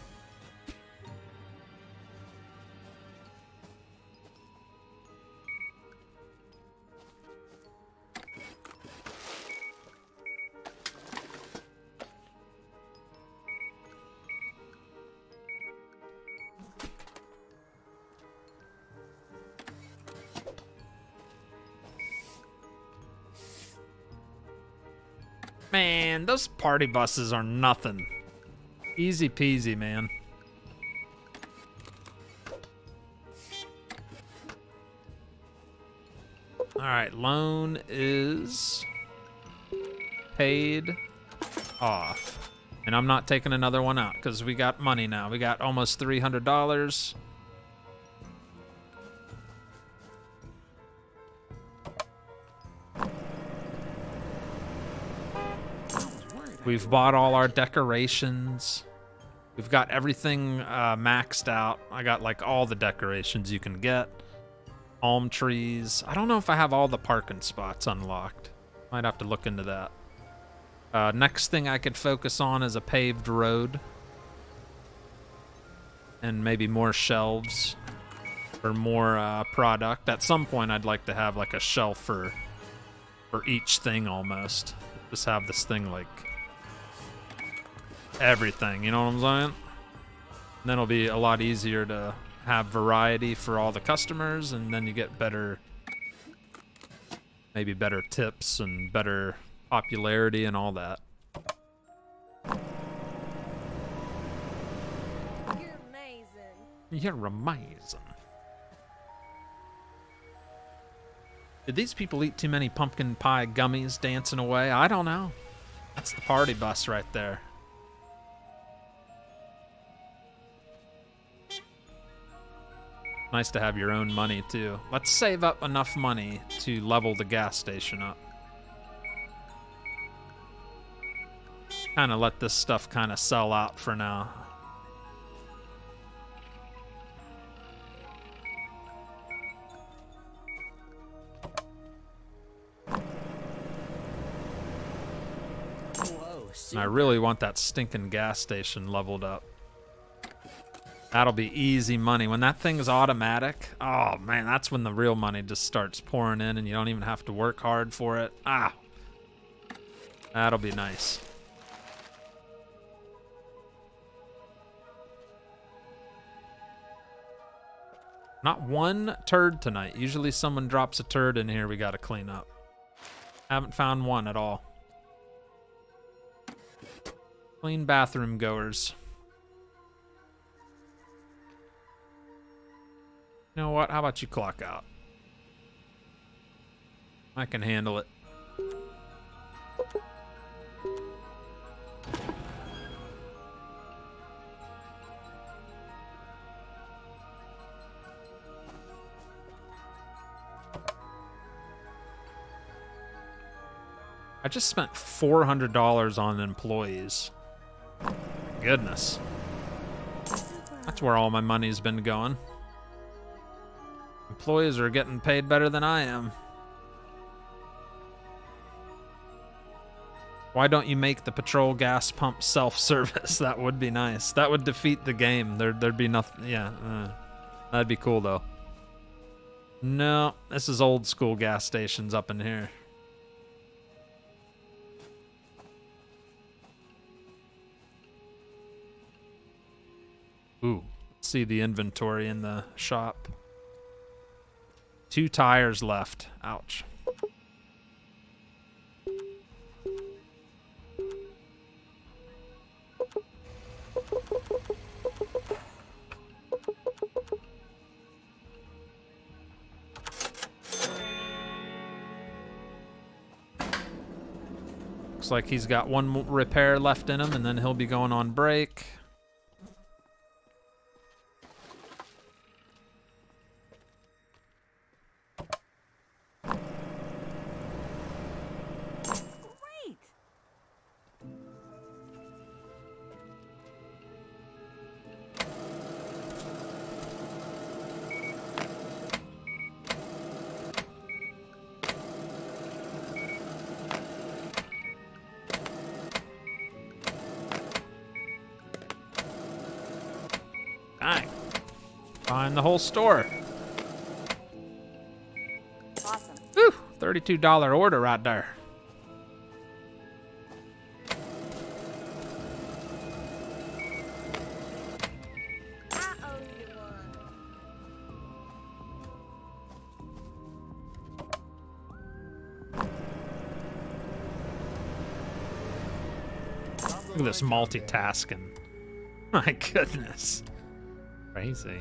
Speaker 1: Man, those party buses are nothing. Easy peasy, man. All right, loan is paid off. And I'm not taking another one out because we got money now. We got almost three hundred dollars. We've bought all our decorations. We've got everything uh, maxed out. I got like all the decorations you can get. Palm trees. I don't know if I have all the parking spots unlocked. Might have to look into that. Uh, next thing I could focus on is a paved road. And maybe more shelves for more uh, product. At some point I'd like to have like a shelf for, for each thing almost. Just have this thing like everything, you know what I'm saying? And then it'll be a lot easier to have variety for all the customers, and then you get better, maybe better tips and better popularity and all that.
Speaker 3: You're amazing.
Speaker 1: You're amazing. Did these people eat too many pumpkin pie gummies dancing away? I don't know. That's the party bus right there. Nice to have your own money, too. Let's save up enough money to level the gas station up. Kind of let this stuff kind of sell out for now.
Speaker 7: Whoa,
Speaker 1: And I really want that stinking gas station leveled up. That'll be easy money. When that thing's automatic, oh man, that's when the real money just starts pouring in and you don't even have to work hard for it. Ah, that'll be nice. Not one turd tonight. Usually someone drops a turd in here we gotta clean up. Haven't found one at all. Clean bathroom goers. You know what? How about you clock out? I can handle it. I just spent four hundred dollars on employees. Goodness. That's where all my money's been going. Employees are getting paid better than I am. Why don't you make the petrol gas pump self-service? That would be nice. That would defeat the game. There, there'd be nothing. Yeah, uh, that'd be cool though. No, this is old school gas stations up in here. Ooh, let's see the inventory in the shop. Two tires left. Ouch. Looks like he's got one mo- repair left in him, and then he'll be going on break.
Speaker 5: Great.
Speaker 1: Dang. Buying the whole store.
Speaker 5: Awesome.
Speaker 1: Whew, thirty-two dollar order right there.
Speaker 3: I owe you one.
Speaker 1: Look at this multitasking. My goodness. Crazy.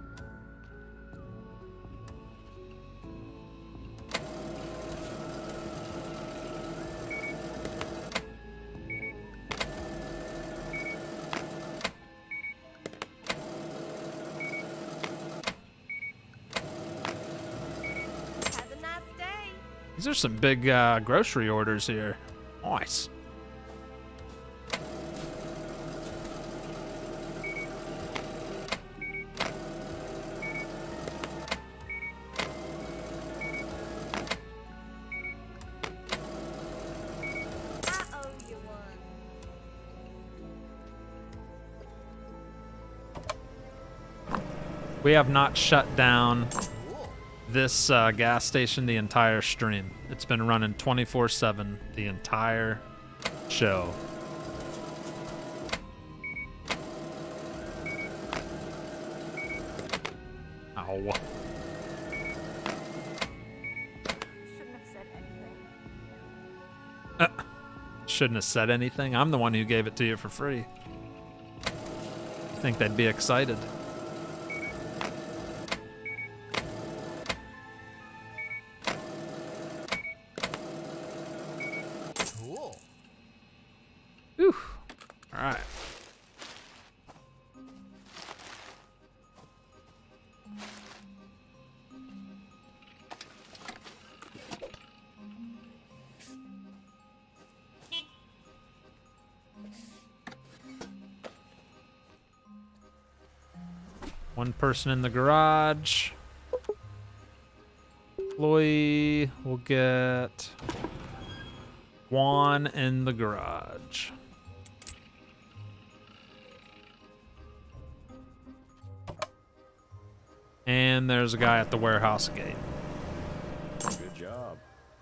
Speaker 3: Have a nice day.
Speaker 1: These are some big uh, grocery orders here. Nice.
Speaker 3: I owe you one.
Speaker 1: We have not shut down this uh, gas station the entire stream. It's been running twenty-four seven the entire show. Ow.
Speaker 5: Shouldn't have said anything.
Speaker 1: Uh, shouldn't have said anything. I'm the one who gave it to you for free. I think they'd be excited.
Speaker 2: Cool.
Speaker 1: Whew. All right. One person in the garage. Chloe will get Juan in the garage. And there's a guy at the warehouse gate.
Speaker 4: Good job.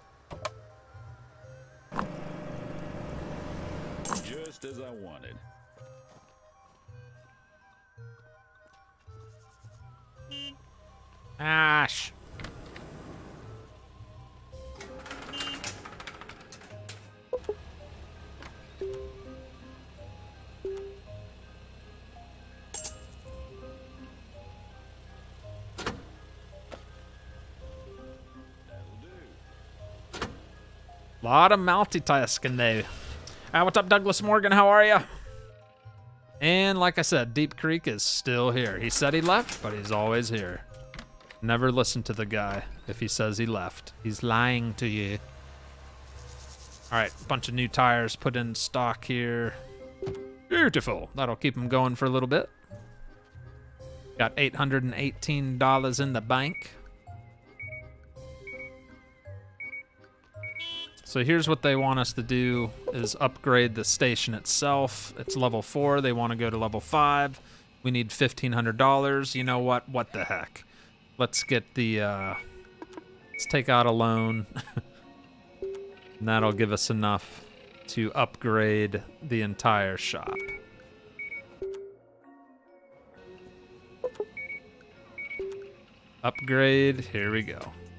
Speaker 4: Just as I wanted.
Speaker 1: Ash. Lot of multitasking there. Ah, what's up, Douglas Morgan? How are you? And like I said, Deep Creek is still here. He said he left, but he's always here. Never listen to the guy if he says he left. He's lying to you. All right, bunch of new tires put in stock here. Beautiful. That'll keep them going for a little bit. Got eight hundred eighteen dollars in the bank. So here's what they want us to do is upgrade the station itself. It's level four. They want to go to level five. We need fifteen hundred dollars. You know what? What the heck? Let's get the, uh, let's take out a loan. And that'll give us enough to upgrade the entire shop. Upgrade, here we go.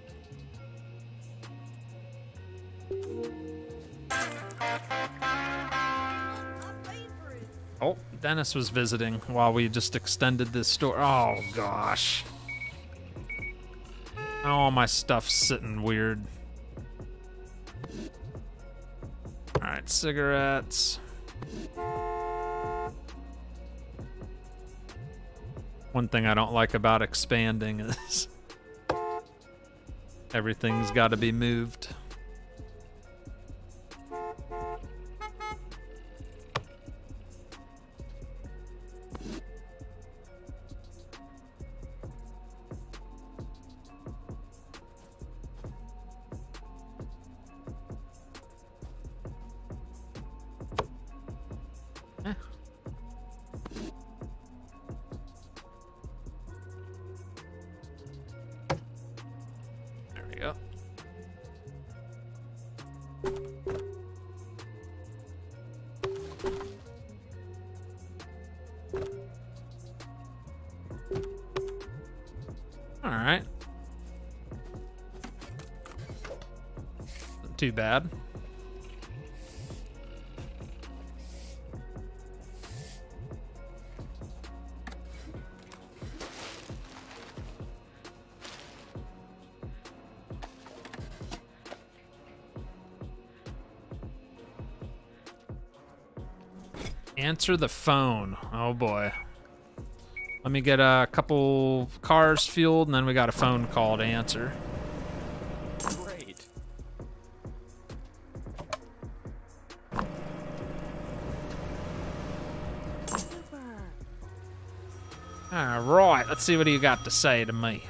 Speaker 1: Oh, Dennis was visiting while we just extended this store. Oh, gosh. All my stuff's sitting weird. All right, cigarettes. One thing I don't like about expanding is everything's got to be moved. There we go. All right. Not too bad. Answer the phone. Oh boy. Let me get a couple cars fueled and then we got a phone call to answer.
Speaker 7: Great.
Speaker 1: All right, let's see what you got to say to me.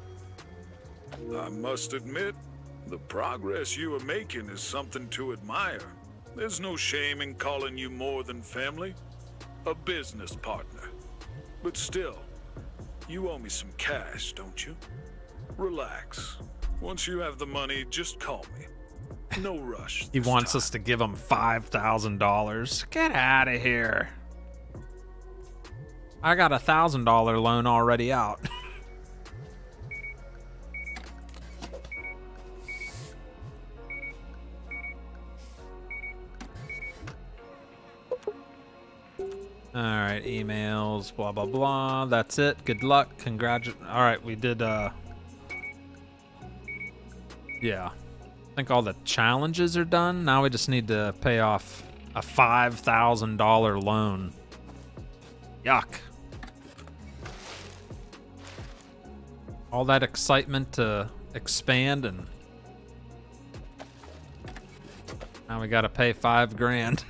Speaker 8: I must admit, the progress you are making is something to admire. There's no shame in calling you more than family, a business partner. But still, you owe me some cash, don't you? Relax. Once you have the money, just call me. No rush.
Speaker 1: He
Speaker 8: this
Speaker 1: wants
Speaker 8: time.
Speaker 1: us to give him five thousand dollars. Get out of here. I got a one thousand dollar loan already out. Alright, emails, blah, blah, blah. That's it. Good luck. Congratu- Alright, we did, uh... yeah. I think all the challenges are done. Now we just need to pay off a five thousand dollar loan. Yuck. All that excitement to expand, and now we gotta pay five grand.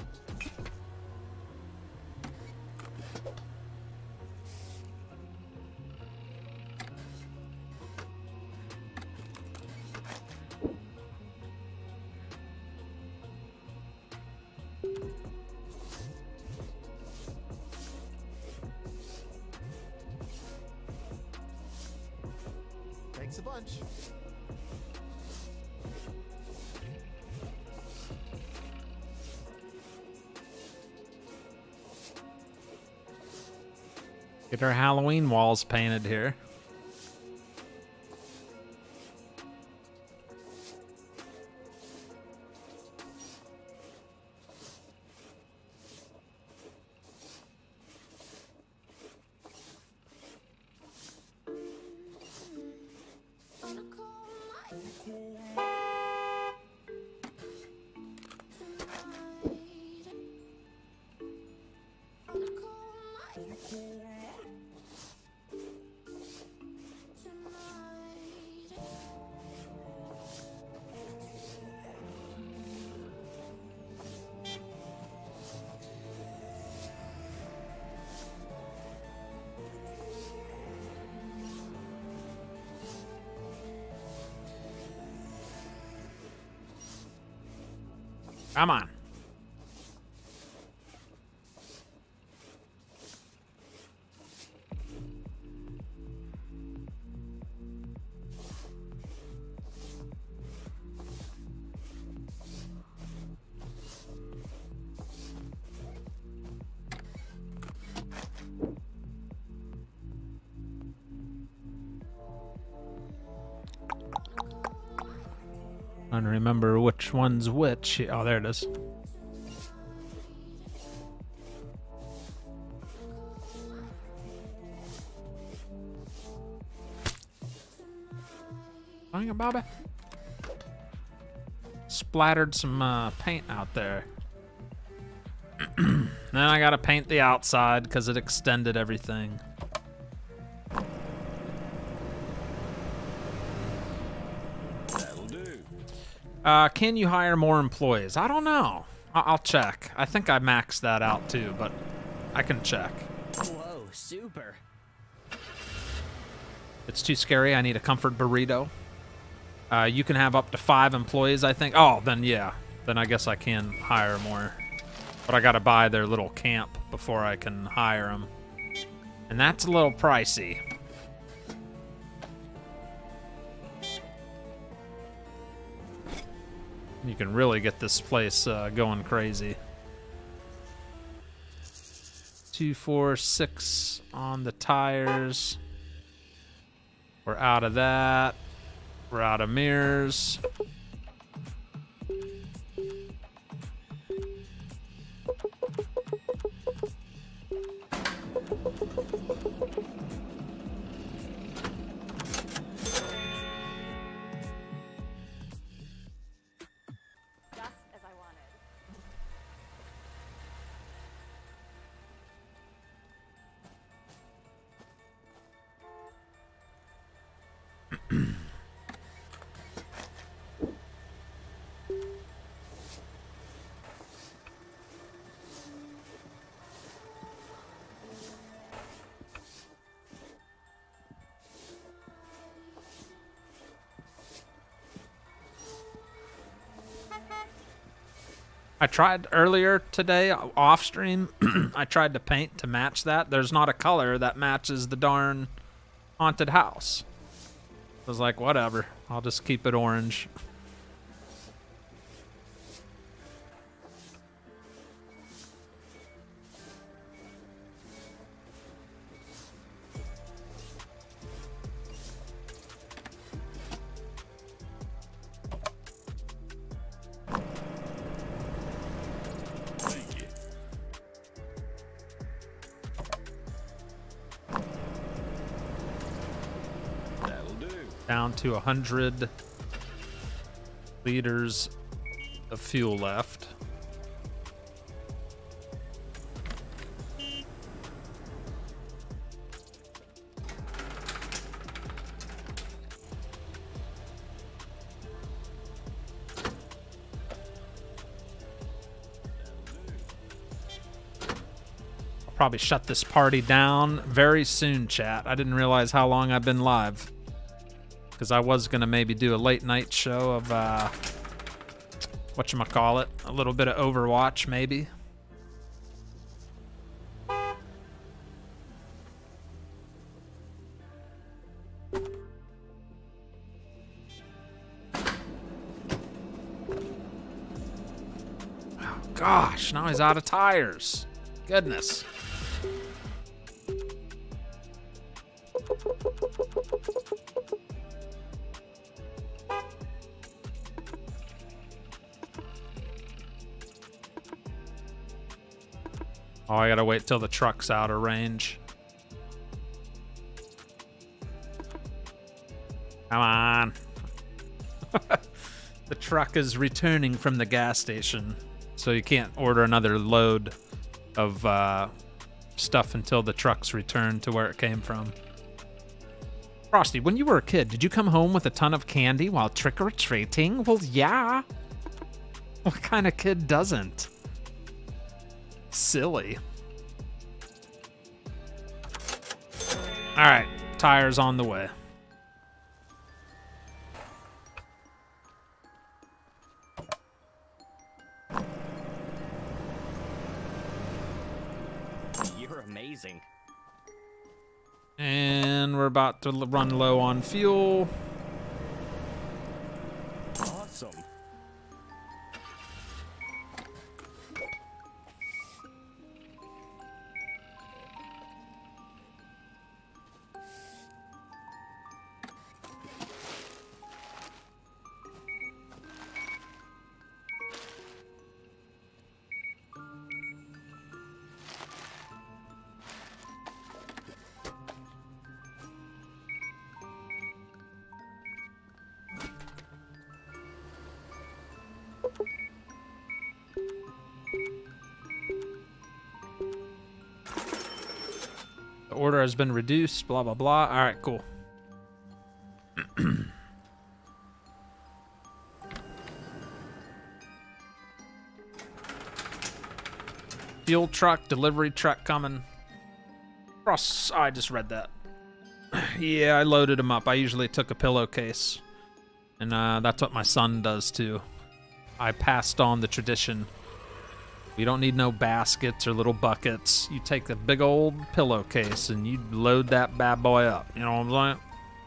Speaker 2: Thanks a bunch.
Speaker 1: Get our Halloween walls painted here. Come on. Trying to remember which one's which. Oh, there it is. Dang it, Bobby. Splattered some uh, paint out there. Then I gotta paint the outside because it extended everything.
Speaker 4: That'll do.
Speaker 1: Uh, can you hire more employees? I don't know. I I'll check. I think I maxed that out too, but I can check.
Speaker 7: Whoa, super.
Speaker 1: It's too scary. I need a comfort burrito. Uh, you can have up to five employees, I think. Oh, then yeah. Then I guess I can hire more. But I gotta buy their little camp before I can hire them. And that's a little pricey. You can really get this place uh, going crazy. Two, four, six on the tires. We're out of that. We're out of mirrors.
Speaker 5: Just as I wanted.
Speaker 1: I tried earlier today off stream. I tried to paint to match that. There's not a color that matches the darn haunted house. I was like, whatever. I'll just keep it orange.
Speaker 4: Thank you.
Speaker 1: Down to one hundred liters of fuel left. Probably shut this party down very soon, chat. I didn't realize how long I've been live, because I was gonna maybe do a late night show of uh, whatchamacallit, a little bit of Overwatch maybe. Oh gosh, now he's out of tires. Goodness. Oh, I gotta wait till the truck's out of range. Come on. The truck is returning from the gas station, so you can't order another load of uh, stuff until the truck's returned to where it came from. Frosty, when you were a kid, did you come home with a ton of candy while trick-or-treating? Well, yeah. What kind of kid doesn't? Silly. All right, tires on the way.
Speaker 7: You're amazing.
Speaker 1: And we're about to run low on fuel.
Speaker 7: Awesome.
Speaker 1: The order has been reduced, blah, blah, blah. All right, cool. Fuel truck, delivery truck coming. Cross, oh, I just read that. Yeah, I loaded him up. I usually took a pillowcase. And uh, that's what my son does too. I passed on the tradition. You don't need no baskets or little buckets. You take the big old pillowcase and you load that bad boy up. You know what I'm saying?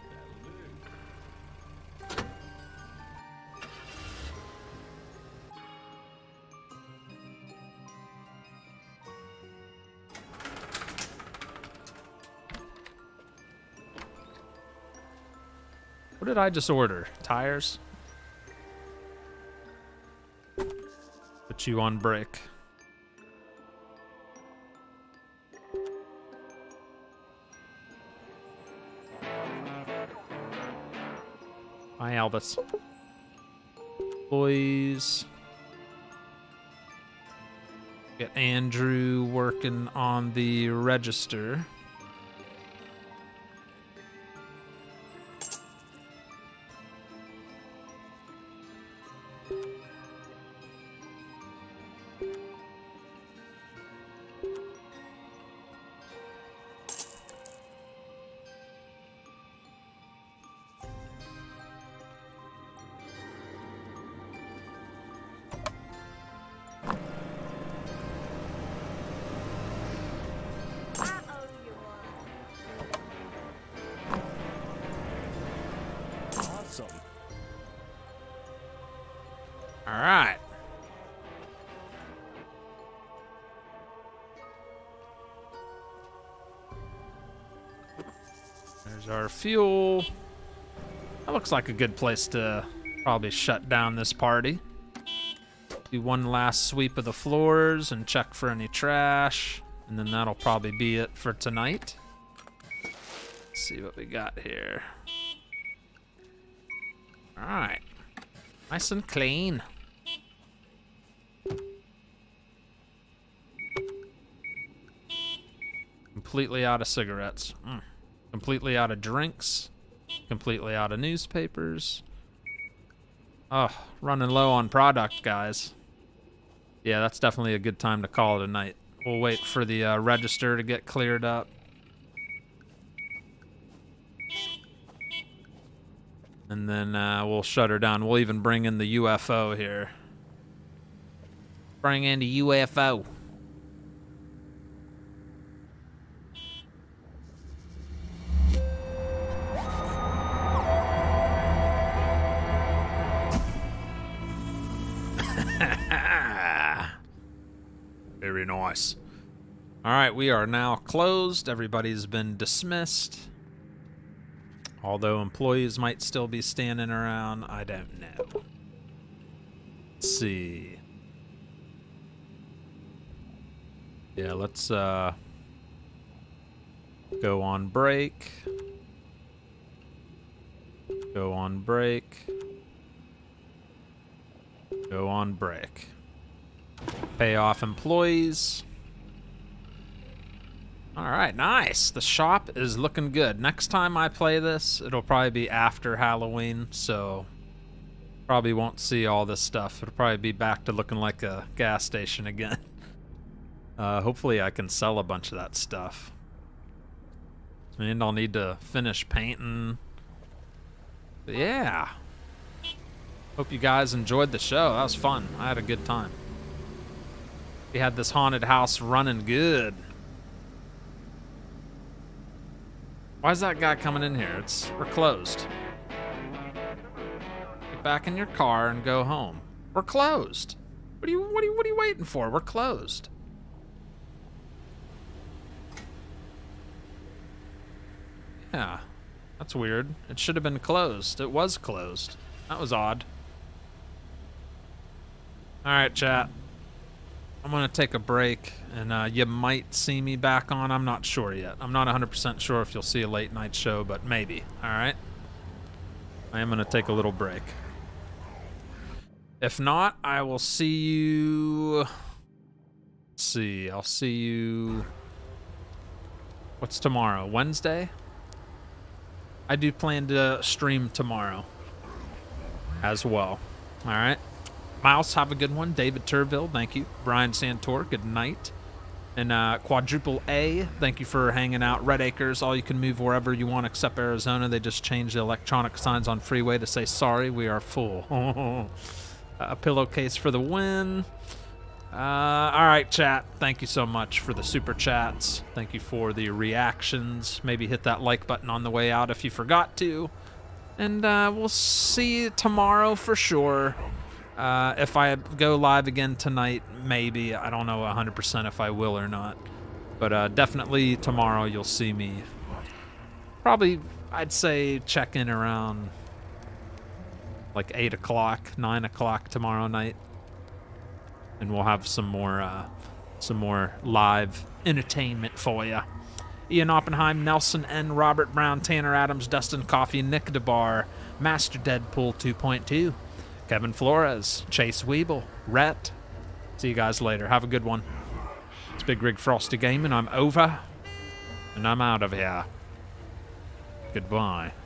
Speaker 1: What did I just order? Tires? Put you on break. Hi, Albus. Boys. Get Andrew working on the register. All right. There's our fuel. That looks like a good place to probably shut down this party. Do one last sweep of the floors and check for any trash, and then that'll probably be it for tonight. Let's see what we got here. Alright. Nice and clean. Completely out of cigarettes. Mm. Completely out of drinks. Completely out of newspapers. Oh, running low on product, guys. Yeah, that's definitely a good time to call it a night. We'll wait for the uh, register to get cleared up. And then uh, we'll shut her down. We'll even bring in the U F O here. Bring in the U F O. Very nice. All right, we are now closed. Everybody's been dismissed. Although employees might still be standing around, I don't know. Let's see. Yeah, let's uh, go on break. Go on break. Go on break. Pay off employees. All right, nice. The shop is looking good. Next time I play this, it'll probably be after Halloween, so probably won't see all this stuff. It'll probably be back to looking like a gas station again. Uh, hopefully I can sell a bunch of that stuff. And I'll need to finish painting. But yeah. Hope you guys enjoyed the show. That was fun. I had a good time. We had this haunted house running good. Why is that guy coming in here? It's we're closed. Get back in your car and go home. We're closed. What are you what are you what are you waiting for? We're closed. Yeah. That's weird. It should have been closed. It was closed. That was odd. Alright, chat. I'm gonna take a break, and uh, you might see me back on. I'm not sure yet. I'm not one hundred percent sure if you'll see a late night show, but maybe. All right. I am gonna take a little break. If not, I will see you. Let's see. I'll see you. What's tomorrow? Wednesday? I do plan to stream tomorrow as well. All right. Mouse, have a good one. David Turville, thank you. Brian Santor, good night. And uh, Quadruple A, thank you for hanging out. Red Acres, all you can move wherever you want except Arizona. They just changed the electronic signs on freeway to say, sorry, we are full. A pillowcase for the win. Uh, all right, chat. Thank you so much for the super chats. Thank you for the reactions. Maybe hit that like button on the way out if you forgot to. And uh, we'll see you tomorrow for sure. Uh, if I go live again tonight, maybe. I don't know one hundred percent if I will or not. But uh, definitely tomorrow you'll see me. Probably, I'd say check in around like eight o'clock, nine o'clock tomorrow night. And we'll have some more, uh, some more live entertainment for you. Ian Oppenheim, Nelson N., Robert Brown, Tanner Adams, Dustin Coffey, Nick DeBar, Master Deadpool two point two. Kevin Flores, Chase Weeble, Rhett. See you guys later. Have a good one. It's Big Rig Frosty Gaming. I'm over, and I'm out of here. Goodbye.